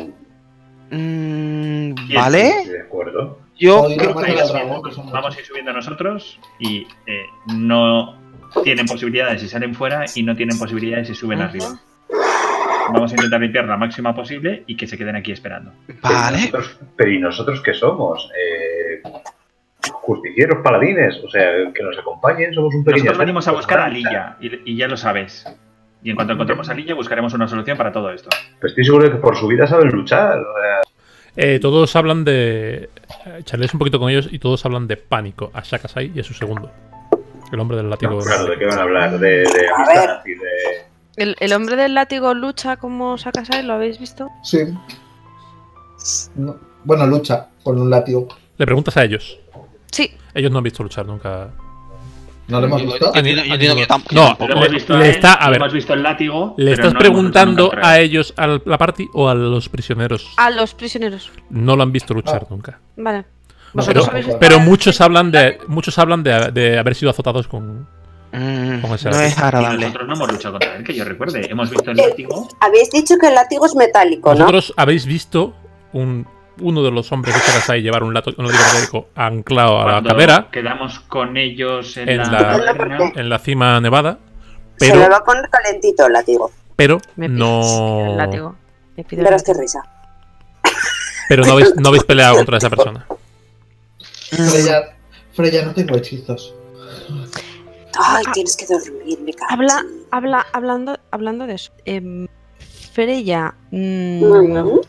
¿Vale? Estoy de acuerdo. Yo Podría creo matar que... al dragón, que son Vamos a ir subiendo nosotros y no tienen posibilidades si salen fuera y no tienen posibilidades si suben arriba. Vamos a intentar limpiar la máxima posible y que se queden aquí esperando. Vale. Pero ¿y nosotros qué somos? justicieros paladines, o sea, que nos acompañen, somos un pequeño... Nosotros venimos a buscar a Lilla, y ya lo sabes. Y en cuanto encontremos a Lilla, buscaremos una solución para todo esto. Pues estoy seguro de que por su vida saben luchar. O sea, Todos hablan de... charléis un poquito con ellos y todos hablan de pánico a Shakasai y a su segundo. El hombre del látigo. no, claro, ¿de qué van a hablar? De amistad y de... ¿El hombre del látigo lucha como Shakasai? ¿Lo habéis visto? Sí. No, bueno, lucha con un látigo. Le preguntas a ellos. Sí. Ellos no han visto luchar nunca. ¿No lo hemos visto? Yo entiendo que tampoco. No, Pero hemos visto, le está, a ver, hemos visto el látigo. ¿le pero estás no preguntando hemos luchado a contra él. ellos, a la party o a los prisioneros? A los prisioneros. No lo han visto luchar nunca. Vale. No, ¿Vosotros pero- habéis visto? Pero muchos hablan de haber sido azotados con ese No es Y agradable. nosotros no hemos luchado contra él, que yo recuerde. Hemos visto el látigo. Habéis dicho que el látigo es metálico, ¿no? Vosotros habéis visto uno de los hombres de Shakasai llevar un látigo metálico anclado a la Cuando cadera quedamos con ellos en en la la- taberna. en la cima nevada, Se le va pero, a poner calentito el látigo. Me pido no el látigo. Me pido el Verás qué látigo. risa. pero no habéis peleado contra esa persona. Freya, no tengo hechizos. Ay, tienes que dormir, me cago. Hablando de eso. Freya. Ujú.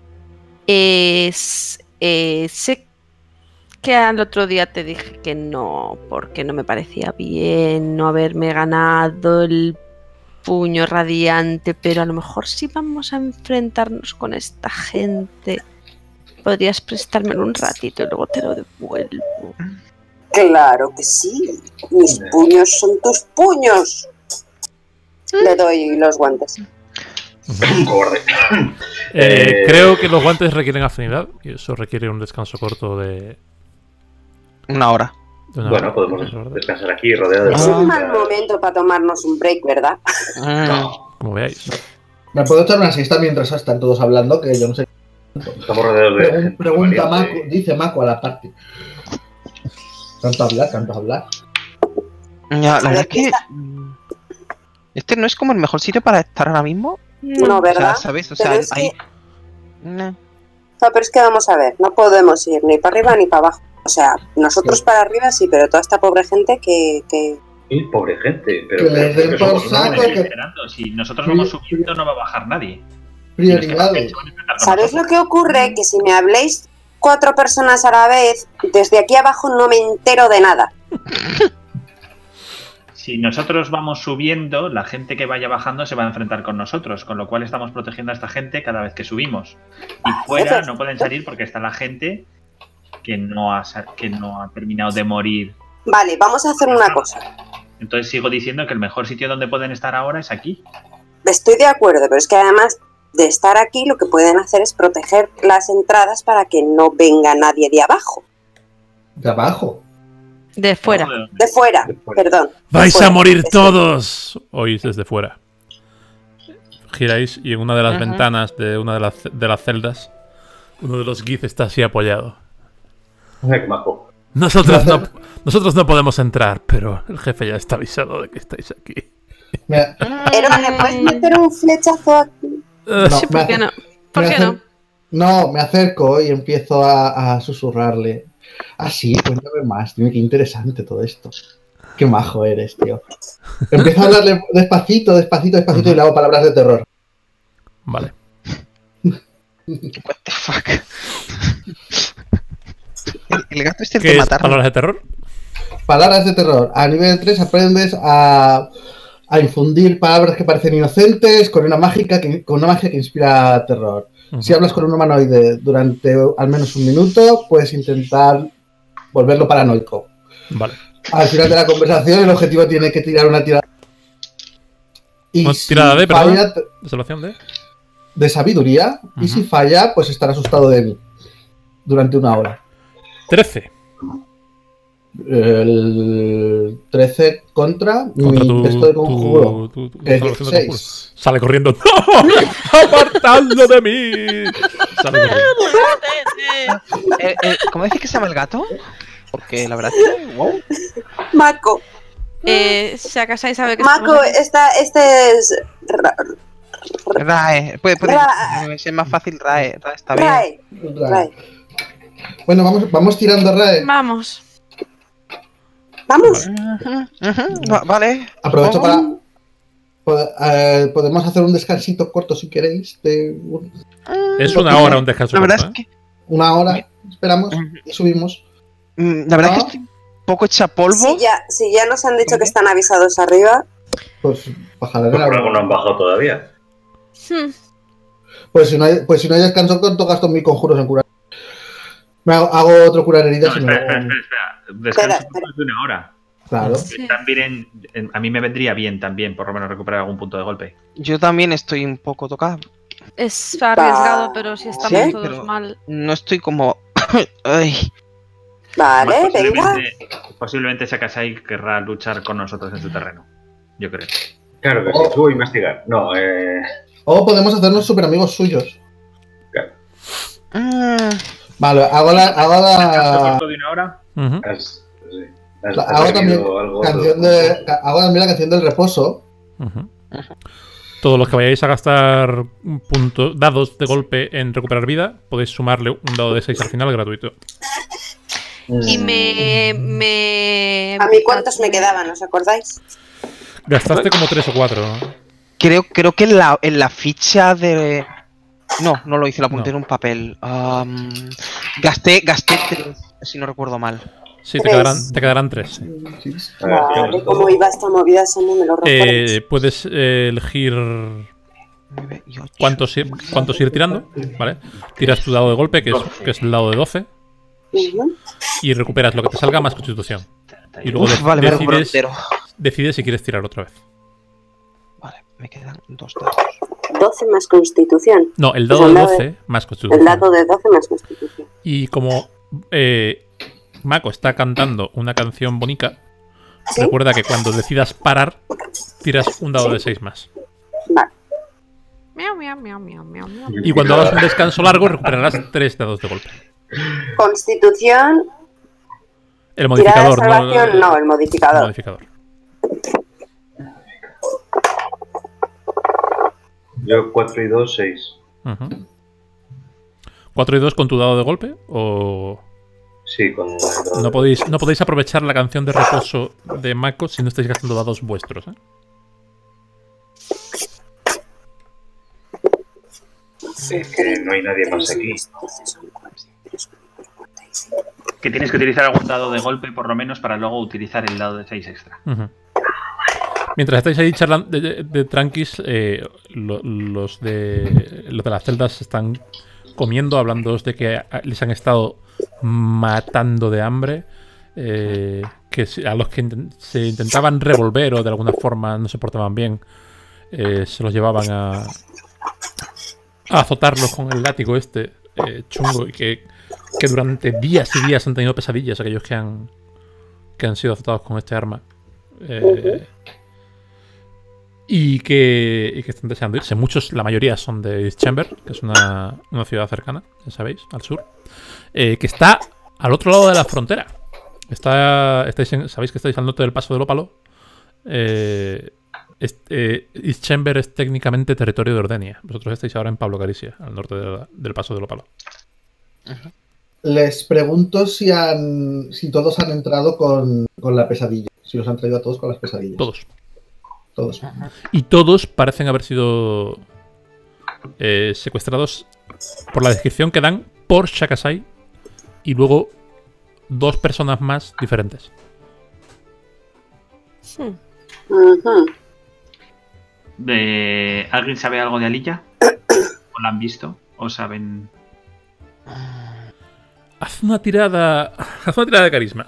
Sé que al otro día te dije que no, porque no me parecía bien no haberme ganado el puño radiante, pero a lo mejor si vamos a enfrentarnos con esta gente, podrías prestármelo un ratito y luego te lo devuelvo. Claro que sí. Mis puños son tus puños. Le doy los guantes. Cobarde. Creo que los guantes requieren afinidad y eso requiere un descanso corto de Una hora. una Bueno, hora, podemos ¿verdad? descansar aquí rodeados de... Es un mal momento para tomarnos un break, ¿verdad? Como veáis. ¿Me puedo echar una siesta mientras están todos hablando? Que yo no sé. Estamos rodeados de... gente Pregunta valiente. Mako, dice Mako a la party. Tanto hablar. Ya, la verdad es que. Empieza. Este no es como el mejor sitio para estar ahora mismo. No, O sea, ¿verdad? ¿sabes? O Pero sea, es hay. que- No. No, pero es que vamos a ver, no podemos ir ni para arriba ni para abajo. O sea, nosotros para arriba sí, pero toda esta pobre gente que... Y pobre gente, pero... Que les den pero por somos, ¿no? saco. Estoy que- esperando. Si nosotros vamos subiendo, no va a bajar nadie. Prioridades. ¿Sabes lo que ocurre? Que si me habléis 4 personas a la vez, desde aquí abajo no me entero de nada. Si nosotros vamos subiendo, la gente que vaya bajando se va a enfrentar con nosotros, con lo cual estamos protegiendo a esta gente cada vez que subimos. Y fuera no pueden salir porque está la gente que no ha terminado de morir. Vale, vamos a hacer una cosa. Entonces sigo diciendo que el mejor sitio donde pueden estar ahora es aquí. Estoy de acuerdo, pero es que además de estar aquí, lo que pueden hacer es proteger las entradas para que no venga nadie de abajo. De abajo. De fuera. De fuera, perdón. ¡Vais fuera. a morir todos! Oís desde fuera. Giráis y en una de las Ajá. ventanas de una de las celdas, uno de los Gith está así apoyado. Ay, qué majo. Nosotros no podemos entrar, pero el jefe ya está avisado de que estáis aquí. Mira, Pero ¿me puedes meter un flechazo aquí? no, Sí, ¿por qué no? ¿Por me qué acer- no? No, me acerco y empiezo a susurrarle. Ah, sí, cuéntame más. Dime qué interesante todo esto. Qué majo eres, tío. Empiezo a hablarle despacito y le hago palabras de terror. Vale. What the fuck. El gato este ¿Qué de es matar. palabras de terror? Palabras de terror. A nivel 3 aprendes a infundir palabras que parecen inocentes con una magia que inspira terror. Si hablas con un humanoide durante al menos un minuto, puedes intentar volverlo paranoico. Vale. Al final de la conversación, el objetivo tiene que tirar una tirada. Y Una si tirada de, perdón. falla, ¿Desolación de? de sabiduría. Y Ujú. si falla, pues estará asustado de mí. Durante una hora. 13. El 13 contra Contra mi texto de conjuro. tu Que es salvación de 16. conjuro. Sale corriendo. ¡No! ¡Apartadlo de mí! Sale corriendo. ¿Cómo dices que se llama el gato? Porque la verdad es que. Wow. Mako, Shakasai sabe que Mako, estamos este es Rae. Puede ser más fácil Rae. Rae está bien. Rae. Rae. Bueno, vamos tirando aquí. Rae. Vamos. Vamos. Vale. Aprovecho Vamos. Podemos hacer un descansito corto si queréis. Es una hora un descanso. La verdad corto, es que Una hora, esperamos y subimos. la verdad es que estoy un poco hecha polvo. Si ya nos han dicho que están avisados arriba. Pues bajaré Por la algo no han bajado todavía. Pues si no hay descanso corto, gasto mis conjuros en curar. Hago otro curar heridas No, y me espera. luego- Descanso Espera. de una hora. Claro. También a mí me vendría bien también, por lo menos recuperar algún punto de golpe. Yo también estoy un poco tocado. Es arriesgado, Va. pero si estamos Sí, todos pero- mal. No estoy como. Ay. Vale, Además, venga. posiblemente Sakasai querrá luchar con nosotros en su terreno. Yo creo. Claro que sí, subo a investigar. No, O podemos hacernos super amigos suyos. Mm, Vale, hago ¿Descanso la corto de una hora? Ujú. hago también la canción del reposo. Ujú. Todos los que vayáis a gastar dados de golpe en recuperar vida, podéis sumarle un dado de 6 al final gratuito. Y me. A mí, ¿cuántos me quedaban? ¿Os acordáis? Gastaste como 3 o 4, ¿no? creo que en la ficha de. No lo hice, lo apunté No. en un papel. Gasté 3, si no recuerdo mal. Sí, Tres. te quedarán 3. Vale, ¿cómo iba esta movida? Eso no me lo recuerdas. Puedes elegir 9 y 8. cuántos ir tirando, ¿vale? Tiras tu dado de golpe, que es el dado de 12, Ujú. y recuperas lo que te salga más constitución. Y luego Vale, me recupero entero. decides si quieres tirar otra vez. Vale, me quedan 2 dados. 12 más constitución. No, el Pues dado el de dado 12 más El constitución. dado de 12 más constitución. Y como Mako está cantando una canción bonita, ¿Sí? recuerda que cuando decidas parar, tiras un dado de 6 más. Vale. Miau, miau, miau, miau, miau, miau. Y cuando hagas un descanso largo, recuperarás 3 dados de golpe. Constitución, El tirada de modificador, salvación, no, el el modificador. modificador. Yo 4 y 2, 6. Ujú. 4 y 2 con tu dado de golpe, o Sí, con el dado. no podéis aprovechar la canción de reposo de Mako si no estáis gastando dados vuestros, ¿eh? No hay nadie más aquí. Que tienes que utilizar algún dado de golpe por lo menos para luego utilizar el dado de 6 extra. Ujú. Mientras estáis ahí charlando de tranquis, los de las celdas están comiendo, hablando de que les han estado matando de hambre, a los que se intentaban revolver o de alguna forma no se portaban bien, se los llevaban a azotarlos con el látigo chungo, y que durante días y días han tenido pesadillas aquellos que han sido azotados con este arma. Y que están deseando irse. La mayoría son de East Chamber, que es una ciudad cercana, ya sabéis, al sur, que está al otro lado de la frontera. Sabéis que estáis al norte del paso del Ópalo. East Chamber es técnicamente territorio de Ordenia. Vosotros estáis ahora en Pablo Caricia, al norte del paso del Ópalo. Les pregunto si todos han entrado con la pesadilla. Si los han traído a todos con las pesadillas. Todos. Todos. Y todos parecen haber sido secuestrados por la descripción que dan por Shakasai y luego 2 personas más diferentes. Ujú. ¿Alguien sabe algo de Alilla? ¿O la han visto? ¿O saben...? Haz una tirada de carisma.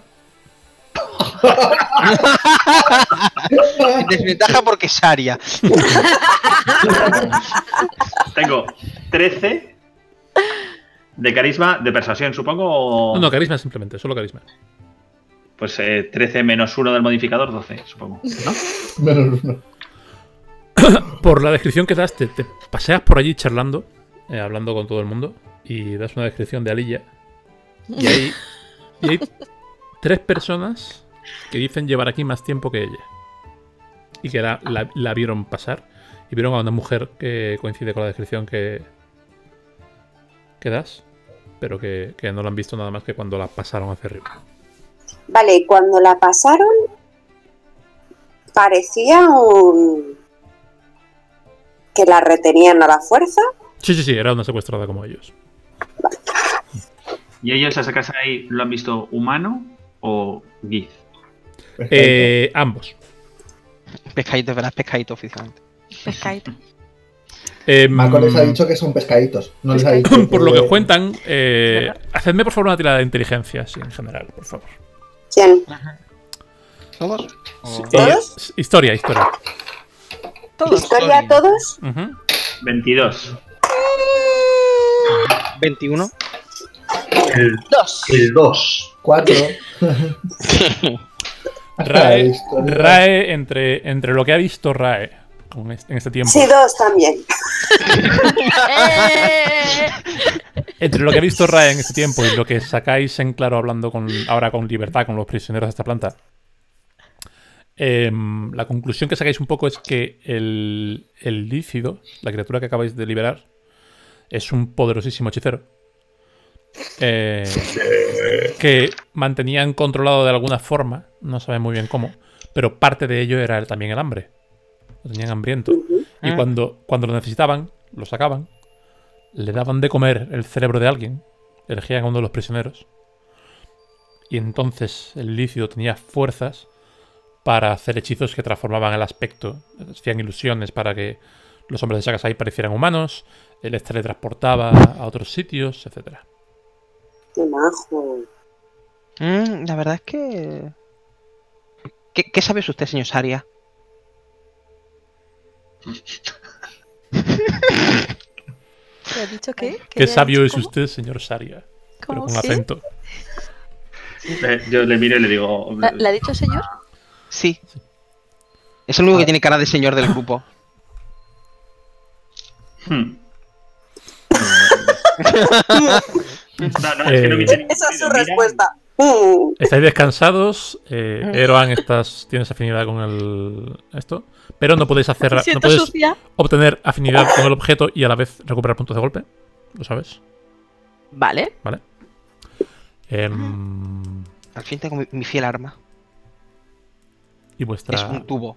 Desventaja porque es Aria. Tengo 13 de carisma, de persuasión, supongo. No, carisma simplemente, solo carisma. Pues 13 menos 1 del modificador, 12, supongo, ¿no? Menos uno. Por la descripción que das, te paseas por allí charlando, hablando con todo el mundo, y das una descripción de Alilla. Y hay 3 personas que dicen llevar aquí más tiempo que ella. Y que la vieron pasar. Y vieron a una mujer que coincide con la descripción que das. Pero que no la han visto nada más que cuando la pasaron hacia arriba. Vale, y cuando la pasaron, parecía que la retenían a la fuerza. Sí, era una secuestrada como ellos. ¿Y ellos a esa casa ahí lo han visto humano o Giz? Ambos. Pescadito, verás pescadito oficialmente. Pescadito. Marco les ha dicho que son pescaditos. No les ha dicho Por lo que os cuentan, hacedme por favor una tirada de inteligencia, sí, en general, por favor. ¿Quién? ¿Todos? Sí, ¿Todos? Historia. Todos. ¿Historia todos? Ujú. 22. 21. El 2. 4. Rae, entre lo que ha visto Rae en este tiempo. Sí, 2 también. Entre lo que ha visto Rae en este tiempo y lo que sacáis en claro hablando ahora con libertad con los prisioneros de esta planta, la conclusión que sacáis un poco es que el lícido, la criatura que acabáis de liberar, es un poderosísimo hechicero que mantenían controlado de alguna forma, no saben muy bien cómo, pero parte de ello era también el hambre. Lo tenían hambriento. Y cuando lo necesitaban, lo sacaban, le daban de comer el cerebro de alguien, elegían a uno de los prisioneros, y entonces el lícido tenía fuerzas para hacer hechizos que transformaban el aspecto, hacían ilusiones para que los hombres de Shakasai parecieran humanos, les teletransportaba a otros sitios, etc. Qué majo. La verdad es que... ¿Qué sabe usted, señor Saria? ¿Te ha dicho qué? Qué sabio es usted, señor Saria. Pero ¿Cómo con qué? acento. Yo le miro y le digo... ¿Le ha dicho señor? Sí. Es el único que tiene cara de señor del grupo. "Hmm". No, es que no me dice ningún Esa es su ruido, mira. respuesta. Estáis descansados. Eroan, tienes afinidad con esto. Pero no podéis hacer. Me No siento puedes sucia. obtener afinidad con el objeto y a la vez recuperar puntos de golpe. ¿Lo sabes? Vale. ¿Vale? Al fin tengo mi fiel arma. Y vuestra. Es un tubo.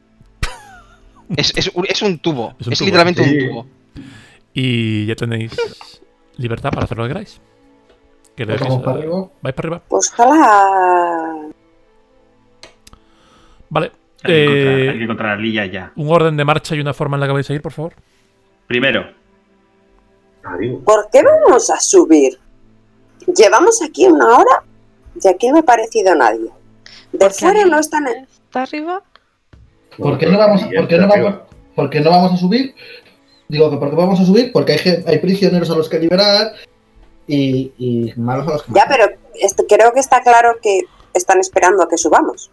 Es un tubo. Es un Es tubo. literalmente Sí. un tubo. Y ya tenéis libertad para hacer lo que queráis. ¿Qué le Vamos decís? para arriba. ¿Vais para arriba? Pues ojalá. Vale. Hay que encontrar a Lilla ya. Un orden de marcha y una forma en la que vais a ir, por favor. Primero, Adiós. ¿Por qué vamos a subir? Llevamos aquí 1 hora y aquí no ha aparecido nadie. De Porque fuera aquí- no están. ¿Está arriba? ¿Por qué no vamos a subir? Digo que porque vamos a subir porque hay prisioneros a los que liberar y malos a los que Ya, matar. pero creo que está claro que están esperando a que subamos.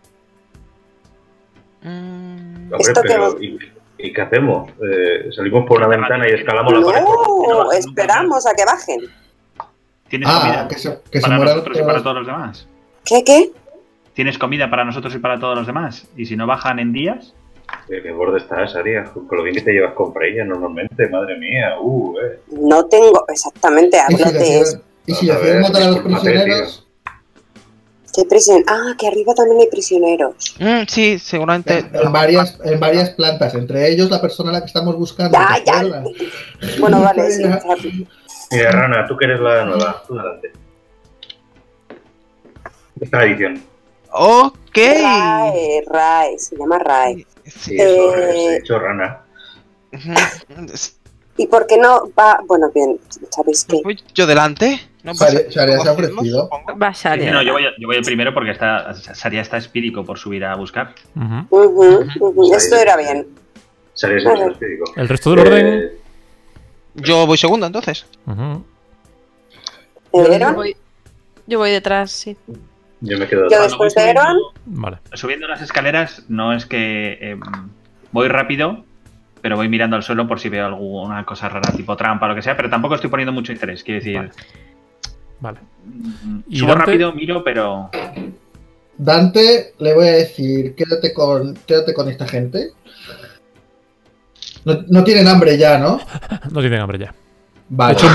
Hombre, Esto pero, ¿y qué hacemos? ¿Salimos por una ventana y escalamos la pared? No, esperamos a que bajen. ¿tienes comida que se para mueran nosotros y todas. para todos los demás? ¿Qué? ¿Tienes comida para nosotros y para todos los demás? Y si no bajan en días, ¿Qué borde estás, Aria? Con lo bien que te llevas con ella normalmente, madre mía. No tengo exactamente, Y si hablo de deciden, y si A deciden ver, matar a los discúlpate, prisioneros, ¿Qué que arriba también hay prisioneros. Sí, seguramente. en varias plantas, entre ellos la persona a la que estamos buscando. Ya, ¿te ya. acuerdas? Bueno, vale, sí, rápido. Mira, Rana, tú que eres la nueva, tú adelante. Esta edición. Ok. Rae, se llama Rae. Sí, eso, he hecho Rana. ¿Y por qué no va? Bueno, bien, ¿sabéis qué? ¿Voy yo delante? No, Sharia se ha ¿cómo ofrecido. supongo? Va a sí, salir. no, yo voy el primero porque Saria está espírico por subir a buscar. Ujú. Esto era bien. Sale ese Vale. espíritu. El resto del orden. Yo voy segundo entonces. Ujú. ¿Eron? Yo voy detrás, sí. Yo me quedo Yo atrás. después de Eron. Vale. Subiendo las escaleras no es que voy rápido, pero voy mirando al suelo por si veo alguna cosa rara, tipo trampa o lo que sea, pero tampoco estoy poniendo mucho interés. Quiero decir, Vale. ¿Y subo Dante? rápido, miro, pero Dante, le voy a decir, quédate con esta gente. No tienen hambre ya, ¿no? No tienen hambre ya. Vale. De hecho,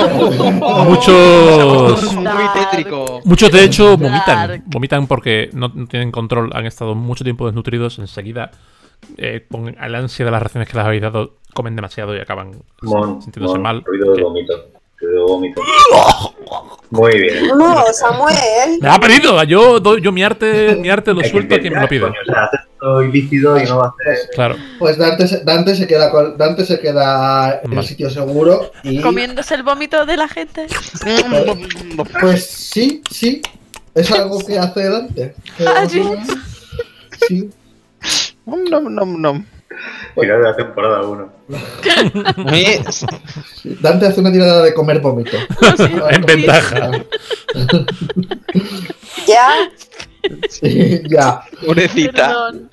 Muy tétrico. muchos de hecho Dark. vomitan porque no tienen control, han estado mucho tiempo desnutridos, enseguida con el ansia de las raciones que les habéis dado, comen demasiado y acaban sintiéndose mal. Ruido de vómito. Ruido de vómito. Muy bien. No, Samuel. Me ha pedido, yo mi arte lo Hay suelto a quien me lo pide. coño, o sea, haces todo ilícito y no va a hacer. Claro. Pues Dante se queda en el Vale. sitio seguro y... Comiéndose el vómito de la gente. Pues sí. Es algo que hace Dante. Ah, sí. Sí. No. Final de la temporada 1. Dante hace una tirada de comer vómito. En ventaja. Ya, Sí, ya. Pobrecita. Perdón.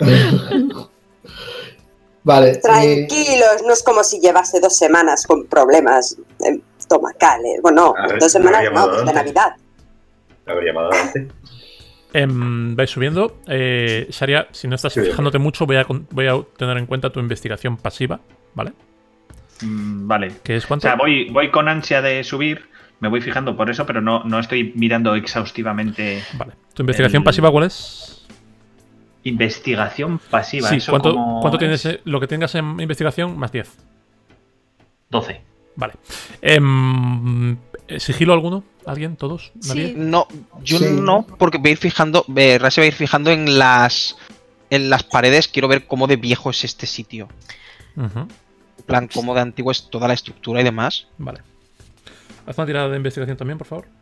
Vale. tranquilos, no es como si llevase 2 semanas con problemas estomacales. Bueno, A ver, 2 semanas me habría no, llamado de antes. Navidad. Haber llamado antes. Vais subiendo. Sharia, si no estás Sí. fijándote mucho, voy a tener en cuenta tu investigación pasiva, ¿vale? Vale. ¿Qué es O cuánto? sea, voy con ansia de subir, me voy fijando por eso, pero no estoy mirando exhaustivamente. Vale. ¿Tu investigación el- pasiva cuál es? Investigación pasiva. Sí, ¿eso ¿cuánto cómo tienes? es? Lo que tengas en investigación más 10. 12. Vale. ¿Sigilo alguno? ¿Alguien? ¿Todos? ¿Nadie? Sí. No, yo Sí. no, porque voy a ir fijando, Raz se va a ir fijando en las paredes, quiero ver cómo de viejo es este sitio. Ujú. En plan, cómo de antiguo es toda la estructura y demás. Vale. Haz una tirada de investigación también, por favor.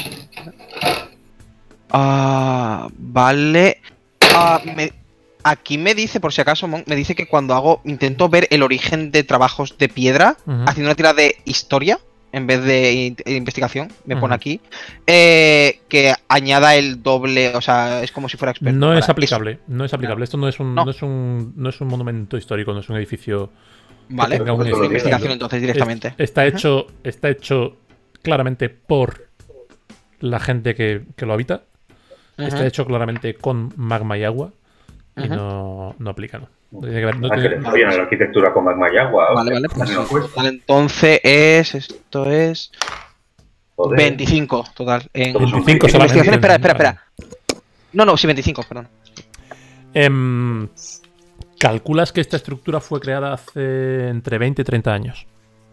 Vale. Aquí me dice, por si acaso, Monk, me dice que cuando intento ver el origen de trabajos de piedra, Ujú. haciendo una tirada de historia, en vez de investigación, me pone Ujú. aquí, que añada el doble, o sea, es como si fuera experto. No para es eso. aplicable. No es aplicable. Esto no es un, No. no es un monumento histórico, no es un edificio. Vale, tenga un pues estilo. investigación entonces directamente. Está hecho claramente por la gente que lo habita. Está Ujú. hecho claramente con magma y agua. Y Ujú. no aplica, ¿no? No tiene que ver. No Ah, que tiene- le está bien a la arquitectura con magma y agua. Vale, vale, Así pues, no cuesta. vale, entonces esto es Joder. 25 total. En 25 en solamente. investigación, espera. Vale. No, sí, 25, perdón. Calculas que esta estructura fue creada hace entre 20 y 30 años.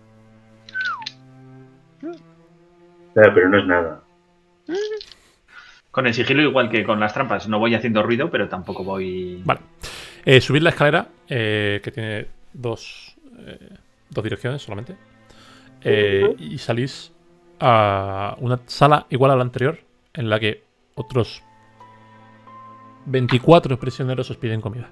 Claro, pero no es nada. Con el sigilo, igual que con las trampas, no voy haciendo ruido, pero tampoco voy. Vale. Subid la escalera, que tiene dos direcciones solamente. Y salís a una sala igual a la anterior, en la que otros 24 prisioneros os piden comida.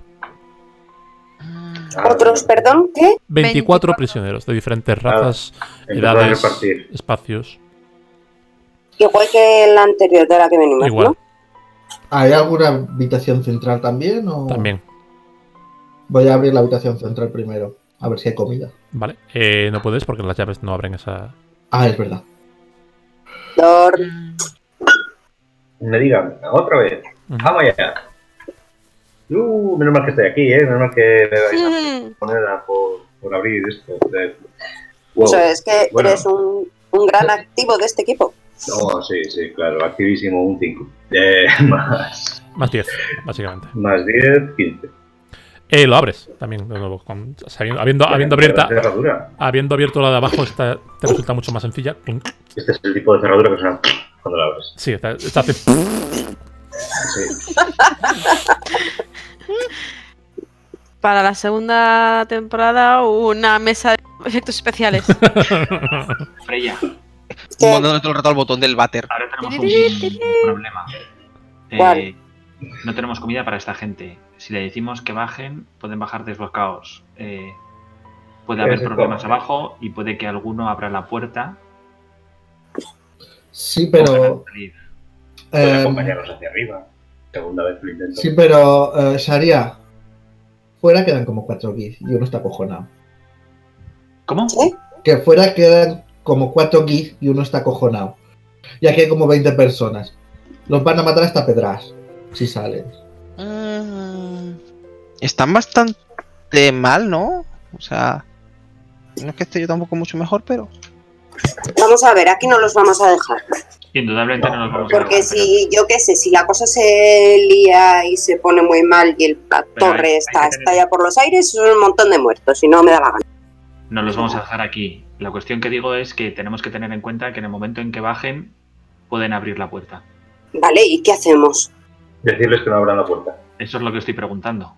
Otros, perdón, ¿qué? 24 prisioneros de diferentes razas, Empezar a edades, repartir. espacios. Igual que la anterior de la que venimos, Igual, ¿no? ¿Hay alguna habitación central también? O... también. Voy a abrir la habitación central primero, a ver si hay comida. Vale. No puedes porque las llaves no abren esa. Ah, es verdad. Dor, Me digan, otra vez. Ujú. Vamos allá. Menos mal que estoy aquí, menos mal que me vais a Mm. poner por abrir esto. Wow. eso es que Bueno. eres un gran activo de este equipo. No, sí, claro, activísimo, un 5. Más 10, básicamente. Más 10, 15. Lo abres también, de nuevo. Habiendo abierto la de abajo, esta te resulta mucho más sencilla. Clink. Este es el tipo de cerradura que suena cuando la abres. Sí, esta hace. Sí. Para la segunda temporada, una mesa de efectos especiales. Freya, ¿Qué? Mandando todo el rato al botón del váter. ahora tenemos un problema. ¿Cuál? No tenemos comida para esta gente. Si le decimos que bajen, pueden bajar desbloqueados. Puede haber Eso es problemas todo. abajo y puede que alguno abra la puerta. Sí, o pero... puedan salir. Puede eh, acompañarnos hacia arriba. Segunda vez que lo intento. sí, pero... Sharia, fuera quedan como 4 GIFs y uno está acojonado. ¿Cómo? ¿Qué? Que fuera quedan como 4 GIFs y uno está acojonado. Y aquí hay como 20 personas. Los van a matar hasta pedras, si salen. Están bastante mal, ¿no? O sea, no es que esté yo tampoco mucho mejor, pero... Vamos a ver, aquí no los vamos a dejar. Indudablemente no nos vamos a Porque dejar, si, yo qué sé, si la cosa se lía y se pone muy mal y la torre hay está que tener- estalla por los aires, son un montón de muertos, y no me da la gana. No los vamos a dejar aquí. La cuestión que digo es que tenemos que tener en cuenta que en el momento en que bajen pueden abrir la puerta. Vale, ¿y qué hacemos? Decirles que no abran la puerta. Eso es lo que estoy preguntando.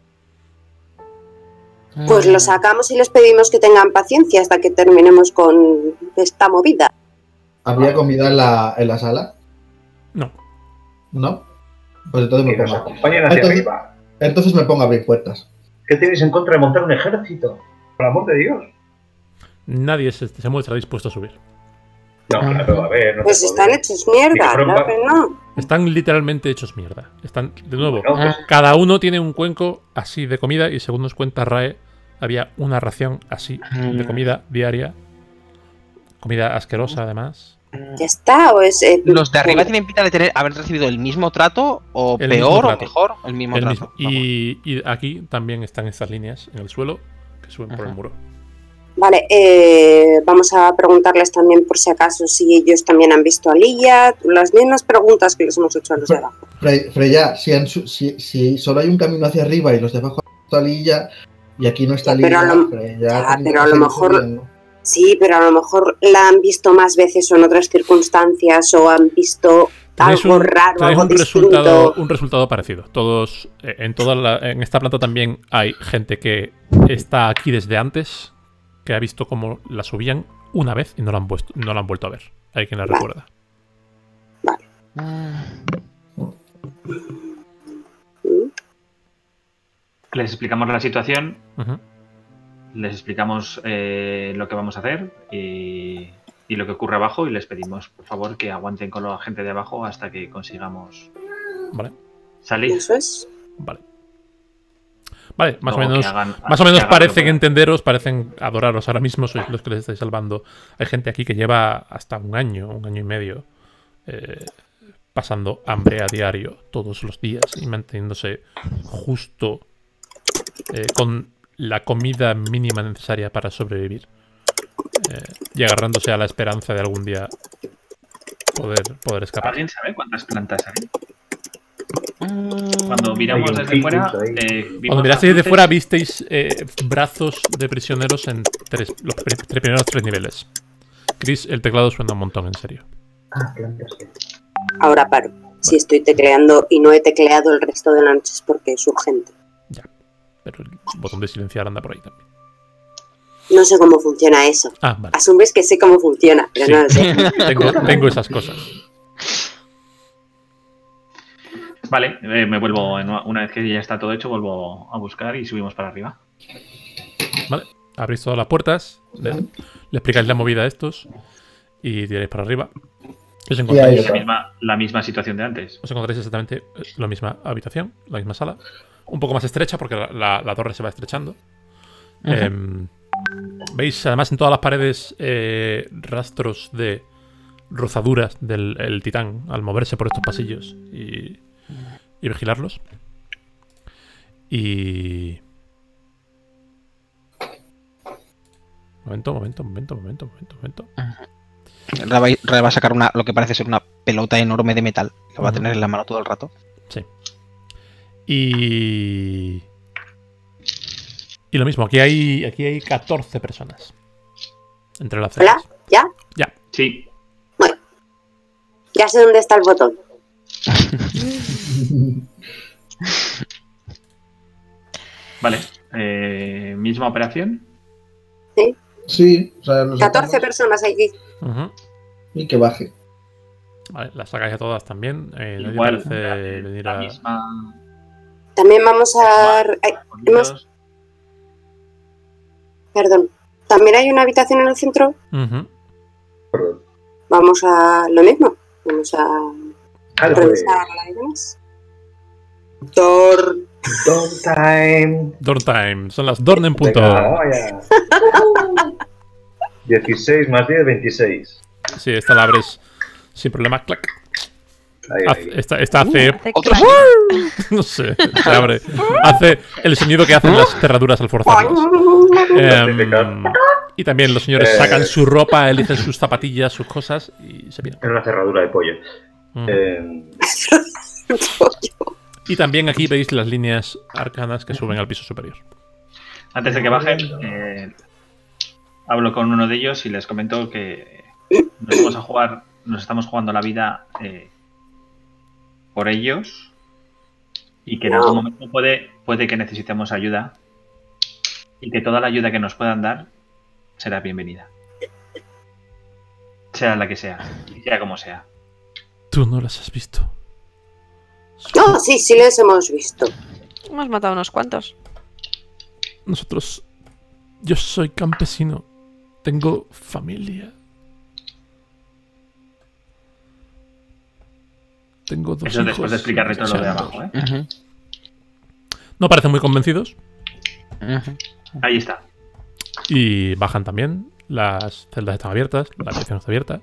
Pues lo sacamos y les pedimos que tengan paciencia hasta que terminemos con esta movida. ¿Habría comida en la sala? No. ¿No? Pues entonces me Que nos pongo. acompañen hacia Entonces- arriba. Entonces me pongo a abrir puertas. ¿Qué tenéis en contra de montar un ejército? Por amor de Dios. Nadie se muestra dispuesto a subir. No, claro, a ver. No Pues te están jodes. hechos mierda, Y que fueron claro que no. Están literalmente hechos mierda. Están, de nuevo, No, pues, cada uno tiene un cuenco así de comida y según nos cuenta RAE, había una ración así de comida diaria. Comida asquerosa, además. Ya está, o es... ¿Los de arriba tienen pinta de haber recibido el mismo trato o El mismo peor o trato. mejor? El mismo El trato. mismo. Y aquí también están estas líneas en el suelo que suben por el Ajá. muro. Vale, vamos a preguntarles también por si acaso si ellos también han visto a Lilla, las mismas preguntas que les hemos hecho a los de abajo. Freya, si solo hay un camino hacia arriba y los de abajo está Lilla y aquí no está Ya, pero Lilla, a lo- Freya ya, ha tenido pero a que lo seguir mejor- subiendo. Sí, pero a lo mejor la han visto más veces o en otras circunstancias o han visto Tenéis algo raro, tenéis algo un distinto. resultado parecido. Todos, en esta planta también hay gente que está aquí desde antes, que ha visto cómo la subían una vez y no la han vuelto a ver. Hay quien la Vale. recuerda. Les explicamos la situación, Ujú. les explicamos lo que vamos a hacer y lo que ocurre abajo y les pedimos, por favor, que aguanten con la gente de abajo hasta que consigamos Vale, salir. Eso es. vale. Vale, más o Luego menos. que hagan- Más o menos que hagan lo parecen que puedan. entenderos, parecen adoraros. Ahora mismo sois los que les estáis salvando. Hay gente aquí que lleva hasta un año y medio pasando hambre a diario, todos los días, y manteniéndose justo con la comida mínima necesaria para sobrevivir. Y agarrándose a la esperanza de algún día poder escapar. ¿Alguien sabe cuántas plantas hay? Cuando miramos Hay un desde fuera, ficus ahí. vimos Cuando mirasteis las de luces. fuera visteis brazos de prisioneros en los primeros 3 niveles. Chris, el teclado suena un montón, en serio. Ahora paro. Si estoy tecleando y no he tecleado el resto de la noche es porque es urgente. Pero el botón de silenciar anda por ahí también. No sé cómo funciona eso. Ah, vale. Asumes que sé cómo funciona, pero Sí. no lo sé. Tengo esas cosas. Vale, me vuelvo, una vez que ya está todo hecho, vuelvo a buscar y subimos para arriba. Vale. Abrís todas las puertas, le explicáis la movida a estos y tiráis para arriba. Os ahí encontráis, está. La misma situación de antes. os encontráis exactamente la misma habitación, la misma sala. Un poco más estrecha porque la torre se va estrechando. Veis además en todas las paredes rastros de rozaduras del el titán al moverse por estos pasillos y vigilarlos. Y... Momento. Ra va a sacar lo que parece ser una pelota enorme de metal. Que va a tener en la mano todo el rato. Sí. Y lo mismo, aquí hay 14 personas. Entre las ¿Hola? ¿Ya? Sí, Ya sé dónde está el botón. vale. Misma operación. Sí, o sea, los 14 sacamos personas aquí. Ujú. y que baje. Vale, las sacáis a todas también. Nadie Igual, parece venir la a... misma. También vamos a... Escondidos. Perdón. También hay una habitación en el centro. Ujú. Vamos a lo mismo. Vamos a Algo de revisarla y demás. Thor. Time. Dorn time. Son las Dorn en punto. Venga, vamos allá. 16 más 10, 26. Sí, esta la abres sin problema. Clac. Ahí. Esta hace... Otros No sé, se abre. Hace el sonido que hacen las cerraduras al forzarlas. Y también los señores sacan su ropa, eligen sus zapatillas, sus cosas y se piran. Es una cerradura de pollo. Y también aquí veis las líneas arcanas que suben al piso superior. Antes de que bajen, hablo con uno de ellos y les comento que nos estamos jugando la vida por ellos y que en algún momento puede que necesitemos ayuda y que toda la ayuda que nos puedan dar será bienvenida. Sea la que sea como sea. Tú no las has visto. No, sí, sí les hemos visto. Hemos matado unos cuantos. Nosotros... Yo soy campesino. Tengo familia. Tengo 2 Eso hijos. después de explicarle todo lo de abajo, ¿eh? No parecen muy convencidos. Ahí está. Y bajan también. Las celdas están abiertas. La habitación está abierta.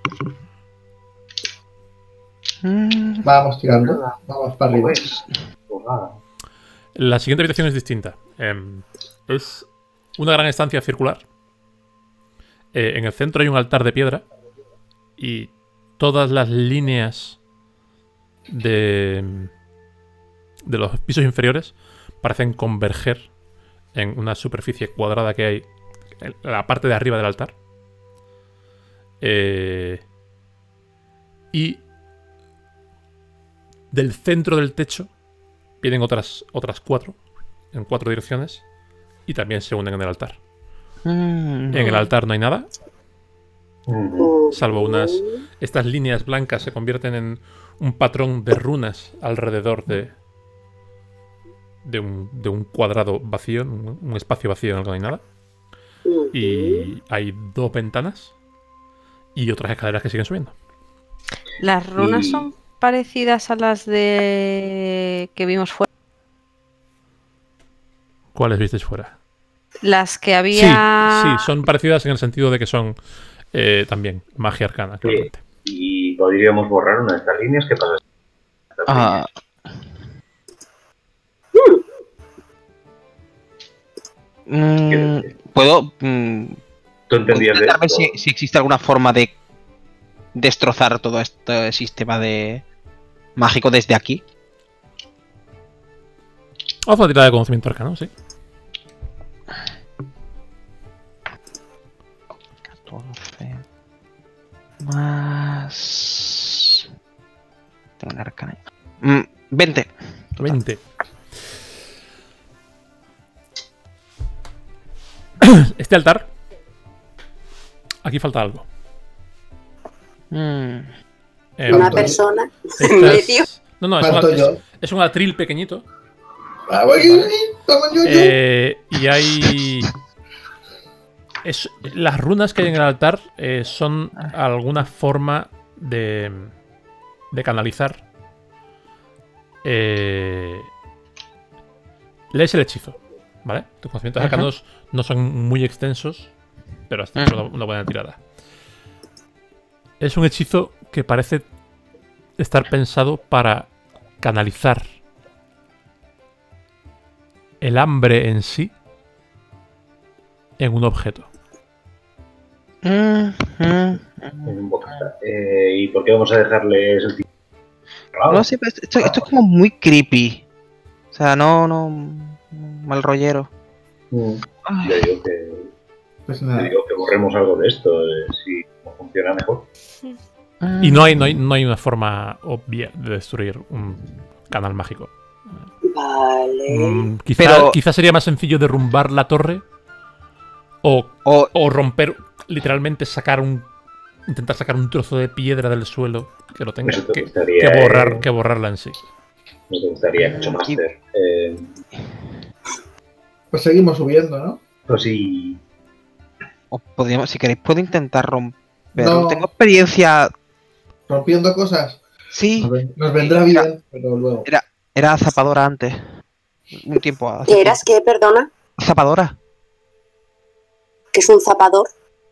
Vamos tirando. Vamos para arriba. Pues nada. La siguiente habitación es distinta. Es una gran estancia circular. En el centro hay un altar de piedra. Y todas las líneas de los pisos inferiores parecen converger en una superficie cuadrada que hay en la parte de arriba del altar. Y del centro del techo vienen otras 4 en 4 direcciones y también se unen en el altar. En el altar no hay nada, salvo estas líneas blancas se convierten en un patrón de runas alrededor de un cuadrado vacío, un espacio vacío en el que no hay nada. Y hay 2 ventanas y otras escaleras que siguen subiendo. ¿Las runas son parecidas a las de que vimos fuera? ¿Cuáles visteis fuera? Las que había... Sí, son parecidas en el sentido de que son también magia arcana, claramente. Y podríamos borrar una de estas líneas. ¿Qué pasa? ¿Puedo ¿Tú entendías de intentar ver esto? si existe alguna forma de destrozar todo este sistema de mágico desde aquí? Haz una tirada de conocimiento arcano, sí. 14 más... Tengo una arcana. 20. 20. Este altar. Aquí falta algo. Una persona Estas- en medio. No, Falto yo. es un atril pequeñito. Ah, voy, toma yo. Y hay... las runas que hay en el altar son alguna forma de canalizar. Lees el hechizo, ¿vale? Tus conocimientos arcanos no son muy extensos, pero hasta una buena tirada. Es un hechizo que parece estar pensado para canalizar el hambre en sí en un objeto. ¿Y por qué vamos a dejarles el tipo? No sé, pero esto es como muy creepy. O sea, no mal rollero. Yo digo que, Pues nada. borremos algo de esto, si no funciona mejor. Y no hay una forma obvia de destruir un canal mágico. Vale. Quizá sería más sencillo derrumbar la torre o romper, literalmente intentar sacar un trozo de piedra del suelo que lo tenga Eso te que gustaría, borrarla en sí. No te gustaría mucho más hacer. Pues seguimos subiendo, ¿no? Pues sí. O podríamos, si queréis, puedo intentar romper. No. Tengo experiencia. Rompiendo cosas. Sí, Nos vendrá bien, pero luego. era zapadora antes. Un tiempo hace ¿Qué eras? ¿Qué? Perdona. Zapadora. ¿Que es un zapador?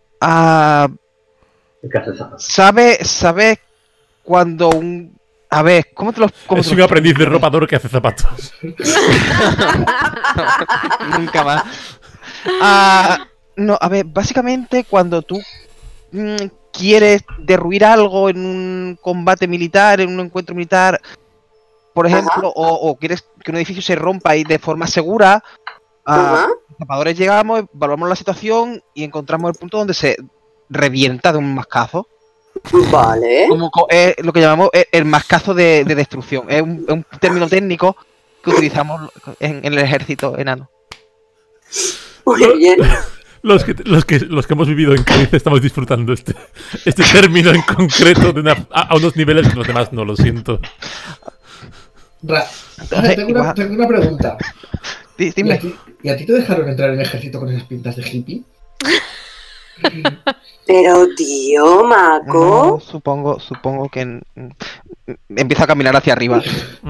¿Qué haces? ¿Sabe cuando un... A ver, ¿cómo te lo... cómo Es te un lo- aprendiz de ropador que hace zapatos. Nunca más. No, a ver, básicamente cuando tú quieres derruir algo en un combate militar, en un encuentro militar, por ejemplo, o quieres que un edificio se rompa y de forma segura, los zapadores llegamos, evaluamos la situación y encontramos el punto donde se revienta de un mascazo. Vale. Como lo que llamamos el mascazo de destrucción. Es un término técnico que utilizamos en el ejército enano. Muy bien. Los que hemos vivido en Cádiz estamos disfrutando este término en concreto a unos niveles que los demás no, lo siento. Tengo una pregunta. Dime. ¿Y a ti te dejaron entrar en el ejército con esas pintas de hippie? Pero, tío, Mako. No, supongo que empiezo a caminar hacia arriba.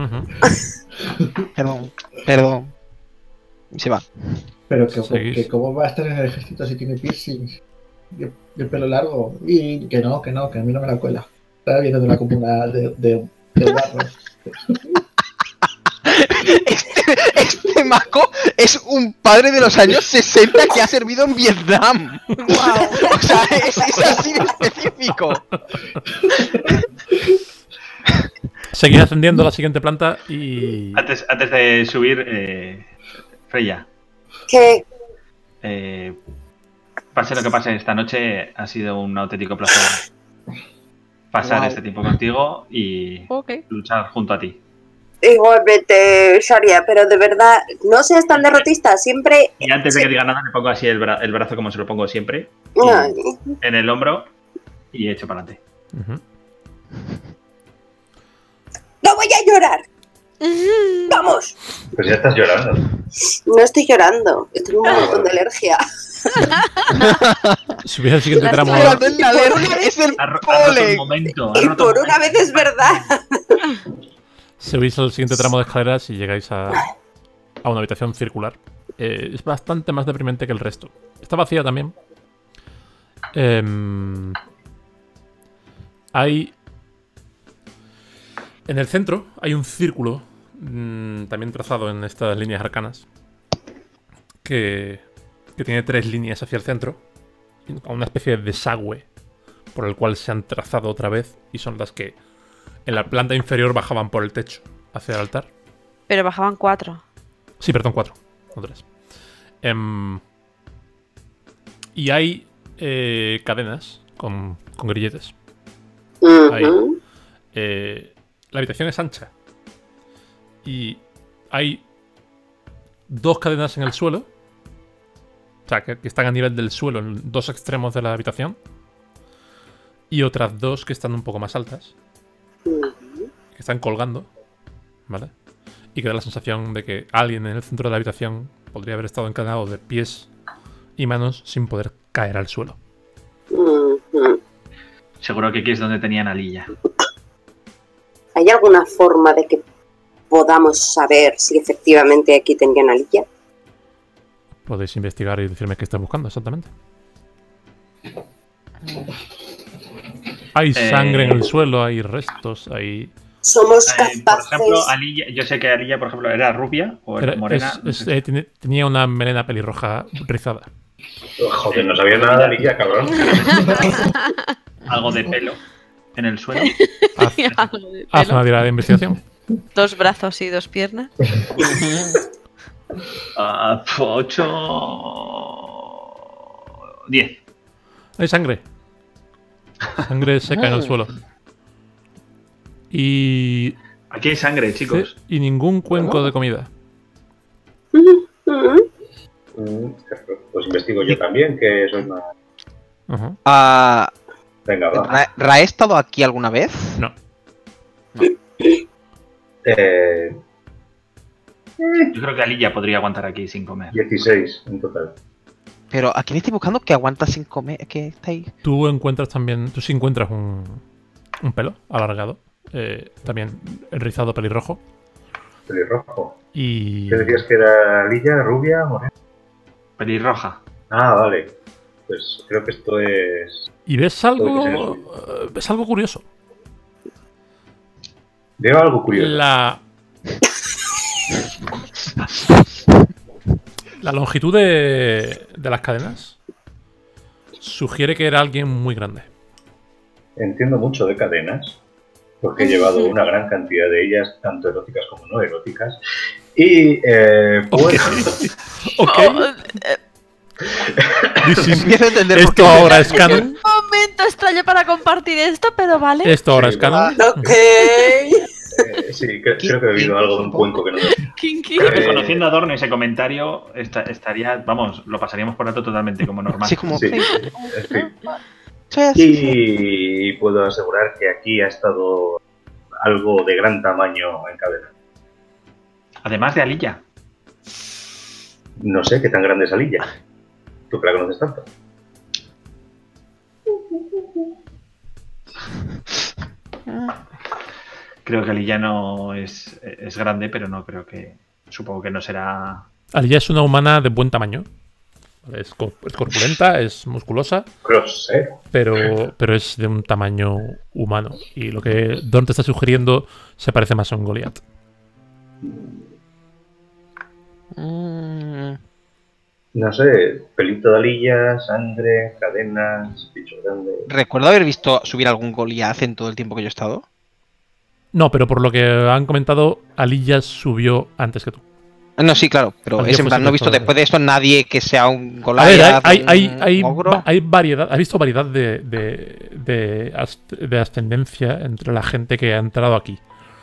Perdón. Y se va. Pero que cómo va a estar en el ejército si tiene piercings y el pelo largo. Y que a mí no me la cuela. Estaba viendo de una comuna de barros. Este Mako es un padre de los años 60 que ha servido en Vietnam. Wow. O sea, es así de específico. Seguir ascendiendo a la siguiente planta y... Antes de subir, Freya. ¿Qué? Pase lo que pase esta noche, ha sido un auténtico placer pasar este tiempo contigo y luchar junto a ti. Igualmente, Sharia, pero de verdad, no seas tan derrotista, siempre... Y antes de que diga nada, le pongo así el brazo como se lo pongo siempre, en el hombro, y echo para adelante. ¡No voy a llorar! ¡Vamos! Pues ya estás llorando. No estoy llorando, estoy un montón de alergia. Subir al siguiente tramo... Es el polen. Y por una vez es verdad. Subís al siguiente tramo de escaleras y llegáis a una habitación circular. Es bastante más deprimente que el resto. Está vacía también. Hay... En el centro hay un círculo, también trazado en estas líneas arcanas, que tiene 3 líneas hacia el centro, a una especie de desagüe por el cual se han trazado otra vez y son las que en la planta inferior bajaban por el techo hacia el altar. Pero bajaban 4. Sí, perdón, 4, no 3. Y hay cadenas con grilletes. La habitación es ancha y hay 2 cadenas en el suelo, o sea, que están a nivel del suelo en 2 extremos de la habitación, y otras 2 que están un poco más altas, que están colgando, ¿vale? Y que da la sensación de que alguien en el centro de la habitación podría haber estado encadenado de pies y manos sin poder caer al suelo. Seguro que aquí es donde tenían a Lilla. ¿Hay alguna forma de que podamos saber si efectivamente aquí tenían a Lilla? Podéis investigar y decirme qué estáis buscando exactamente. Hay sangre en el suelo, hay restos, hay... Somos capaces... Por ejemplo, Alilla, yo sé que Alilla, por ejemplo, era rubia o era morena. Tenía una melena pelirroja rizada. Joder, no sabía nada de Alilla, cabrón. Algo de pelo en el suelo. Haz una tirada de investigación. 2 brazos y 2 piernas. 8... 10. Hay sangre. Sangre seca en el suelo. Y... Aquí hay sangre, chicos. Y ningún cuenco de comida. Pues investigo yo también, que soy más... Venga, va. ¿Ra ha estado aquí alguna vez? No. Yo creo que Alilla podría aguantar aquí sin comer. 16 en total. Pero ¿a quién estáis buscando que aguanta sin comer? ¿Qué estáis? Tú encuentras también... Tú sí encuentras un pelo alargado. También rizado pelirrojo. Pelirrojo. Y... ¿Qué decías que era Lilla, rubia, morena? Pelirroja. Ah, vale. Pues creo que esto es... Y ves algo... ves algo curioso. Veo algo curioso. La longitud de las cadenas sugiere que era alguien muy grande. Entiendo mucho de cadenas, porque he llevado una gran cantidad de ellas, tanto eróticas como no eróticas. Y pues... Ok. Empiezo a entender por Esto qué ahora me- es canon. Momento extraño para compartir esto, pero vale. Esto ahora Sí, es canon. Ok. sí, creo que he bebido algo de un cuenco que no me... Kinky. Creo que Eh, conociendo a Dorn ese comentario estaría, vamos, lo pasaríamos por alto totalmente como normal. Sí, como... Sí, en fin. Soy así. Y puedo asegurar que aquí ha estado algo de gran tamaño en cadena. Además de Alilla. No sé qué tan grande es Alilla. ¿Tú que la conoces tanto? Creo que Alilla no es grande, pero no creo que... Supongo que no será... Alilla es una humana de buen tamaño. Vale, es corpulenta, es musculosa, Grosero. pero es de un tamaño humano. Y lo que Dorn te está sugiriendo se parece más a un Goliath. No sé, pelito de Alilla, sangre, cadenas, bicho grande. Recuerdo haber visto subir algún Goliath en todo el tiempo que yo he estado. No, pero por lo que han comentado, Alilla subió antes que tú. No, sí, claro, pero Alguien es en fue plan, no he visto secuestrado. después de esto nadie que sea un A Goliath. ver, un ogro. hay variedad. ¿Has visto variedad de ascendencia entre la gente que ha entrado aquí?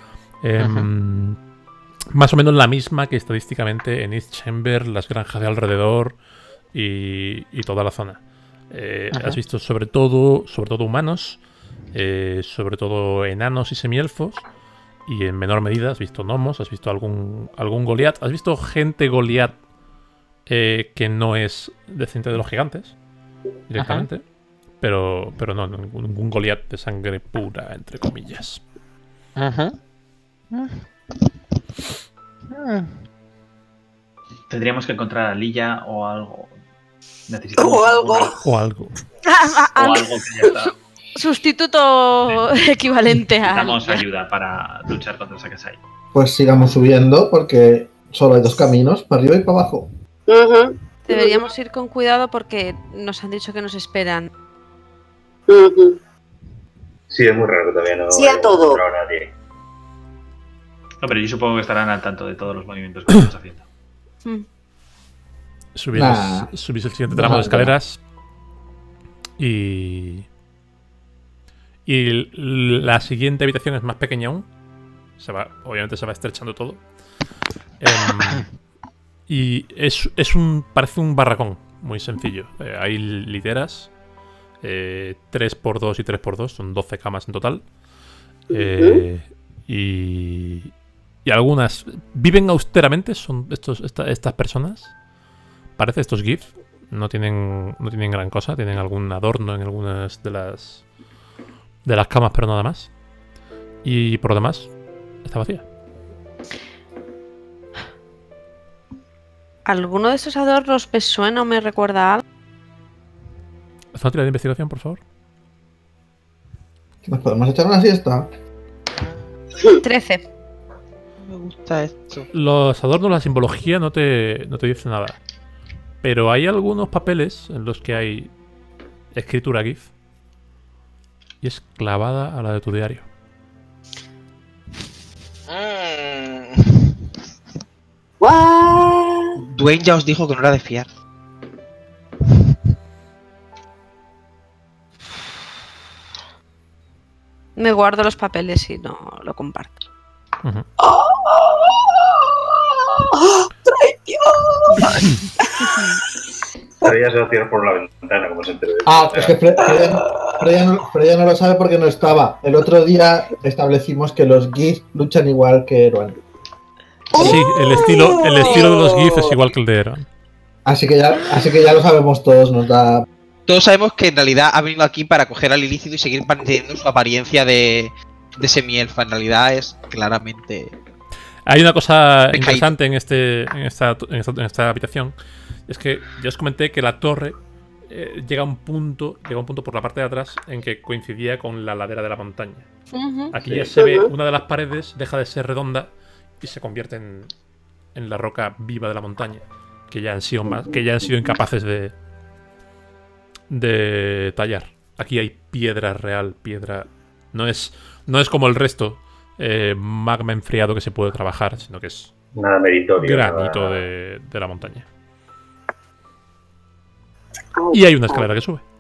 Más o menos la misma que estadísticamente en East Chamber, las granjas de alrededor y toda la zona. Has visto sobre todo humanos, sobre todo enanos y semielfos. Y en menor medida has visto gnomos, has visto algún Goliath, has visto gente Goliath que no es descendiente de los gigantes directamente, pero no, ningún Goliath de sangre pura, entre comillas. Ajá. Tendríamos que encontrar a Alilla o algo. Necesitamos O algo. O algo. o algo que ya está. Sustituto equivalente a. Necesitamos ayuda para luchar contra Sakasai. Pues sigamos subiendo porque solo hay dos caminos, para arriba y para abajo. Ujú, Deberíamos ir con cuidado porque nos han dicho que nos esperan. ujú. Sí, es muy raro que todavía no Sí a haya todo. encontrado a nadie. No, pero yo supongo que estarán al tanto de todos los movimientos que estamos haciendo. Mm. Subís el siguiente tramo de escaleras y la siguiente habitación es más pequeña aún. Obviamente se va estrechando todo. Y parece un barracón muy sencillo. Hay literas, 3x2 y 3x2, son 12 camas en total. Y algunas viven austeramente, son estas personas. Parece estos GIF. No tienen gran cosa, tienen algún adorno en algunas de las camas, pero nada más. Y por lo demás, está vacía. ¿Alguno de esos adornos me suena o me recuerda a algo? Haz una tirada de investigación, por favor. ¿Nos podemos echar una siesta? 13. Me gusta esto. Los adornos, la simbología no te dice nada. Pero hay algunos papeles en los que hay escritura GIF. Y es clavada a la de tu diario. What? Dwayne ya os dijo que no era de fiar. Me guardo los papeles y no lo comparto. Ujú. ¡Oh! ¡Traición! Pero ella se va a tirar por la ventana, como se entere de Ah, esto. es que Freya no lo sabe porque no estaba. El otro día establecimos que los GIF luchan igual que Eruan. Sí, el estilo de los GIF es igual que el de Eron. Así que ya lo sabemos todos, nos da... Todos sabemos que en realidad ha venido aquí para coger al ilícito y seguir manteniendo su apariencia de semielfa. En realidad es claramente... Hay una cosa Pecaíto. interesante en esta habitación. Es que ya os comenté que la torre llega a un punto por la parte de atrás en que coincidía con la ladera de la montaña. Aquí ya se ve una de las paredes, deja de ser redonda y se convierte en la roca viva de la montaña. Que ya han sido incapaces de tallar. Aquí hay piedra real, piedra. No es como el resto magma enfriado que se puede trabajar, sino que es Nada meritorio. granito nada- de la montaña. Y hay una escalera que sube.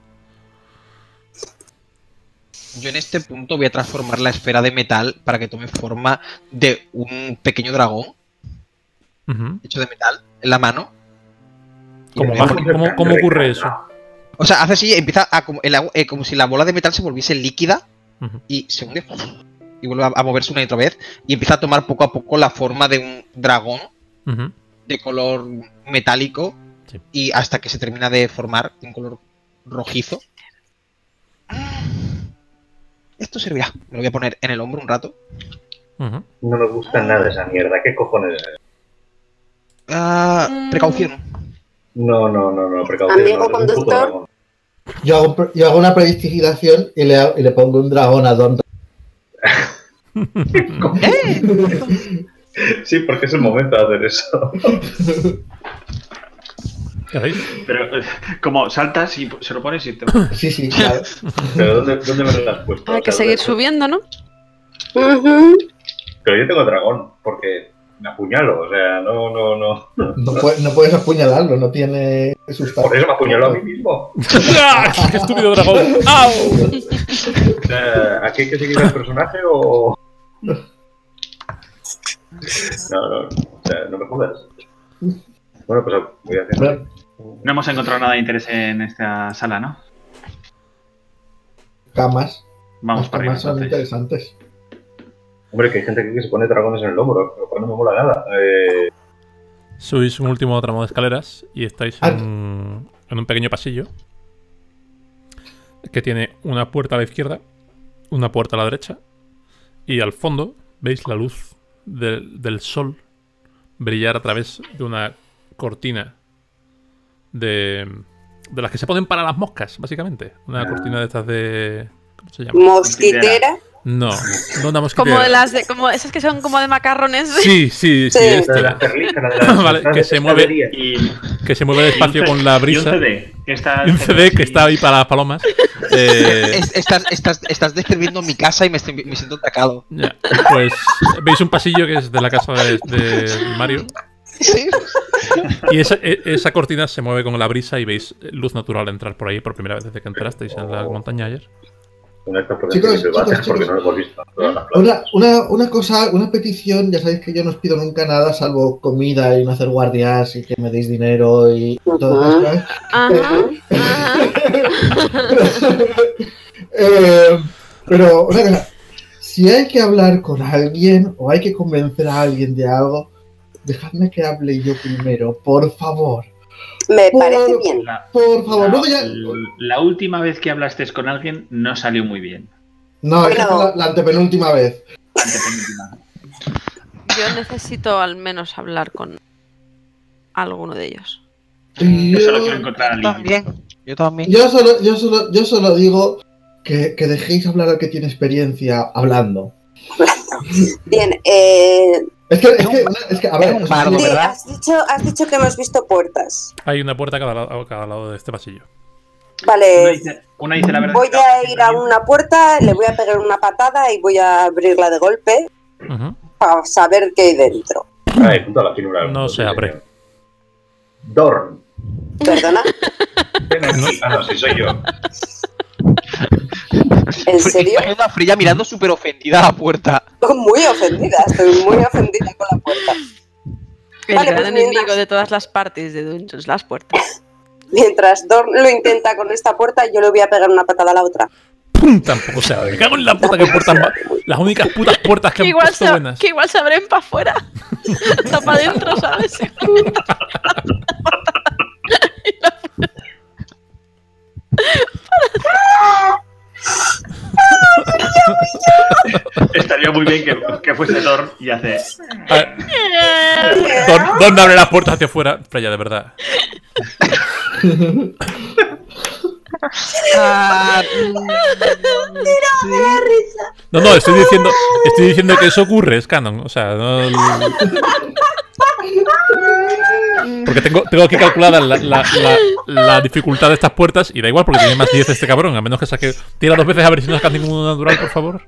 Yo en este punto voy a transformar la esfera de metal para que tome forma de un pequeño dragón Ujú. hecho de metal en la mano. ¿Cómo, Vamos a cómo- hacer cómo- cómo carne ocurre recalda. eso? O sea, hace así, empieza a como si la bola de metal se volviese líquida Ujú. y se hunde y vuelve a moverse una y otra vez y empieza a tomar poco a poco la forma de un dragón Ujú. de color metálico Sí. y hasta que se termina de formar de un color rojizo. Esto servirá. Me lo voy a poner en el hombro un rato. Ujú. No me gusta nada esa mierda. ¿Qué cojones es? Precaución. No, precaución. Amigo no, es un puto conductor. dragón. Yo hago una predistigitación y le pongo un dragón a Don. Sí, porque es el momento de hacer eso. ¿Qué hacéis? Pero como saltas y se lo pones y te... Sí, claro. Pero ¿dónde me lo has puesto? Hay que O sea, seguir ¿dónde- subiendo, ¿no? Ujú. Pero yo tengo dragón, porque me apuñalo, o sea, no. No puedes apuñalarlo, no tiene sustancia. Por eso me apuñalo a mí mismo. ¡Ah! ¡Qué estúpido dragón! ¡Au! O sea, ¿aquí hay que seguir al personaje o...? No, o sea, no me jodas. Bueno, pues voy a hacer... Bueno, No hemos encontrado nada de interés en esta sala, ¿no? camas. Vamos Las para arriba camas son entonces. interesantes. Hombre, que hay gente aquí que se pone dragones en el hombro, lo cual no me mola nada. Subís un último tramo de escaleras y estáis en un pequeño pasillo que tiene una puerta a la izquierda, una puerta a la derecha y al fondo veis la luz del sol brillar a través de una cortina de las que se ponen para las moscas, básicamente. Una cortina de estas de... ¿Cómo se llama? Mosquitera. No una mosquitera. Como de las de, como esas que son como de macarrones. Sí, Sí. esta. de las perlitas, la de las Vale, las que se mueve. pescaderías. Y, Que se mueve despacio con la y un brisa. CD, que está... Y un CD que está ahí para las palomas. Estás describiendo mi casa y me siento atacado. Ya, pues veis un pasillo que es de la casa de Mario. Sí. Y esa cortina se mueve con la brisa y veis luz natural entrar por ahí por primera vez desde que entrasteis en la montaña ayer. Una de estas pueden Chicos, ser silbatas chicos, porque chicos. no lo hemos visto. Todas las plazas. Una cosa, una petición, ya sabéis que yo no os pido nunca nada salvo comida y no hacer guardias y que me deis dinero y todas esas cosas. Ajá, ajá. Pero una cosa, si hay que hablar con alguien o hay que convencer a alguien de algo, dejadme que hable yo primero, por favor. Me parece bien. Por favor, luego ya... La última vez que hablaste con alguien no salió muy bien. No, esa Bueno. fue la antepenúltima vez. Antepenúltima. Yo necesito al menos hablar con alguno de ellos. Y Yo solo quiero encontrar a Yo Lily. también. Yo también. yo solo digo que dejéis hablar al que tiene experiencia hablando. Bien, Es que, a ver, un bardo, sí, ¿verdad? has dicho que hemos visto puertas. Hay una puerta a cada lado de este pasillo. Vale, Una dice la verdad. voy a ir a una puerta, le voy a pegar una patada y voy a abrirla de golpe Ujú. para saber qué hay dentro. Ay, punto a la finura del No mundo, se sí, abre. señor. Dorn. ¿Perdona? Ven aquí. Ah, no, sí, soy yo. ¿En serio? Una fría mirando súper ofendida a la puerta. Estoy muy ofendida con la puerta. El Vale, gran pues enemigo mientras- de todas las partes de Dungeons, las puertas. Mientras Dorn lo intenta con esta puerta, yo le voy a pegar una patada a la otra. ¡Pum! Tampoco se abre. Me cago en la puta que puertas las únicas putas puertas que Que han igual, puesto buenas. que igual se abren para afuera. No para adentro, ¿sabes? Estaría muy bien que fuese Thor y hace. ¿Dónde abre las puertas hacia afuera? Freya, de verdad. No, estoy diciendo que eso ocurre, es canon. O sea, no. Porque tengo aquí calculada la dificultad de estas puertas y da igual porque tiene más 10 este cabrón. A menos que saque... Tira 2 veces a ver si no saca ningún natural, por favor.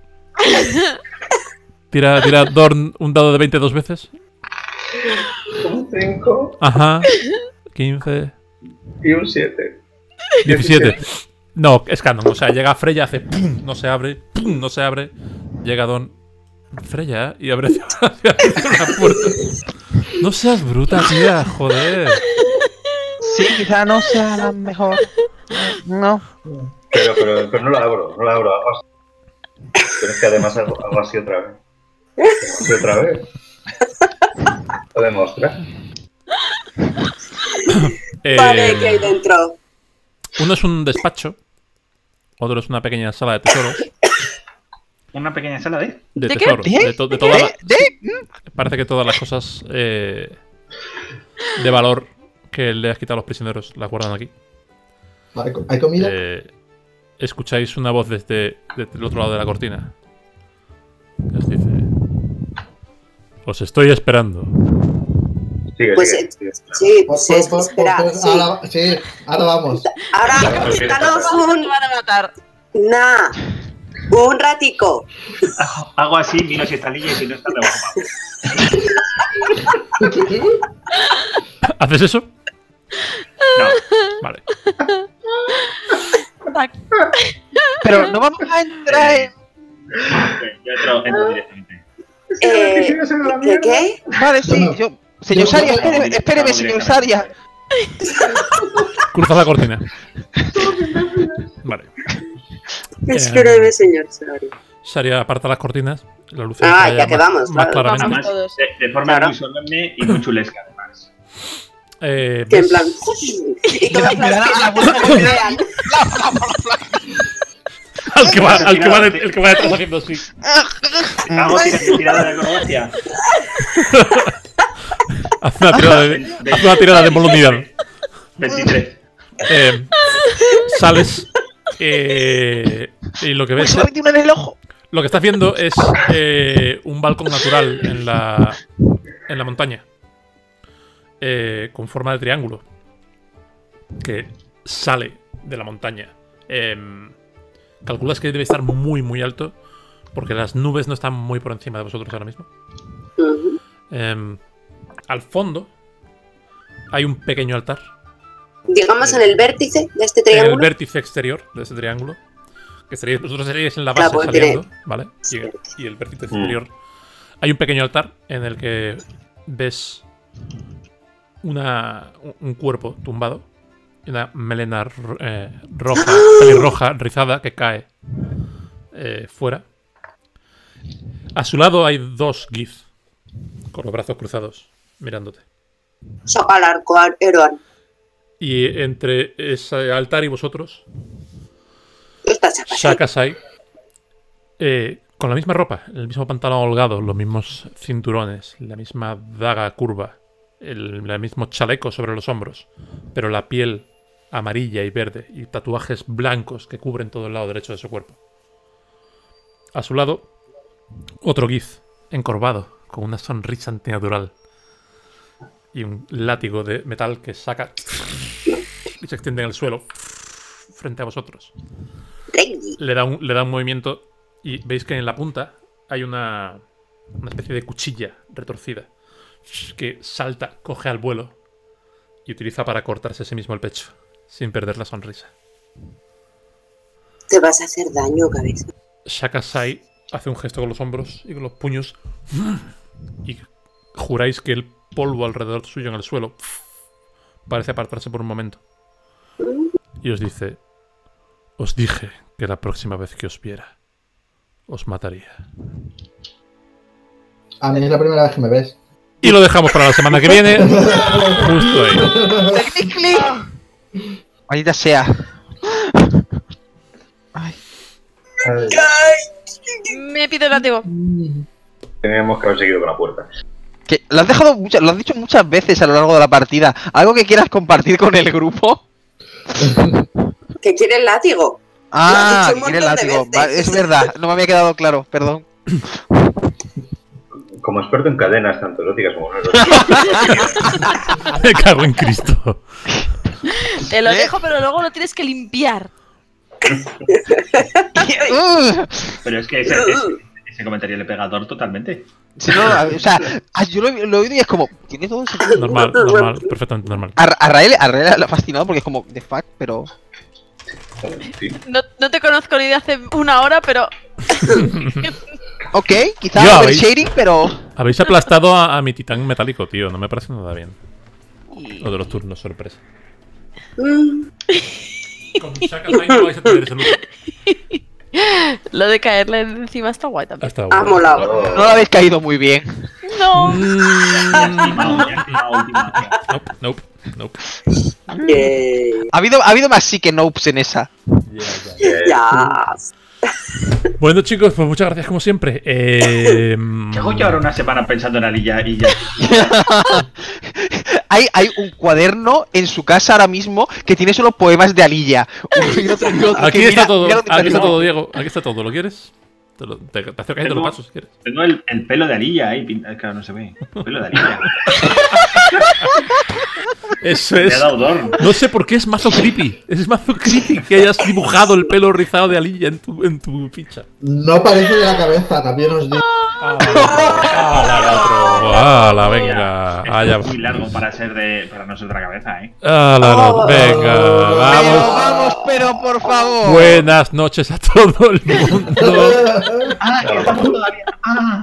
Tira Dorn un dado de 20 2 veces. Un 5 Ajá. 15. y un 7. 17. No, es canon. O sea, llega Freya, hace pum, no se abre, pum, no se abre. Llega Don Freya y abre una puerta. No seas bruta, tía, joder. Sí, quizá no sea la mejor. No. Pero no la abro, hago así. Pero es que además hago así otra vez. Así otra vez. Lo demuestra. Vale, ¿qué hay dentro? Uno es un despacho. Otro es una pequeña sala de tesoros. Una pequeña sala de... De ¿De qué? tesoros. ¿De? De todas las... Parece que todas las cosas de valor que le has quitado a los prisioneros las guardan aquí. ¿Hay comida? Escucháis una voz desde el otro lado de la cortina. Que os dice: os estoy esperando. Sigue, Pues sigue. sí, espera. Sí. Ahora vamos. Ahora, Pues danos Te van a matar. un ratico. Hago así, miro si está Lilla y si no está debajo. ¿Haces eso? No. Vale. Pero no vamos a entrar en... Yo entro directamente. ¿Qué? Vale, sí, yo... Señor Saria, espéreme, señor Saria. Cruzas la cortina. Vale. Espéreme, señor Sari. Saria aparta las cortinas. La luz Ya que vamos, más claro. claramente. Además, todos. de forma Claro. muy solemne y muy chulesca, además. Que en ¿Ves? plan. Y todas Me da las la piernas vuelta, se vean. el que va detrás haciendo así. Hago tirada de acrobacia. Haz una tirada de voluntad. 23. Sales y lo que ves, Pues 21 en el ojo. lo que estás viendo es un balcón natural en la montaña, con forma de triángulo que sale de la montaña. Calculas que debe estar muy muy alto porque las nubes no están muy por encima de vosotros ahora mismo. Ujú. Al fondo hay un pequeño altar. Digamos en el vértice de este En triángulo. el vértice exterior de ese triángulo. Que seríais, vosotros seríais en la Claro, base pues saliendo, diré. ¿vale? Sí. Y el vértice exterior. Hay un pequeño altar en el que ves un cuerpo tumbado. Y una melena roja, pelirroja, rizada, que cae fuera. A su lado hay dos Gith, con los brazos cruzados, mirándote. Saca el arco, Eroan. Y entre ese altar y vosotros, Esta saca. Shakasai, con la misma ropa, el mismo pantalón holgado, los mismos cinturones, la misma daga curva, el mismo chaleco sobre los hombros, pero la piel amarilla y verde y tatuajes blancos que cubren todo el lado derecho de su cuerpo. A su lado, otro Gith, encorvado, con una sonrisa antinatural y un látigo de metal que saca y se extiende en el suelo frente a vosotros. Rengi. Le da un movimiento y veis que en la punta hay una especie de cuchilla retorcida que salta, coge al vuelo y utiliza para cortarse a sí mismo el pecho, sin perder la sonrisa. Te vas a hacer daño, cabeza. Shakasai hace un gesto con los hombros y con los puños y juráis que el polvo alrededor suyo en el suelo parece apartarse por un momento. Y os dice: os dije que la próxima vez que os viera, os mataría. A mí es la primera vez que me ves. Y lo dejamos para la semana que viene. Justo ahí. Maldita sea. Ay. Me pido el látigo. Teníamos que haber seguido con la puerta. Que lo has dicho muchas veces a lo largo de la partida. ¿Algo que quieras compartir con el grupo? ¿Que quiere el látigo? Ah, Lo has dicho que un quiere el montón de látigo. veces. Es verdad, no me había quedado claro, perdón. como experto en cadenas, tanto eróticas como no Me cago en Cristo. Te lo dejo, pero luego lo tienes que limpiar. Pero es que ese comentario le pega a Thor totalmente. Sí, no, o sea, yo lo he oído y es como, tiene todo el sentido. Normal, perfectamente normal. A Rael le ha fascinado porque es como, the fuck, pero... Sí. No te conozco ni de hace una hora, pero... Ok, quizá Yo, overshading, pero... Habéis aplastado a mi titán metálico, tío. No me parece nada bien. Lo de los turnos sorpresa. Con Shaka Time no vais a tener ese lujo. Lo de caerle encima está guay también. Hasta Ha molado. No lo habéis caído muy bien. No. Nope. Ha habido más sí que nopes en esa. Ya. Bueno, chicos, pues muchas gracias como siempre. ¿Qué hago yo ahora una semana pensando en Alilla y ya? Hay un cuaderno en su casa ahora mismo que tiene solo poemas de Alilla. Aquí está todo, aquí está todo, Diego. Aquí está todo. ¿Lo quieres? Te acercas y te lo paso si quieres. Tengo el pelo de Alilla ahí. Claro, no se ve. El pelo de Alilla. Eso Me es. ha dado Dorn. No sé por qué es mazo creepy. Es mazo creepy que hayas dibujado el pelo rizado de Alilla en tu ficha. No parece de la cabeza, también os digo. ¡Hala, venga! Allá Es muy largo para no ser de la cabeza, ¿eh? ¡Hala, venga! Pero ¡Vamos! vamos, pero por favor. Buenas noches a todo el mundo. ¡Ah! Que estamos todavía! ¡Ah!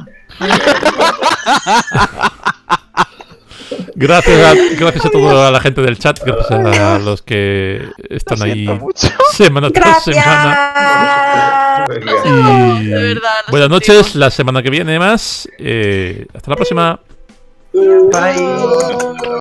Gracias a toda la gente del chat, gracias a los que están ahí semana tras semana. Y De verdad, lo buenas sentimos. noches, la semana que viene más. Hasta la próxima. Bye.